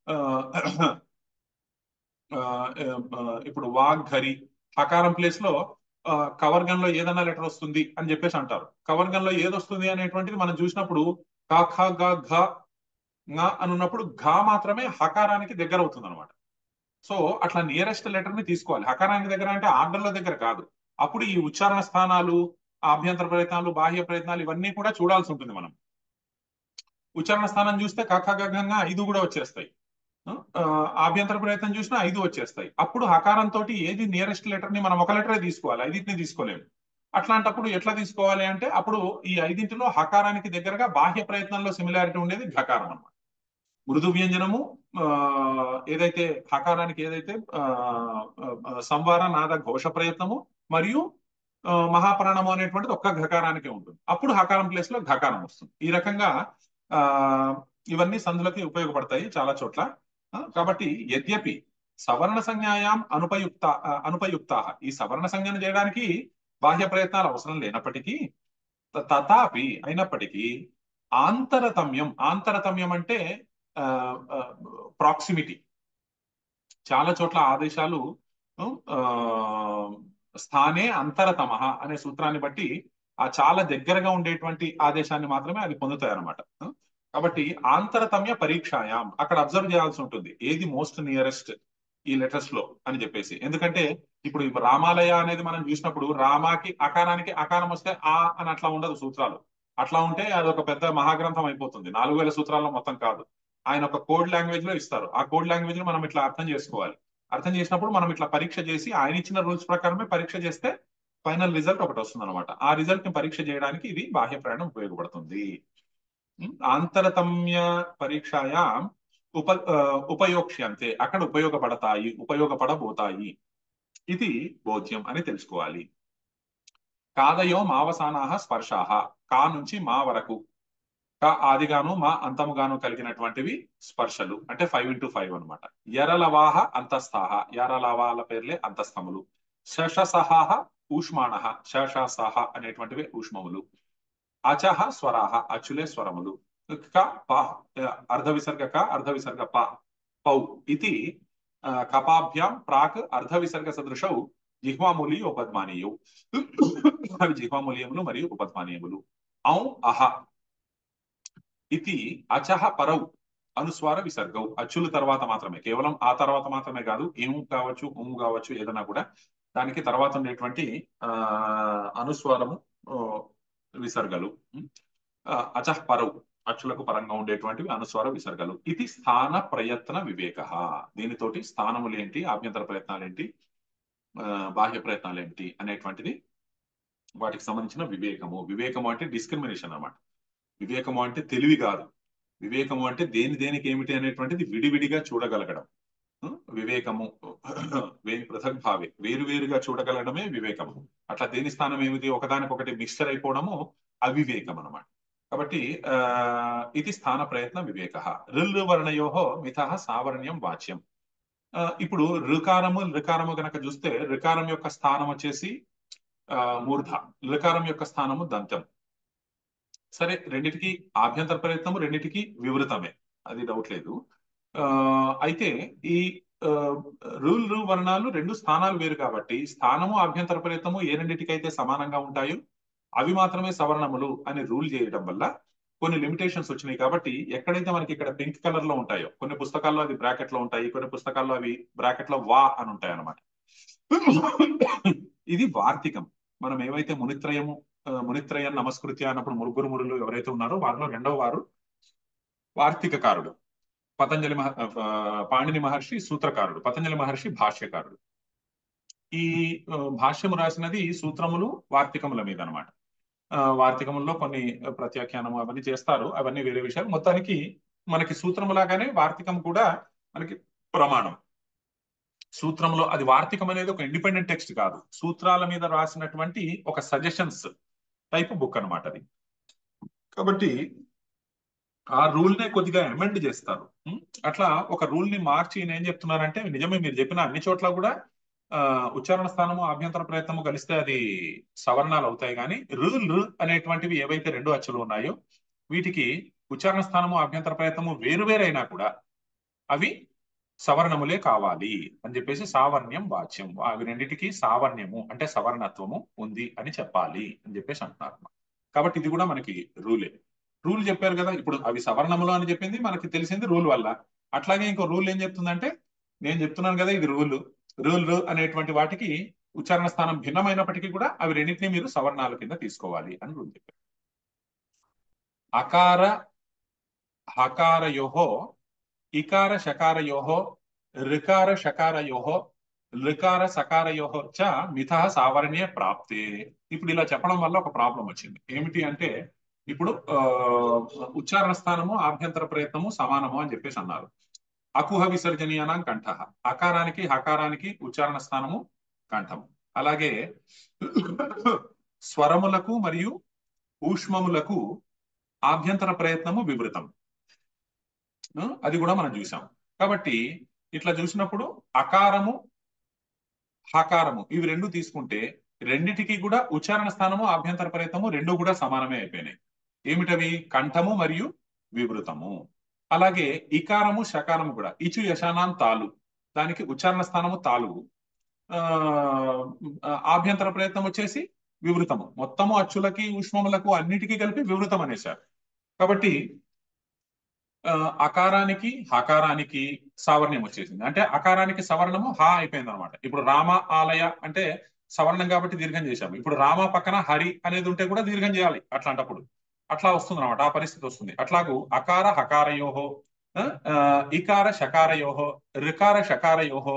ఇప్పుడు వాగ్ఘరి హకారం ప్లేస్ లో కవర్గంలో ఏదన్నా లెటర్ వస్తుంది అని చెప్పేసి అంటారు. కవర్గంలో ఏది వస్తుంది అనేటువంటిది మనం చూసినప్పుడు క ఖ గ ఘ ङ అని ఉన్నప్పుడు ఘ మాత్రమే హకారానికి దగ్గర అవుతుంది అనమాట. సో అట్లా నియరెస్ట్ లెటర్ ని తీసుకోవాలి. హకారానికి దగ్గర అంటే ఆర్డర్ల దగ్గర కాదు. అప్పుడు ఈ ఉచ్చారణ స్థానాలు ఆభ్యంతర ప్రయత్నాలు బాహ్య ప్రయత్నాలు ఇవన్నీ కూడా చూడాల్సి ఉంటుంది. మనం ఉచ్చారణ స్థానం చూస్తే కఖగంగా 5 కూడా వచ్చేస్తాయి. ఆభ్యంతర ప్రయత్నం చూసినా 5 వచ్చేస్తాయి. అప్పుడు హకారంతో ఏది నియరెస్ట్ లెటర్ ని మనం ఒక లెటరే తీసుకోవాలి, 5ని తీసుకోలేము. అట్లాంటప్పుడు ఎట్లా తీసుకోవాలి అంటే అప్పుడు ఈ 5లో హకారానికి దగ్గరగా బాహ్య ప్రయత్నంలో సిమిలారిటీ ఉండేది ఘకారం అన్నమాట. మృదు వ్యంజనము ఏదైతే హకారానికి ఏదైతే సంవార నాద ఘోష ప్రయత్నము మరియు మహాప్రాణము అనేటువంటిది ఒక్క ఘకారానికే ఉంటుంది. అప్పుడు హకారం ప్లేస్ లో ఘకారం వస్తుంది. ఈ రకంగా ఇవన్నీ సంధులకి ఉపయోగపడతాయి చాలా చోట్ల. కాబట్టి యద్యపి సవర్ణ సంజ్ఞాయాం అనుపయుక్త ఈ సవర్ణ సంజ్ఞను చేయడానికి బాహ్య ప్రయత్నాలు అవసరం లేనప్పటికీ తథాపి అయినప్పటికీ ఆంతరతమ్యం అంటే ప్రాక్సిమిటీ. చాలా చోట్ల ఆదేశాలు స్థానే అంతరతమ అనే సూత్రాన్ని బట్టి ఆ చాలా దగ్గరగా ఉండేటువంటి ఆదేశాన్ని మాత్రమే అది పొందుతాయి అన్నమాట. కాబట్టి ఆంతరతమ్య పరీక్షాయాం అక్కడ అబ్జర్వ్ చేయాల్సి ఉంటుంది ఏది మోస్ట్ నియరెస్ట్ ఈ లెటర్స్ లో అని చెప్పేసి. ఎందుకంటే ఇప్పుడు రామాలయ అనేది మనం చూసినప్పుడు రామాకి అకారానికి అకారం వస్తే ఆ అని అట్లా ఉండదు సూత్రాలు. అట్లా ఉంటే అది ఒక పెద్ద మహాగ్రంథం అయిపోతుంది. 4000 సూత్రాల్లో మొత్తం కాదు. ఆయన ఒక కోడ్ లాంగ్వేజ్ లో ఇస్తారు. ఆ కోడ్ లాంగ్వేజ్ లో మనం ఇట్లా అర్థం చేసుకోవాలి. అర్థం చేసినప్పుడు మనం ఇట్లా పరీక్ష చేసి ఆయన ఇచ్చిన రూల్స్ ప్రకారమే పరీక్ష చేస్తే ఫైనల్ రిజల్ట్ ఒకటి వస్తుంది అనమాట. ఆ రిజల్ట్ ని పరీక్ష చేయడానికి ఇది బాహ్య ప్రయాణం ఉపయోగపడుతుంది. ఆంతరతమ్య పరీక్షాయా ఉపయోక్ష్యంతే అక్కడ ఉపయోగపడబోతాయి ఇది బోధ్యం అని క ఆదిగాను మా అంతముగాను కలిగినటువంటివి స్పర్శలు అంటే 5x5 అనమాట. ఎరలవాహ అంతస్థాహ, ఎరలవాల పేర్లే అంతస్థములు. శషసహాహ ఊష్మాణ, శషసహ అనేటువంటివి ఊష్మములు. అచహ స్వరాహ, అచ్చులే స్వరములు. క ప అర్ధ విసర్గ క, అర్ధ విసర్గ ప, పౌ ఇది కపాభ్యాం ప్రాక్ అర్ధ విసర్గ సదృశౌ జిహ్వామూలీయ ఉపద్మానీయు. అవి జిహ్వామూలీయములు మరియు ఉపద్మానీయములు. ఔ అహ ఇది అచహ పరౌ అనుస్వార విసర్గౌ, అచ్చుల తర్వాత మాత్రమే, కేవలం ఆ తర్వాత మాత్రమే కాదు, ఏము కావచ్చు ఉము కావచ్చు ఏదైనా కూడా దానికి తర్వాత ఉండేటువంటి అనుస్వారము విసర్గలు. అచహ పరౌ అచ్చులకు పరంగా ఉండేటువంటివి అనుస్వార విసర్గలు. ఇది స్థాన ప్రయత్న వివేక. దీనితోటి స్థానములు ఏంటి, ఆభ్యంతర ప్రయత్నాలు ఏంటి, బాహ్య ప్రయత్నాలు ఏంటి అనేటువంటిది వాటికి సంబంధించిన వివేకము. వివేకము అంటే డిస్క్రిమినేషన్ అన్నమాట. వివేకము అంటే తెలివి కాదు. వివేకము అంటే దేనికి ఏమిటి అనేటువంటిది విడివిడిగా చూడగలగడం. వివేకము పృథక్ భావే, వేరువేరుగా చూడగలగడమే వివేకము. అట్లా దేని స్థానం ఏమిటి, ఒకదానికొకటి మిక్స్చర్ అయిపోవడము అవివేకం అన్నమాట. కాబట్టి ఇది స్థాన ప్రయత్న వివేక. రిల్ వర్ణయోహో మిథః సావర్ణ్యం వాచ్యం. ఇప్పుడు ఋకారము గనక చూస్తే ఋకారం యొక్క స్థానం వచ్చేసి మూర్ధ, ఋకారం యొక్క స్థానము దంతం. సరే, రెండిటికి ఆభ్యంతర ప్రయత్నము, రెండిటికి వివృతమే, అది డౌట్ లేదు. అయితే ఈ రు వర్ణాలు రెండు స్థానాలు వేరు కాబట్టి స్థానము ఆభ్యంతర ప్రయత్నము ఏ రెండిటికైతే సమానంగా ఉంటాయో అవి మాత్రమే సవర్ణములు అని రూల్ చేయడం వల్ల కొన్ని లిమిటేషన్స్ వచ్చినాయి. కాబట్టి ఎక్కడైతే మనకి ఇక్కడ పింక్ కలర్ లో ఉంటాయో, కొన్ని పుస్తకాల్లో అది బ్రాకెట్ లో ఉంటాయి, కొన్ని పుస్తకాల్లో అవి బ్రాకెట్ లో వా అని ఉంటాయి అన్నమాట. ఇది వార్తికం. మనం ఏవైతే మునిత్రయం నమస్కృత్య అన్నప్పుడు మురుగురు ఎవరైతే ఉన్నారో వారిలో రెండవ వారు వార్తికకారుడు. పాణిని మహర్షి సూత్రకారుడు, పతంజలి మహర్షి భాష్యకారుడు. ఈ భాష్యము రాసినది సూత్రములు వార్తికముల మీద అనమాట. వార్తికముల్లో కొన్ని ప్రత్యాఖ్యానము అవన్నీ చేస్తారు, అవన్నీ వేరే విషయాలు. మొత్తానికి మనకి సూత్రములాగానే వార్తికం కూడా మనకి ప్రమాణం. సూత్రంలో అది వార్తికం అనేది ఒక ఇండిపెండెంట్ టెక్స్ట్ కాదు, సూత్రాల మీద రాసినటువంటి ఒక సజెషన్స్ టైప్ బుక్ అనమాట అది. కాబట్టి ఆ రూల్ నే కొద్దిగా అమెండ్ చేస్తారు. అట్లా ఒక రూల్ ని మార్చి ఏం చెప్తున్నారంటే, నిజమే మీరు చెప్పిన అన్ని చోట్ల కూడా ఉచ్చారణ స్థానము ఆభ్యంతర ప్రయత్నము కలిస్తే అది సవర్ణాలు అవుతాయి. కానీ రు అనేటువంటివి ఏవైతే రెండు అచ్చులు ఉన్నాయో వీటికి ఉచ్చారణ స్థానము ఆభ్యంతర ప్రయత్నము వేరువేరైనా కూడా అవి సవర్ణములే కావాలి అని చెప్పేసి సావర్ణ్యం వాచ్యం, అవి రెండింటికి సావర్ణ్యము అంటే సవర్ణత్వము ఉంది అని చెప్పాలి అని చెప్పేసి అంటున్నారు. కాబట్టి ఇది కూడా మనకి రూల్ చెప్పారు కదా. ఇప్పుడు అవి సవర్ణములు అని చెప్పింది మనకి తెలిసింది రూల్ వల్ల. అట్లాగే ఇంకో రూల్ ఏం చెప్తుందంటే, నేను చెప్తున్నాను కదా ఇది రూల్ అనేటువంటి వాటికి ఉచ్చారణ స్థానం భిన్నమైనప్పటికీ కూడా అవి రెండింటినీ మీరు సవర్ణాల కింద తీసుకోవాలి అని రూల్ చెప్పారు. అకార హకారయోహో ఇకార శకారయోహో ఋకార శకారయోహో ఋకార సకారయోహో చ మిథః సావర్ణ్య ప్రాప్తే. ఇప్పుడు ఇలా చెప్పడం వల్ల ఒక ప్రాబ్లం వచ్చింది. ఏమిటి అంటే, ఇప్పుడు ఉచ్చారణ స్థానము ఆభ్యంతర ప్రయత్నము సమానము అని చెప్పేసి అన్నారు. అకుహ విసర్జనీయానాం కంఠ, అకారానికి హకారానికి ఉచ్చారణ స్థానము కంఠము. అలాగే స్వరములకు మరియు ఊష్మములకు ఆభ్యంతర ప్రయత్నము వివృతం, అది కూడా మనం చూసాం. కాబట్టి ఇట్లా చూసినప్పుడు అకారము హకారము ఇవి రెండు తీసుకుంటే రెండిటికి కూడా ఉచ్చారణ స్థానము ఆభ్యంతర ప్రయత్నము రెండు కూడా సమానమే అయిపోయినాయి. ఏమిటవి? కంఠము మరియు వివృతము. అలాగే ఇకారము శకారము కూడా ఇచు యశానాం తాలు, దానికి ఉచ్చారణ స్థానము తాలు, ఆభ్యంతర ప్రయత్నం వచ్చేసి వివృతము. మొత్తము అచ్చులకి ఊష్మములకు అన్నిటికీ కలిపి వివృతం అనేశారు. కాబట్టి అకారానికి హకారానికి సావర్ణ్యం వచ్చేసింది. అంటే అకారానికి సవర్ణము హా అయిపోయింది అనమాట. ఇప్పుడు రామ ఆలయ అంటే సవర్ణం కాబట్టి దీర్ఘం చేశాము. ఇప్పుడు రామ పక్కన హరి అనేది ఉంటే కూడా దీర్ఘం చేయాలి. అట్లాంటప్పుడు అట్లా వస్తుంది అనమాట, ఆ పరిస్థితి వస్తుంది. అట్లాగూ అకార హకారయోహో ఇకార శకారయోహో ఋకార శకారయోహో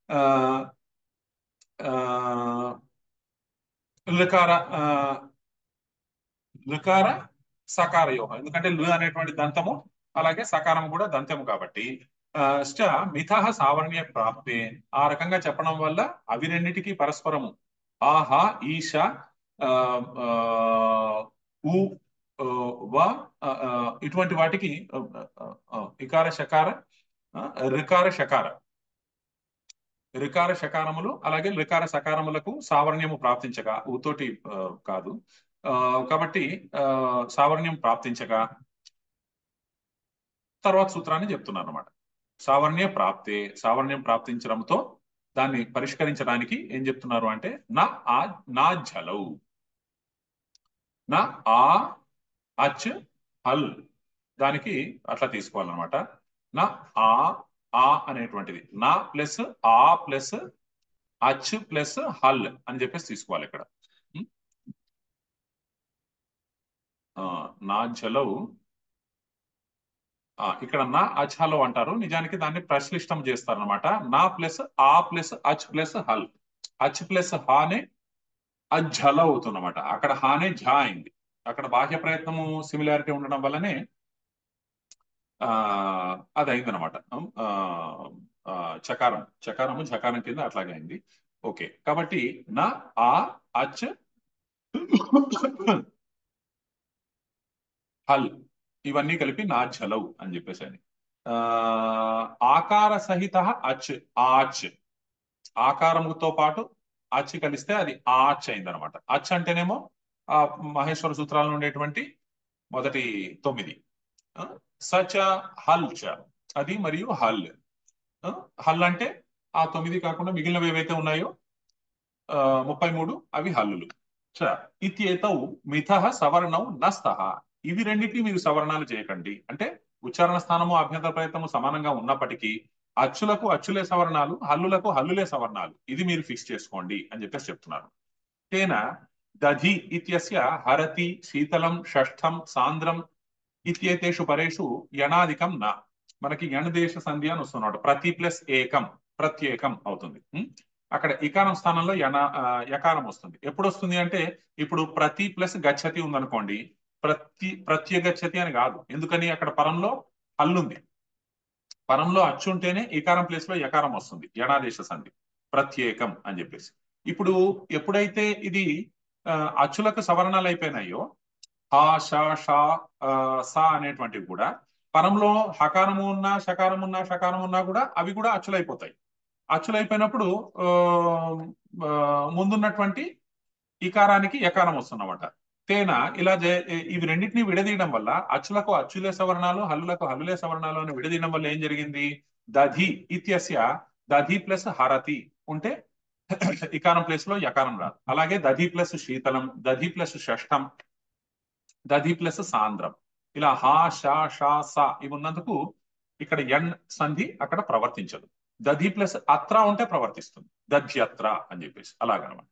ఋకార సకారయోహ, ఎందుకంటే లు అనేటువంటి దంతము అలాగే సకారము కూడా దంతము కాబట్టి మిథః సావర్ణ్య ప్రాప్తే. ఆ రకంగా చెప్పడం వల్ల అవి రెండింటికి పరస్పరము ఆహా ఈశ ఉ వ ఇటువంటి వాటికి ఇకార శకార రికార శకార రికార శకారములు అలాగే రికార సకారములకు సావర్ణ్యము ప్రాప్తించగా ఊతోటి కాదు కాబట్టి సావర్ణ్యం ప్రాప్తించగా తర్వాత సూత్రాన్ని చెప్తున్నారు అనమాట. సావర్ణ్యం ప్రాప్తించడంతో దాన్ని పరిష్కరించడానికి ఏం చెప్తున్నారు అంటే నా జలౌ నా అచ్ హల్ దానికి అట్లా తీసుకోవాలన్నమాట. నా అనేటువంటిది నా ప్లస్ ప్లస్ అచ్ ప్లస్ హల్ అని చెప్పేసి తీసుకోవాలి ఇక్కడ. నా జలౌ ఇక్కడ నా అచ్హలో అంటారు, నిజానికి దాన్ని ప్రశ్లిష్టం చేస్తారనమాట. నా ప్లస్ ప్లస్ అచ్ ప్లస్ హల్, అచ్ ప్లస్ హానే అజ్జల అవుతుందన్నమాట. అక్కడ హానే ఝా అయింది. అక్కడ బాహ్య ప్రయత్నము సిమిలారిటీ ఉండడం వల్లనే అది అయిందనమాట. చకారము ఝకారం కింద అట్లాగే అయింది. ఓకే, కాబట్టి నా అచ్ హల్ ఇవన్నీ కలిపి నా జలవు అని చెప్పేసి అని. ఆకార సహిత ఆచ్ ఆకారముతో పాటు అచ్ కలిస్తే అది ఆచ్ అయింది అనమాట. అచ్ అంటేనేమో మహేశ్వర సూత్రాల్లో ఉండేటువంటి మొదటి 9 సచ హల్ చ అది మరియు హల్. హల్ అంటే ఆ 9 కాకుండా మిగిలినవి ఏవైతే ఉన్నాయో 33 అవి హల్లులు. చ ఇత్యేతౌ మిథః సవర్ణౌ నస్తః ఇవి రెండింటినీ మీరు సవర్ణాలు చేయకండి. అంటే ఉచ్చారణ స్థానము అభ్యంతర ప్రయత్నము సమానంగా ఉన్నప్పటికీ అచ్చులకు అచ్చులే సవర్ణాలు, హల్లులకు హల్లులే సవర్ణాలు, ఇది మీరు ఫిక్స్ చేసుకోండి అని చెప్పేసి చెప్తున్నారు. తేన దధి ఇత్యస్య హరతి శీతలం షష్ఠం సాంద్రం ఇత్యేతేషు పరేషు యణాదికం నా. మనకి యణదేశ సంధి అని వస్తున్నాడు. ప్రతి ప్లస్ ఏకం ప్రత్యేకం అవుతుంది. అక్కడ ఇకారం స్థానంలో యకారం వస్తుంది. ఎప్పుడు వస్తుంది అంటే ఇప్పుడు ప్రతి ప్లస్ గచ్చతి ఉందనుకోండి, ప్రత్యగచ్చతి అని కాదు. ఎందుకని అక్కడ పరంలో హల్లుంది. పరంలో అచ్చు ఉంటేనే ఈకారం ప్లేస్ లో యకారం వస్తుంది. యణాదేశ సంధి ప్రత్యేకం అని చెప్పేసి. ఇప్పుడు ఎప్పుడైతే ఇది అచ్చులకు సవర్ణాలు అయిపోయినాయో హా షా షా సా అనేటువంటివి కూడా పరంలో హకారము ఉన్నా షకారం ఉన్నా కూడా అవి కూడా అచ్చులైపోతాయి. అచ్చులైపోయినప్పుడు ముందున్నటువంటి ఈకారానికి యకారం వస్తున్నమాట. తేన ఇలా ఇవి రెండింటినీ విడదీయడం వల్ల అచ్చులకు అచ్చులే సవర్ణాలు, హల్లులకు హల్లులే సవర్ణాలు అని విడదీయడం వల్ల ఏం జరిగింది? దధి ఇత్యస్య దధి ప్లస్ హరతి ఉంటే ఇకారం ప్లేస్ లో యకారం రాదు. అలాగే దధి ప్లస్ శీతలం, దధి ప్లస్ షష్ఠం, దధి ప్లస్ సాంద్రం, ఇలా హా షా షా సా ఇవి ఉన్నందుకు ఇక్కడ ఎన్ సంధి అక్కడ ప్రవర్తించదు. దధి ప్లస్ అత్ర ఉంటే ప్రవర్తిస్తుంది, దధ్యత్ర అని చెప్పేసి అలాగనమాట.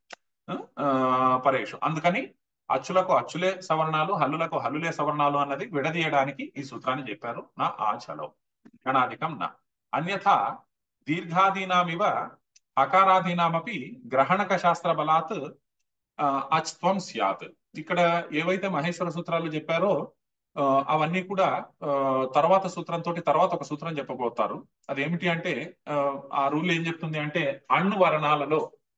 పరేషు అందుకని అచ్చులకు అచ్చులే సవర్ణాలు, హల్లులకు హల్లులే సవర్ణాలు అన్నది విడదీయడానికి ఈ సూత్రాన్ని చెప్పారు. నా ఆచలో గణాధికం నా. అన్యథా దీర్ఘాదీనామివ అకారాదీనామపి గ్రహణక శాస్త్ర బలాత్ అచ్త్వం స్యాత్. ఇక్కడ ఏవైతే మహేశ్వర సూత్రాలు చెప్పారో అవన్నీ కూడా తర్వాత సూత్రంతో తర్వాత ఒక సూత్రం చెప్పబోతారు. అదేమిటి అంటే ఆ రూల్ ఏం చెప్తుంది అంటే అణ్ణు వర్ణాలలో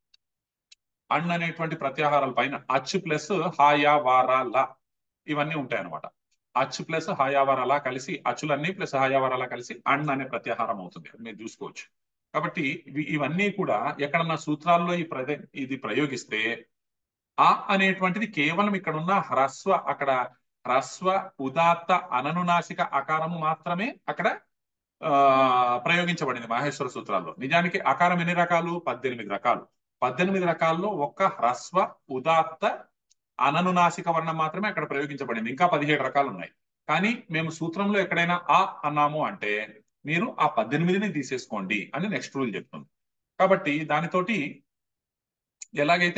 అణ్ అనేటువంటి ప్రత్యాహారాల పైన అచ్చు ప్లస్ హాయా వారాల ఇవన్నీ ఉంటాయన్నమాట. అచ్చు ప్లస్ హాయావారాల కలిసి అచ్చులన్నీ ప్లస్ హాయావారాల కలిసి అణ్ అనే ప్రత్యాహారం అవుతుంది. మీరు చూసుకోవచ్చు. కాబట్టి ఇవన్నీ కూడా ఎక్కడన్నా సూత్రాల్లో ఇది ప్రయోగిస్తే అనేటువంటిది కేవలం ఇక్కడ ఉన్న హ్రస్వ, అక్కడ హ్రస్వ ఉదాత్త అననునాసిక అకారము మాత్రమే అక్కడ ప్రయోగించబడింది మహేశ్వర సూత్రాల్లో. నిజానికి అకారం ఎన్ని రకాలు? 18 రకాలు. 18 రకాల్లో ఒక్క హ్రస్వ ఉదాత్త అననునాసిక వర్ణం మాత్రమే అక్కడ ప్రయోగించబడింది. ఇంకా 17 రకాలు ఉన్నాయి. కానీ మేము సూత్రంలో ఎక్కడైనా అన్నాము అంటే మీరు ఆ 18ని తీసేసుకోండి అని నెక్స్ట్ రూల్ చెప్తుంది. కాబట్టి దానితోటి ఎలాగైతే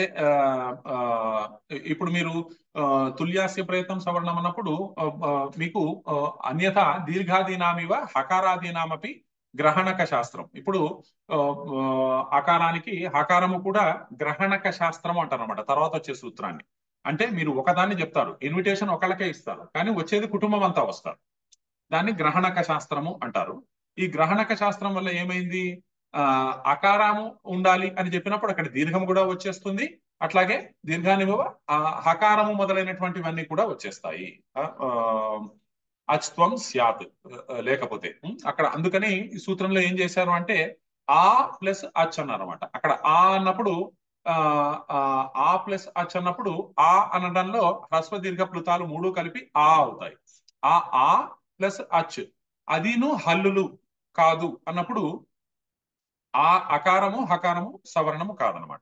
ఇప్పుడు మీరు తుల్యాస్య ప్రయత్నం సవర్ణం అన్నప్పుడు మీకు అన్యథ దీర్ఘాదీనామివ హకారాదీనామపి గ్రహణక శాస్త్రం. ఇప్పుడు అకారానికి హకారము కూడా గ్రహణక శాస్త్రం అంటారు అనమాట తర్వాత వచ్చే సూత్రాన్ని. అంటే మీరు ఒకదాన్ని చెప్తారు, ఇన్విటేషన్ ఒకళ్ళకే ఇస్తారు, కానీ వచ్చేది కుటుంబం అంతా వస్తారు. దాన్ని గ్రహణక శాస్త్రము అంటారు. ఈ గ్రహణక శాస్త్రం వల్ల ఏమైంది? అకారము ఉండాలి అని చెప్పినప్పుడు అక్కడ దీర్ఘం కూడా వచ్చేస్తుంది. అట్లాగే దీర్ఘానివ హకారము మొదలైనటువంటివన్నీ కూడా వచ్చేస్తాయి. అచ్త్వం స్యాత్ లేకపోతే అక్కడ అందుకని ఈ సూత్రంలో ఏం చేశారు అంటే ఆ ప్లస్ అచ్ అన్నారు అనమాట. అక్కడ ఆ అన్నప్పుడు ఆ ప్లస్ అచ్ అన్నప్పుడు ఆ అనడంలో హ్రస్వ దీర్ఘ ప్లుతాలు మూడు కలిపి ఆ అవుతాయి. ఆ ప్లస్ అచ్ అదిను హల్లులు కాదు అన్నప్పుడు ఆ అకారము హకారము సవర్ణము కాదనమాట.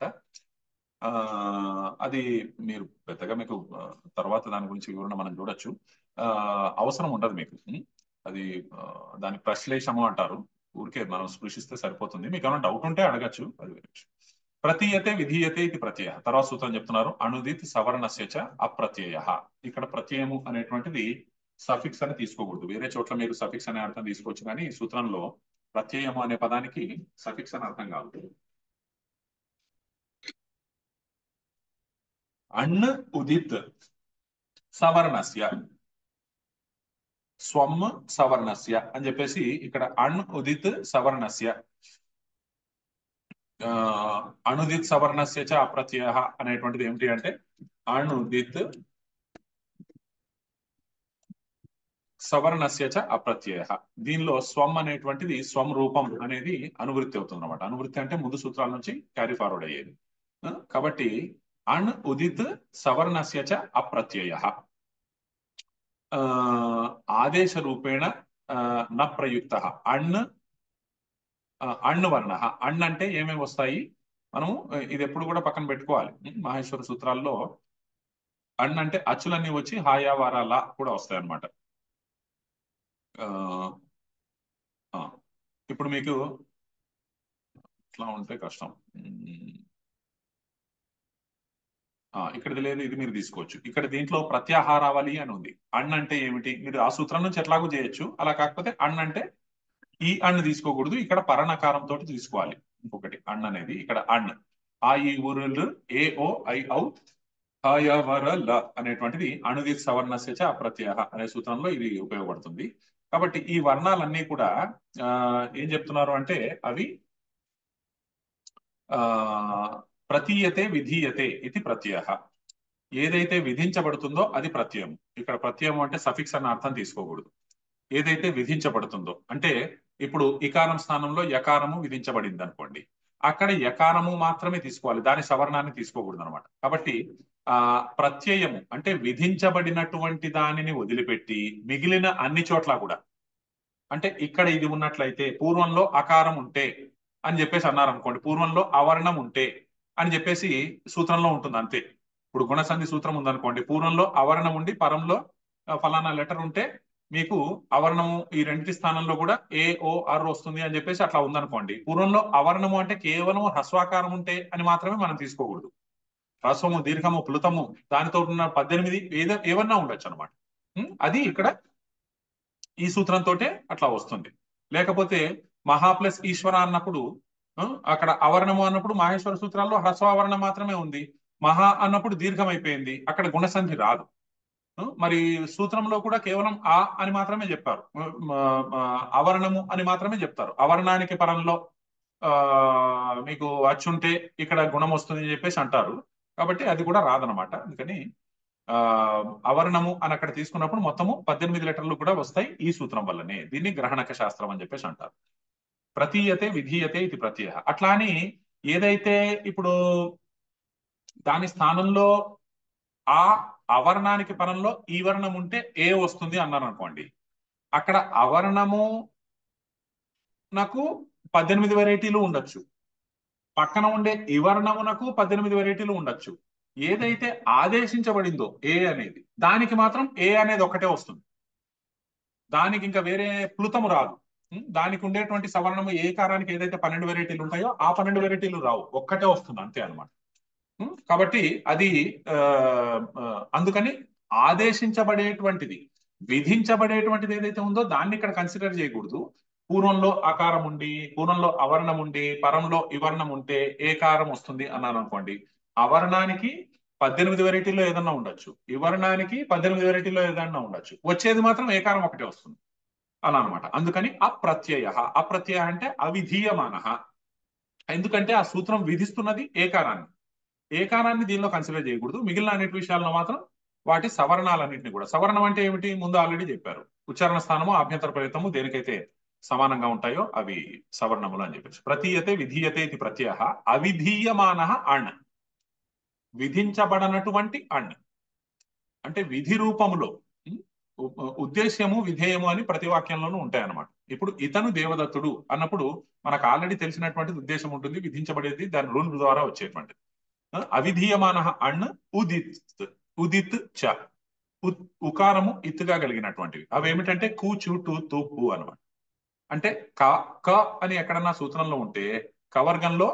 అది మీరు పెద్దగా మీకు తర్వాత దాని గురించి వివరణ మనం చూడొచ్చు. అవసరం ఉండదు మీకు. అది దాని ప్రశ్లేషము అంటారు. ఊరికే మనం స్పృశిస్తే సరిపోతుంది. మీకు ఏమైనా డౌట్ ఉంటే అడగచ్చు. అది వేరే విషయం. ప్రతీయతే విధీయతే ఇది ప్రత్యయ. తర్వాత సూత్రం చెప్తున్నారు అనుదిత్ సవర్ణస్య చ అప్రత్యయ. ఇక్కడ ప్రత్యయము అనేటువంటిది సఫిక్స్ అని తీసుకోకూడదు. వేరే చోట్ల మీరు సఫిక్స్ అనే అర్థం తీసుకోవచ్చు, కానీ ఈ సూత్రంలో ప్రత్యయము అనే పదానికి సఫిక్స్ అని అర్థం కాదు. అణ్ ఉదిత్ సవర్ణస్య స్వం సవర్ణస్య అని చెప్పేసి ఇక్కడ అణ్ ఉదిత్ సవర్ణస్య అనుదిత్ సవర్ణస్య చ అప్రత్యయ అనేటువంటిది ఏమిటి అంటే అనుదిత్ సవర్ణస్య చ అప్రత్యయ. దీనిలో స్వం అనేటువంటిది స్వం రూపం అనేది అనువృత్తి అవుతుంది అనమాట. అనువృత్తి అంటే ముందు సూత్రాల నుంచి క్యారీ ఫార్వర్డ్ అయ్యేది. కాబట్టి అణ్ ఉదిత్ సవర్ణస్య చ అప్రత్యయ ఆదేశ రూపేణ న ప్రయుక్త. అణ్ వర్ణ. అణ్ అంటే ఏమేమి వస్తాయి మనము ఇది ఎప్పుడు కూడా పక్కన పెట్టుకోవాలి. మహేశ్వర సూత్రాల్లో అణ్ అంటే అచ్చులన్నీ వచ్చి హాయావారాల కూడా వస్తాయి అన్నమాట. ఇప్పుడు మీకు ఇట్లా ఉంటే కష్టం. ఇక్కడది లేదు, ఇది మీరు తీసుకోవచ్చు. ఇక్కడ దీంట్లో ప్రత్యాహారావళి అని ఉంది. అణ్ అంటే ఏమిటి మీరు ఆ సూత్రం నుంచి ఎట్లాగూ చేయొచ్చు. అలా కాకపోతే అణ్ అంటే ఈ అణ్ తీసుకోకూడదు, ఇక్కడ పరనకారంతో తీసుకోవాలి. ఇంకొకటి అణ్ అనేది ఇక్కడ అణ్ ఆ ఈ ఊరులు ఏ ఓ ఐ ఔ హయవర ల అనేటువంటిది అణుదిత్ సవర్ణస్య చ అప్రత్యయ అనే సూత్రంలో ఇది ఉపయోగపడుతుంది. కాబట్టి ఈ వర్ణాలన్నీ కూడా ఏం చెప్తున్నారు అంటే అవి ప్రతీయతే విధీయతే ఇది ప్రత్యయ. ఏదైతే విధించబడుతుందో అది ప్రత్యయం. ఇక్కడ ప్రత్యయం అంటే సఫిక్స్ అన్న అర్థం తీసుకోకూడదు. ఏదైతే విధించబడుతుందో అంటే ఇప్పుడు ఇకారం స్థానంలో యకారము విధించబడింది అనుకోండి, అక్కడ యకారము మాత్రమే తీసుకోవాలి, దాని సవర్ణాన్ని తీసుకోకూడదు అనమాట. కాబట్టి ప్రత్యయము అంటే విధించబడినటువంటి దానిని వదిలిపెట్టి మిగిలిన అన్ని చోట్ల కూడా, అంటే ఇక్కడ ఇది ఉన్నట్లయితే పూర్వంలో అకారం ఉంటే అని చెప్పేసి అన్నారు అనుకోండి, పూర్వంలో అవర్ణం ఉంటే అని చెప్పేసి సూత్రంలో ఉంటుంది అంతే. ఇప్పుడు గుణసంధి సూత్రం ఉందనుకోండి, పూర్వంలో అవర్ణం ఉండి పరంలో ఫలానా లెటర్ ఉంటే మీకు అవర్ణము ఈ రెండింటి స్థానంలో కూడా ఏ ఓ ఆర్ వస్తుంది అని చెప్పేసి అట్లా ఉందనుకోండి. పూర్వంలో అవర్ణము అంటే కేవలం హ్రస్వాకారం ఉంటే అని మాత్రమే మనం తీసుకోకూడదు. హ్రస్వము దీర్ఘము ప్లుతము దానితో ఉన్న 18 ఏవన్నా ఉండొచ్చు అనమాట. అది ఇక్కడ ఈ సూత్రంతో అట్లా వస్తుంది. లేకపోతే మహా ప్లస్ ఈశ్వర అన్నప్పుడు అక్కడ అవర్ణము అన్నప్పుడు మహేశ్వర సూత్రాల్లో హ్రస్వావరణం మాత్రమే ఉంది. మహా అన్నప్పుడు దీర్ఘం అయిపోయింది, అక్కడ గుణసంధి రాదు. మరి సూత్రంలో కూడా కేవలం ఆ అని మాత్రమే చెప్పారు, అవర్ణము అని మాత్రమే చెప్తారు. అవర్ణానికి పరంలో మీకు అచ్చుంటే ఇక్కడ గుణం వస్తుంది అని చెప్పేసి అంటారు. కాబట్టి అది కూడా రాదనమాట. అందుకని అవర్ణము అని అక్కడ తీసుకున్నప్పుడు మొత్తము 18 లెటర్లు కూడా వస్తాయి ఈ సూత్రం వల్లనే. దీన్ని గ్రహణక శాస్త్రం అని చెప్పేసి అంటారు. ప్రతీయతే విధీయతే ఇది ప్రత్యయ. అట్లా అని ఏదైతే ఇప్పుడు దాని స్థానంలో ఆ అవర్ణానికి పరంలో ఈ వర్ణం ఉంటే ఏ వస్తుంది అన్నారు అనుకోండి, అక్కడ అవర్ణము నాకు 18 వెరైటీలు ఉండొచ్చు, పక్కన ఉండే ఈ వర్ణమునకు 18 వెరైటీలు ఉండొచ్చు. ఏదైతే ఆదేశించబడిందో ఏ అనేది, దానికి మాత్రం ఏ అనేది ఒకటే వస్తుంది. దానికి ఇంకా వేరే ప్లుతము రాదు. దానికి ఉండేటువంటి సవర్ణము ఏ కారానికి ఏదైతే 12 వెరైటీలు ఉంటాయో ఆ 12 వెరైటీలు రావు, ఒక్కటే వస్తుంది అంతే అనమాట. కాబట్టి అది అందుకని ఆదేశించబడేటువంటిది విధించబడేటువంటిది ఏదైతే ఉందో దాన్ని ఇక్కడ కన్సిడర్ చేయకూడదు. పూర్వంలో అకారం ఉండి పూర్వంలో అవర్ణం ఉండి పరంలో ఇవర్ణం ఉంటే ఏ కారం వస్తుంది అన్నాను అనుకోండి, అవర్ణానికి 18 వెరైటీలో ఏదన్నా ఉండొచ్చు, ఇవర్ణానికి 18 వెరైటీలో ఏదన్నా ఉండొచ్చు, వచ్చేది మాత్రం ఏకారం ఒకటే వస్తుంది అలా అనమాట. అందుకని అప్రత్యయ. అప్రత్యయ అంటే అవిధీయమాన. ఎందుకంటే ఆ సూత్రం విధిస్తున్నది ఏకారాన్ని. ఏకారాన్ని దీనిలో కన్సిడర్ చేయకూడదు, మిగిలిన అన్నిటి విషయాల్లో మాత్రం వాటి సవర్ణాలన్నింటినీ కూడా, సవర్ణం అంటే ఏమిటి ముందు ఆల్రెడీ చెప్పారు, ఉచ్చారణ స్థానము ఆభ్యంతర ప్రయత్నము దేనికైతే సమానంగా ఉంటాయో అవి సవర్ణములు అని చెప్పేసి. ప్రతీయతే విధీయతే ఇది ప్రత్యయ, అవిధీయమాన అణ్, విధించబడనటువంటి అణ్ అంటే విధి రూపములో ఉద్దేశ్యము విధేయము అని ప్రతి వాక్యంలోనూ ఉంటాయన్నమాట. ఇప్పుడు ఇతను దేవదత్తుడు అన్నప్పుడు మనకు ఆల్రెడీ తెలిసినటువంటి ఉద్దేశం ఉంటుంది, విధించబడేది దాని రూల్ ద్వారా వచ్చేటువంటిది. అవిధీయమాన అణ్ ఉదిత్, ఉదిత్ చ, ఉకారము ఇత్తుగా కలిగినటువంటివి. అవి ఏమిటంటే కు చు టు తు పు అనమాట. అంటే క క అని ఎక్కడన్నా సూత్రంలో ఉంటే కవర్గంలో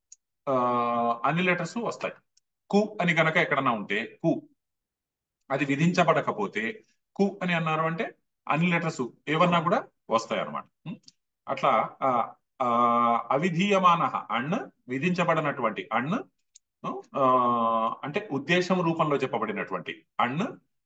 అన్ని లెటర్స్ వస్తాయి. కు అని గనక ఎక్కడన్నా ఉంటే కు, అది విధించబడకపోతే కు అని అన్నారు అంటే అన్ని లెటర్స్ ఏవన్నా కూడా వస్తాయి అన్నమాట. అట్లా అవిధీయమాన అణ్, విధించబడినటువంటి అణ్, అంటే ఉద్దేశం రూపంలో చెప్పబడినటువంటి అణ్,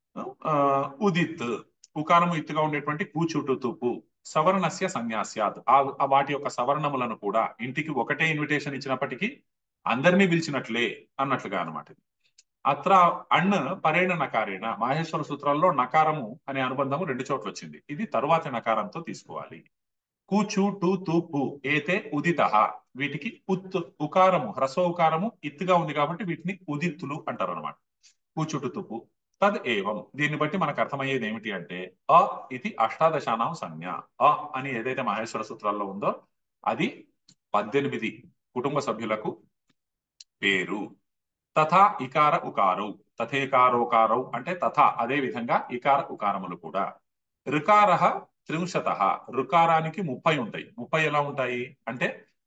ఉదిత్ ఉకారము ఇత్తుగా ఉండేటువంటి కూచుటు తుపు, సవర్ణస్య సన్యాస్యాత్, వాటి యొక్క సవర్ణములను కూడా ఇంటికి ఒకటే ఇన్విటేషన్ ఇచ్చినప్పటికీ అందరినీ పిలిచినట్లే అన్నట్లుగా అనమాట. అత్ర అణ్ పరేణ నకారేణ, మాహేశ్వర సూత్రాల్లో నకారము అనే అనుబంధము 2 చోట్ల వచ్చింది. ఇది తరువాతి నకారంతో తీసుకోవాలి. కూచు టు తు పు ఏతే ఉదిత, వీటికి ఉత్ ఉకారము హ్రస్వకారము ఇత్తుగా ఉంది కాబట్టి వీటిని ఉదిత్తులు అంటారు అనమాట. కూచుటు తుపు తద్ ఏవం, దీన్ని బట్టి మనకు అర్థమయ్యేది ఏమిటి అంటే అ ఇది అష్టాదశానాం సంజ్ఞ. అ అని ఏదైతే మహేశ్వర సూత్రాల్లో ఉందో అది 18 కుటుంబ సభ్యులకు పేరు. తథా ఇకార ఉకారౌ, తథేకారోకారౌ అంటే తథా అదే విధంగా ఇకార ఉకారములు కూడా. ఋకార 30, ఋకారానికి 30 ఉంటాయి. 30 ఎలా ఉంటాయి అంటే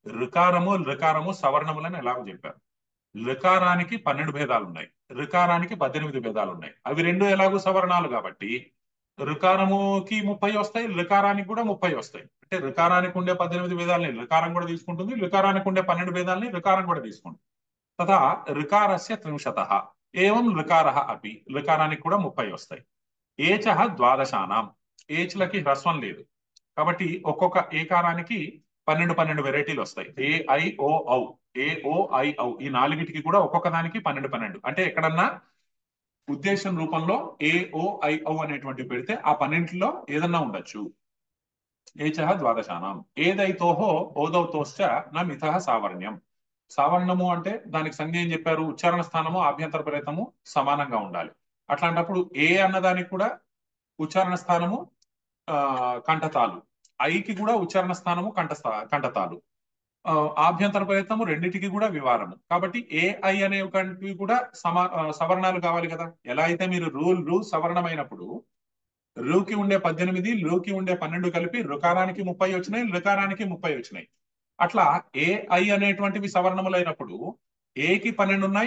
ఋకారము సవర్ణములని ఎలాగో చెప్పారు. ఋకారానికి 12 భేదాలు ఉన్నాయి, ఋకారానికి 18 భేదాలు ఉన్నాయి. అవి రెండు ఎలాగో సవర్ణాలు కాబట్టి ఋకారముకి 30 వస్తాయి, ఋకారానికి కూడా 30 వస్తాయి. అంటే ఋకారానికి ఉండే 18 భేదాలని ఋకారం కూడా తీసుకుంటుంది, ఋకారానికి ఉండే 12 భేదాలని ఋకారం కూడా తీసుకుంటుంది. తథా ఋకారస్య 30, ఏవం ఋకారః అపి, ఋకారానికి కూడా 30 వస్తాయి. ఏచః ద్వాదశానాం, ఏచ్లకి హ్రస్వం లేదు కాబట్టి ఒక్కొక్క ఏకారానికి 12 వెరైటీలు వస్తాయి. ఏ ఐ ఓ ఔ, ఏ ఓ ఐ ఔ, ఈ 4టికి కూడా ఒక్కొక్క దానికి 12. అంటే ఎక్కడన్నా ఉద్దేశం రూపంలో ఏ ఓ ఐ ఔ అనేటువంటి పెడితే ఆ 12లో ఏదన్నా ఉండొచ్చు. ఏచః ద్వాదశానాం, ఏదైతోహో ఓదౌతోశ్చ న మిథః సావర్ణ్యం. సావర్ణము అంటే దానికి సంజ్ఞ ఏం చెప్పారు, ఉచ్చారణ స్థానము ఆభ్యంతర ప్రయత్నము సమానంగా ఉండాలి. అట్లాంటప్పుడు ఏ అన్నదానికి కూడా ఉచ్చారణ స్థానము కంఠతాలు, ఐకి కూడా ఉచ్చారణ స్థానము కంఠతాలు, ఆభ్యంతర ప్రయత్నము రెండింటికి కూడా వివారము. కాబట్టి ఏ ఐ అనేవి కూడా సవర్ణాలు కావాలి కదా. ఎలా అయితే మీరు రూ సవర్ణమైనప్పుడు రూకి ఉండే 18, రూకి ఉండే 12 కలిపి ఋకారానికి 30 వచ్చినాయి, ఋకారానికి 30 వచ్చినాయి. అట్లా ఏ ఐ అనేటువంటివి సవర్ణములైనప్పుడు ఏకి 12 ఉన్నాయి,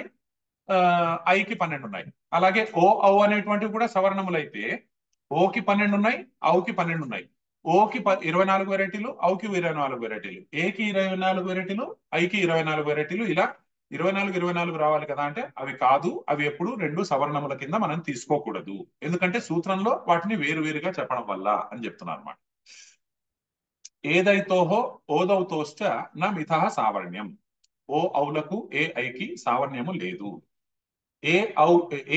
ఐకి 12 ఉన్నాయి. అలాగే ఓ ఔ అనేటువంటివి కూడా సవర్ణములైతే ఓకి 12 ఉన్నాయి, ఔకి 12 ఉన్నాయి. ఓకి 24 వెరైటీలు, ఔకి 24 వెరైటీలు, ఏకి 24 వెరైటీలు, ఐకి 24 వెరైటీలు. ఇలా 24 రావాలి కదా. అంటే అవి కాదు, అవి ఎప్పుడు 2 సవర్ణముల కింద మనం తీసుకోకూడదు. ఎందుకంటే సూత్రంలో వాటిని వేరువేరుగా చెప్పడం వల్ల అని చెప్తున్నారు అన్నమాట. ఏదైతోహో ఓదౌతోశ్చ న మిథః సావర్ణ్యం, ఓ ఔలకు ఏ ఐకి సావర్ణ్యము లేదు. ఏ ఔ ఏ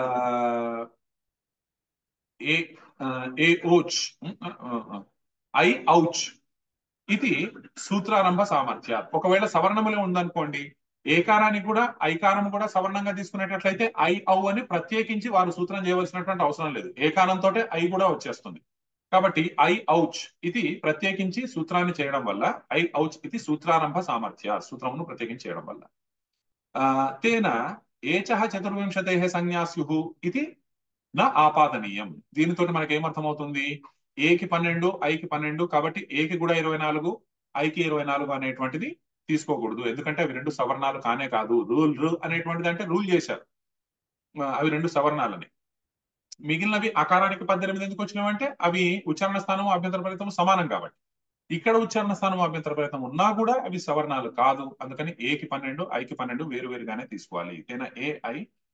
ఏ ఓచ్ ఐ ఔచ్ ఇది సూత్రారంభ సామర్థ్య. ఒకవేళ సవర్ణములే ఉందనుకోండి, ఏకారానికి కూడా ఐకారం కూడా సవర్ణంగా తీసుకునేటట్లయితే ఐ ఔ అని ప్రత్యేకించి వారు సూత్రం చేయవలసినటువంటి అవసరం లేదు, ఏకారంతో ఐ కూడా వచ్చేస్తుంది. కాబట్టి ఐ ఔచ్ ఇది ప్రత్యేకించి సూత్రాన్ని చేయడం వల్ల ఐ ఔచ్ ఇది సూత్రారంభ సామర్థ్య, సూత్రమును ప్రత్యేకించి చేయడం వల్ల. తేన ఏచః 24 సంజ్ఞా స్యుః ఇది నా ఆపాదనీయం. దీనితో మనకి ఏమర్థమవుతుంది, ఏకి 12, ఐకి 12, కాబట్టి ఏకి కూడా 24, ఐకి 24 అనేటువంటిది తీసుకోకూడదు. ఎందుకంటే అవి 2 సవర్ణాలు కానే కాదు. రూల్ అనేటువంటిది అంటే రూల్ చేశారు, అవి 2 సవర్ణాలని. మిగిలినవి అకారానికి 18 ఎందుకు వచ్చినాయంటే అవి ఉచ్చారణ స్థానము అభ్యంతర ప్రయత్నం సమానం కాబట్టి. ఇక్కడ ఉచ్చారణ స్థానం అభ్యంతర ప్రయత్నం ఉన్నా కూడా అవి సవర్ణాలు కాదు. అందుకని ఏకి 12, ఐకి 12 వేరువేరుగానే తీసుకోవాలి. తేన ఏ ఐ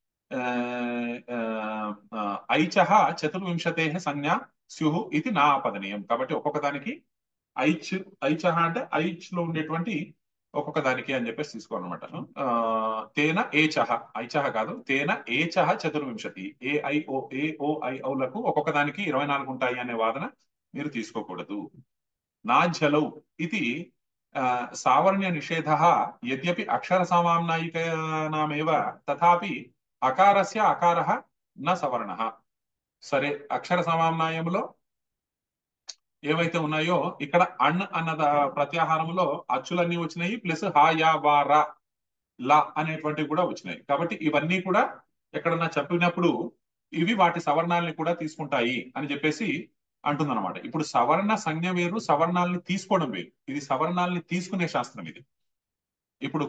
ఐచః 24 సంజ్ఞా స్యుః ఇది నా ఆపదనీయం. కాబట్టి ఒక్కొక్క దానికి ఐచ్, ఐచః అంటే ఐచ్ లో ఉండేటువంటి ఒక్కొక్క దానికి అని చెప్పేసి తీసుకోవాలన్నమాట. తేన ఏచహ, ఐచహ కాదు, తేన ఏచహ చతుర్వింశతి, ఏఓఐఓలకు ఒక్కొక్క దానికి 24 ఉంటాయి అనే వాదన మీరు తీసుకోకూడదు. నాఝలౌ ఇది సావర్ణ్య నిషేధ యద్యపి అక్షర సామామ్నాయికానామేవ తథాపి అకారస్య అకారః న సవర్ణః. సరే, అక్షర సమామ్నాయంలో ఏవైతే ఉన్నాయో ఇక్కడ అణ్ అన్న ప్రత్యాహారంలో అచ్చులన్నీ వచ్చినాయి, ప్లస్ హా యా వా రా లా అనేటువంటివి కూడా వచ్చినాయి. కాబట్టి ఇవన్నీ కూడా ఎక్కడన్నా చెప్పినప్పుడు ఇవి వాటి సవర్ణాలని కూడా తీసుకుంటాయి అని చెప్పేసి అంటుందన్నమాట. ఇప్పుడు సవర్ణ సంజ్ఞ వేరు, సవర్ణాలని తీసుకోవడం వేరు. ఇది సవర్ణాలని తీసుకునే శాస్త్రం ఇది. ఇప్పుడు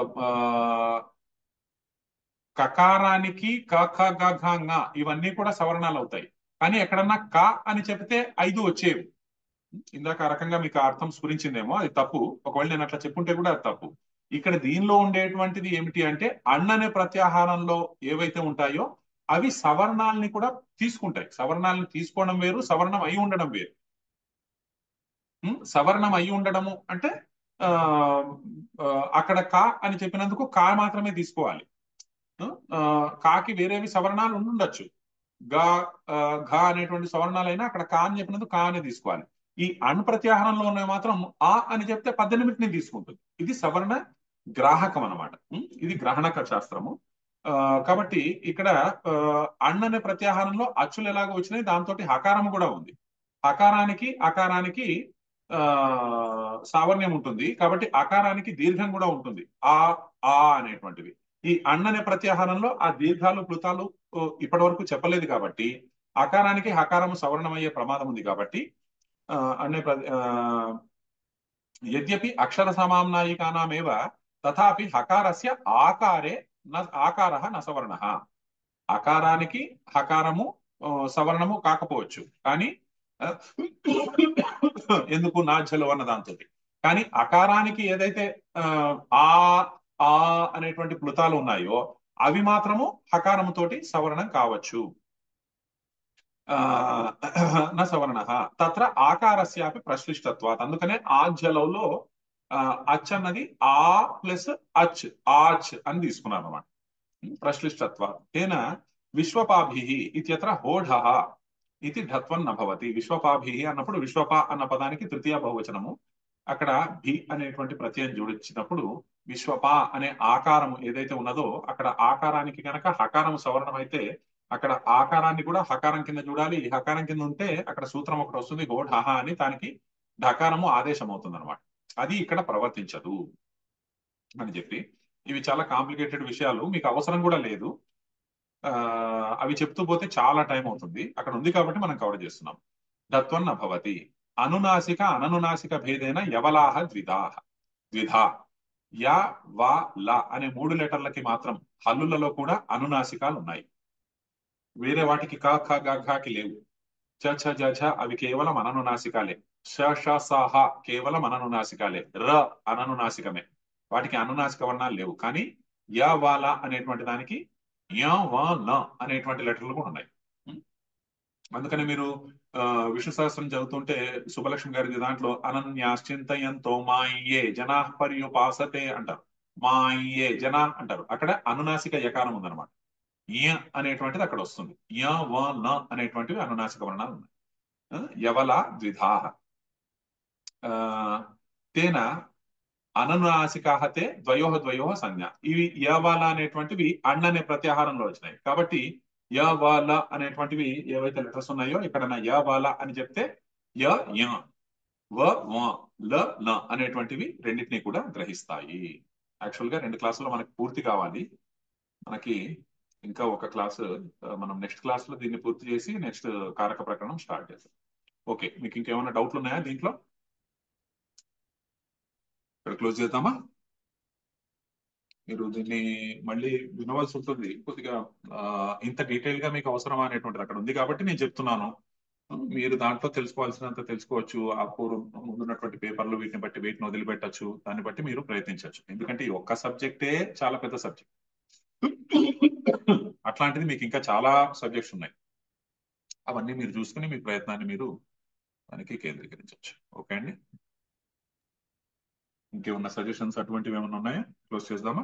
కకారానికి క ఖ గ ఘ ङ ఇవన్నీ కూడా సవర్ణాలు అవుతాయి. కానీ ఎక్కడన్నా క అని చెప్తే 5 వచ్చేవి. ఇందాక ఆ రకంగా మీకు అర్థం స్ఫురించిందేమో, అది తప్పు. ఒకవేళ నేను అట్లా చెప్పుంటే కూడా అది తప్పు. ఇక్కడ దీనిలో ఉండేటువంటిది ఏమిటి అంటే అణ్ అనే ప్రత్యాహారంలో ఏవైతే ఉంటాయో అవి సవర్ణాలని కూడా తీసుకుంటాయి. సవర్ణాలను తీసుకోవడం వేరు, సవర్ణం అయి ఉండడం వేరు. సవర్ణం అయి ఉండడము అంటే అక్కడ కా అని చెప్పినందుకు కా మాత్రమే తీసుకోవాలి. కాకి వేరేవి సవర్ణాలు ఉండొచ్చు. గా ఘ అనేటువంటి సవర్ణాలైనా అక్కడ కా అని చెప్పినందుకు కా అనే తీసుకోవాలి. ఈ అణ్ ప్రత్యాహారంలో ఉన్నవి మాత్రం ఆ అని చెప్తే 18ని తీసుకుంటుంది. ఇది సవర్ణ గ్రాహకం అన్నమాట. ఇది గ్రహణక శాస్త్రము. కాబట్టి ఇక్కడ అణ్ అనే ప్రత్యాహారంలో అచ్చులు ఎలాగో వచ్చినాయి, దాంతో హకారం కూడా ఉంది. హకారానికి అకారానికి సావర్ణ్యం ఉంటుంది. కాబట్టి అకారానికి దీర్ఘం కూడా ఉంటుంది, ఆ ఆ అనేటువంటివి. ఈ అణ్ అనే ప్రత్యాహారంలో ఆ దీర్ఘాలు ప్లుతాలు ఇప్పటి వరకు చెప్పలేదు కాబట్టి అకారానికి హకారము సవర్ణమయ్యే ప్రమాదం ఉంది. కాబట్టి అనే యద్యపి అక్షర సమామ్నాయికానామేవ తథాపి హకారస్య ఆకారే ఆకారః న సవర్ణః. అకారానికి హకారము సవర్ణము కాకపోవచ్చు, కానీ ఎందుకు నాఝలు అన్న దాంతో. కానీ అకారానికి ఏదైతే ఆ ఆ అనేటువంటి ప్లుతాలు ఉన్నాయో అవి మాత్రము హకారముతోటి సవర్ణం కావచ్చు. న సవర్ణ తత్ర ఆకారస్యాపి ప్రశ్లిష్టత్వాత్. అందుకనే ఆజ్జలౌలో అచ్ అన్నది ఆ ప్లస్ అచ్, ఆచ్ అని తీసుకున్నారు అన్నమాట. ప్రశ్లిష్టత్వాత్ తేన విశ్వపాభి ఇత్యత్ర హోఢ ఇది ఢత్వం నభవతి. విశ్వపాభి అన్నప్పుడు విశ్వప అన్న పదానికి తృతీయ బహువచనము. అక్కడ భి అనేటువంటి ప్రత్యయం జోడించినప్పుడు విశ్వప అనే ఆకారం ఏదైతే ఉన్నదో అక్కడ ఆకారానికి కనుక హకారం సవర్ణం అయితే అక్కడ ఆకారాన్ని కూడా హకారం కింద చూడాలి. హకారం కింద ఉంటే అక్కడ సూత్రం ఒకటి వస్తుంది, హోఢ అని. దానికి ఢకారము ఆదేశం అవుతుంది అనమాట. అది ఇక్కడ ప్రవర్తించదు అని చెప్పి, ఇవి చాలా కాంప్లికేటెడ్ విషయాలు, మీకు అవసరం కూడా లేదు. అవి చెప్తూ పోతే చాలా టైం అవుతుంది. అక్కడ ఉంది కాబట్టి మనం కవర్ చేస్తున్నాం. ధత్వం నభవతి. అనునాసిక అననునాసిక భేదేన యవలాహ ద్విధా యా వా లా అనే 3 లెటర్లకి మాత్రం హల్లులలో కూడా అనునాసికాలు ఉన్నాయి. వేరే వాటికి క ఖ గ ఘకి లేవు. చ ఛ జ ఝ అవి కేవలం అననునాసికాలే. ష ష స హ కేవలం అననునాసికాలే. ర అననునాసికమే, వాటికి అనునాసిక వర్ణాలు లేవు. కానీ య వాల అనేటువంటి దానికి య వ న అనేటువంటి లెటర్లు కూడా ఉన్నాయి. అందుకని మీరు విష్ణు సహస్రం చదువుతుంటే సుబ్బలక్ష్మి గారి దాంట్లో అనన్యాశ్చింతయంతో మాయే జనా పర్యుపాసతే అంటారు. మాయే జనా అంటారు. అక్కడ అనునాసిక యకారం ఉందన్నమాట. య అనేటువంటిది అక్కడ వస్తుంది. య వ న అనేటువంటివి అనునాసిక వర్ణాలు ఉన్నాయి. యవల ద్విధాః తేన అననునాసికాహతే ద్వయోః సంజ్ఞ. ఇవి యవల అనేటువంటివి అణ్ అనే ప్రత్యాహారంలో వచ్చినాయి. కాబట్టి యవల అనేటువంటివి ఏవైతే లెటర్స్ ఉన్నాయో ఇక్కడ యవల అని చెప్తే య య వ వ ల న అనేటువంటివి రెండింటినీ కూడా గ్రహిస్తాయి. యాక్చువల్ గా 2 క్లాసుల్లో మనకి పూర్తి కావాలి. మనకి ఇంకా ఒక క్లాసు, మనం నెక్స్ట్ క్లాస్ లో దీన్ని పూర్తి చేసి నెక్స్ట్ కారక ప్రకరణం స్టార్ట్ చేస్తాం. ఓకే, మీకు ఇంకేమైనా డౌట్లు ఉన్నాయా దీంట్లో? ఇక్కడ క్లోజ్ చేద్దామా? మీరు దీన్ని మళ్ళీ వినవలసి ఉంటుంది కొద్దిగా. ఇంత డీటెయిల్ గా మీకు అవసరమా అనేటువంటిది అక్కడ ఉంది కాబట్టి నేను చెప్తున్నాను. మీరు దాంట్లో తెలుసుకోవాల్సినంత తెలుసుకోవచ్చు. ఆ ముందున్నటువంటి పేపర్లు వీటిని బట్టి వీటిని వదిలిపెట్టచ్చు. దాన్ని బట్టి మీరు ప్రయత్నించవచ్చు. ఎందుకంటే ఈ ఒక్క సబ్జెక్టే చాలా పెద్ద సబ్జెక్ట్. అట్లాంటిది మీకు ఇంకా చాలా సబ్జెక్ట్స్ ఉన్నాయి. అవన్నీ మీరు చూసుకుని మీ ప్రయత్నాన్ని మీరు దానికి కేంద్రీకరించవచ్చు. ఓకే అండి. ఇంకేమన్నా సజెషన్స్ అటువంటివి ఏమన్నా ఉన్నాయా? క్లోజ్ చేద్దామా?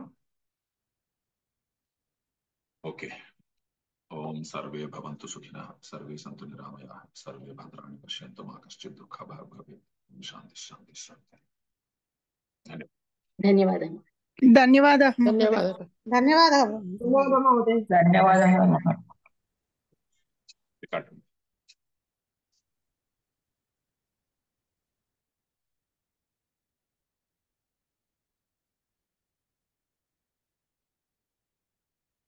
ఓకే. ఓం సర్వే భవంతు సుఖినః, సర్వే సంతు నిరామయాః, సర్వే భద్రాణి పశ్యంతు మా కశ్చిత్ దుఃఖభాగ్ భవేత్. శాంతి శాంతి శాంతి. ధన్యవాదాలు. ధన్యవాదాలు మహోదయ. ధన్యవాదాలు. ధన్యవాదాలు మహోదయ. ధన్యవాదాలు. రికార్డు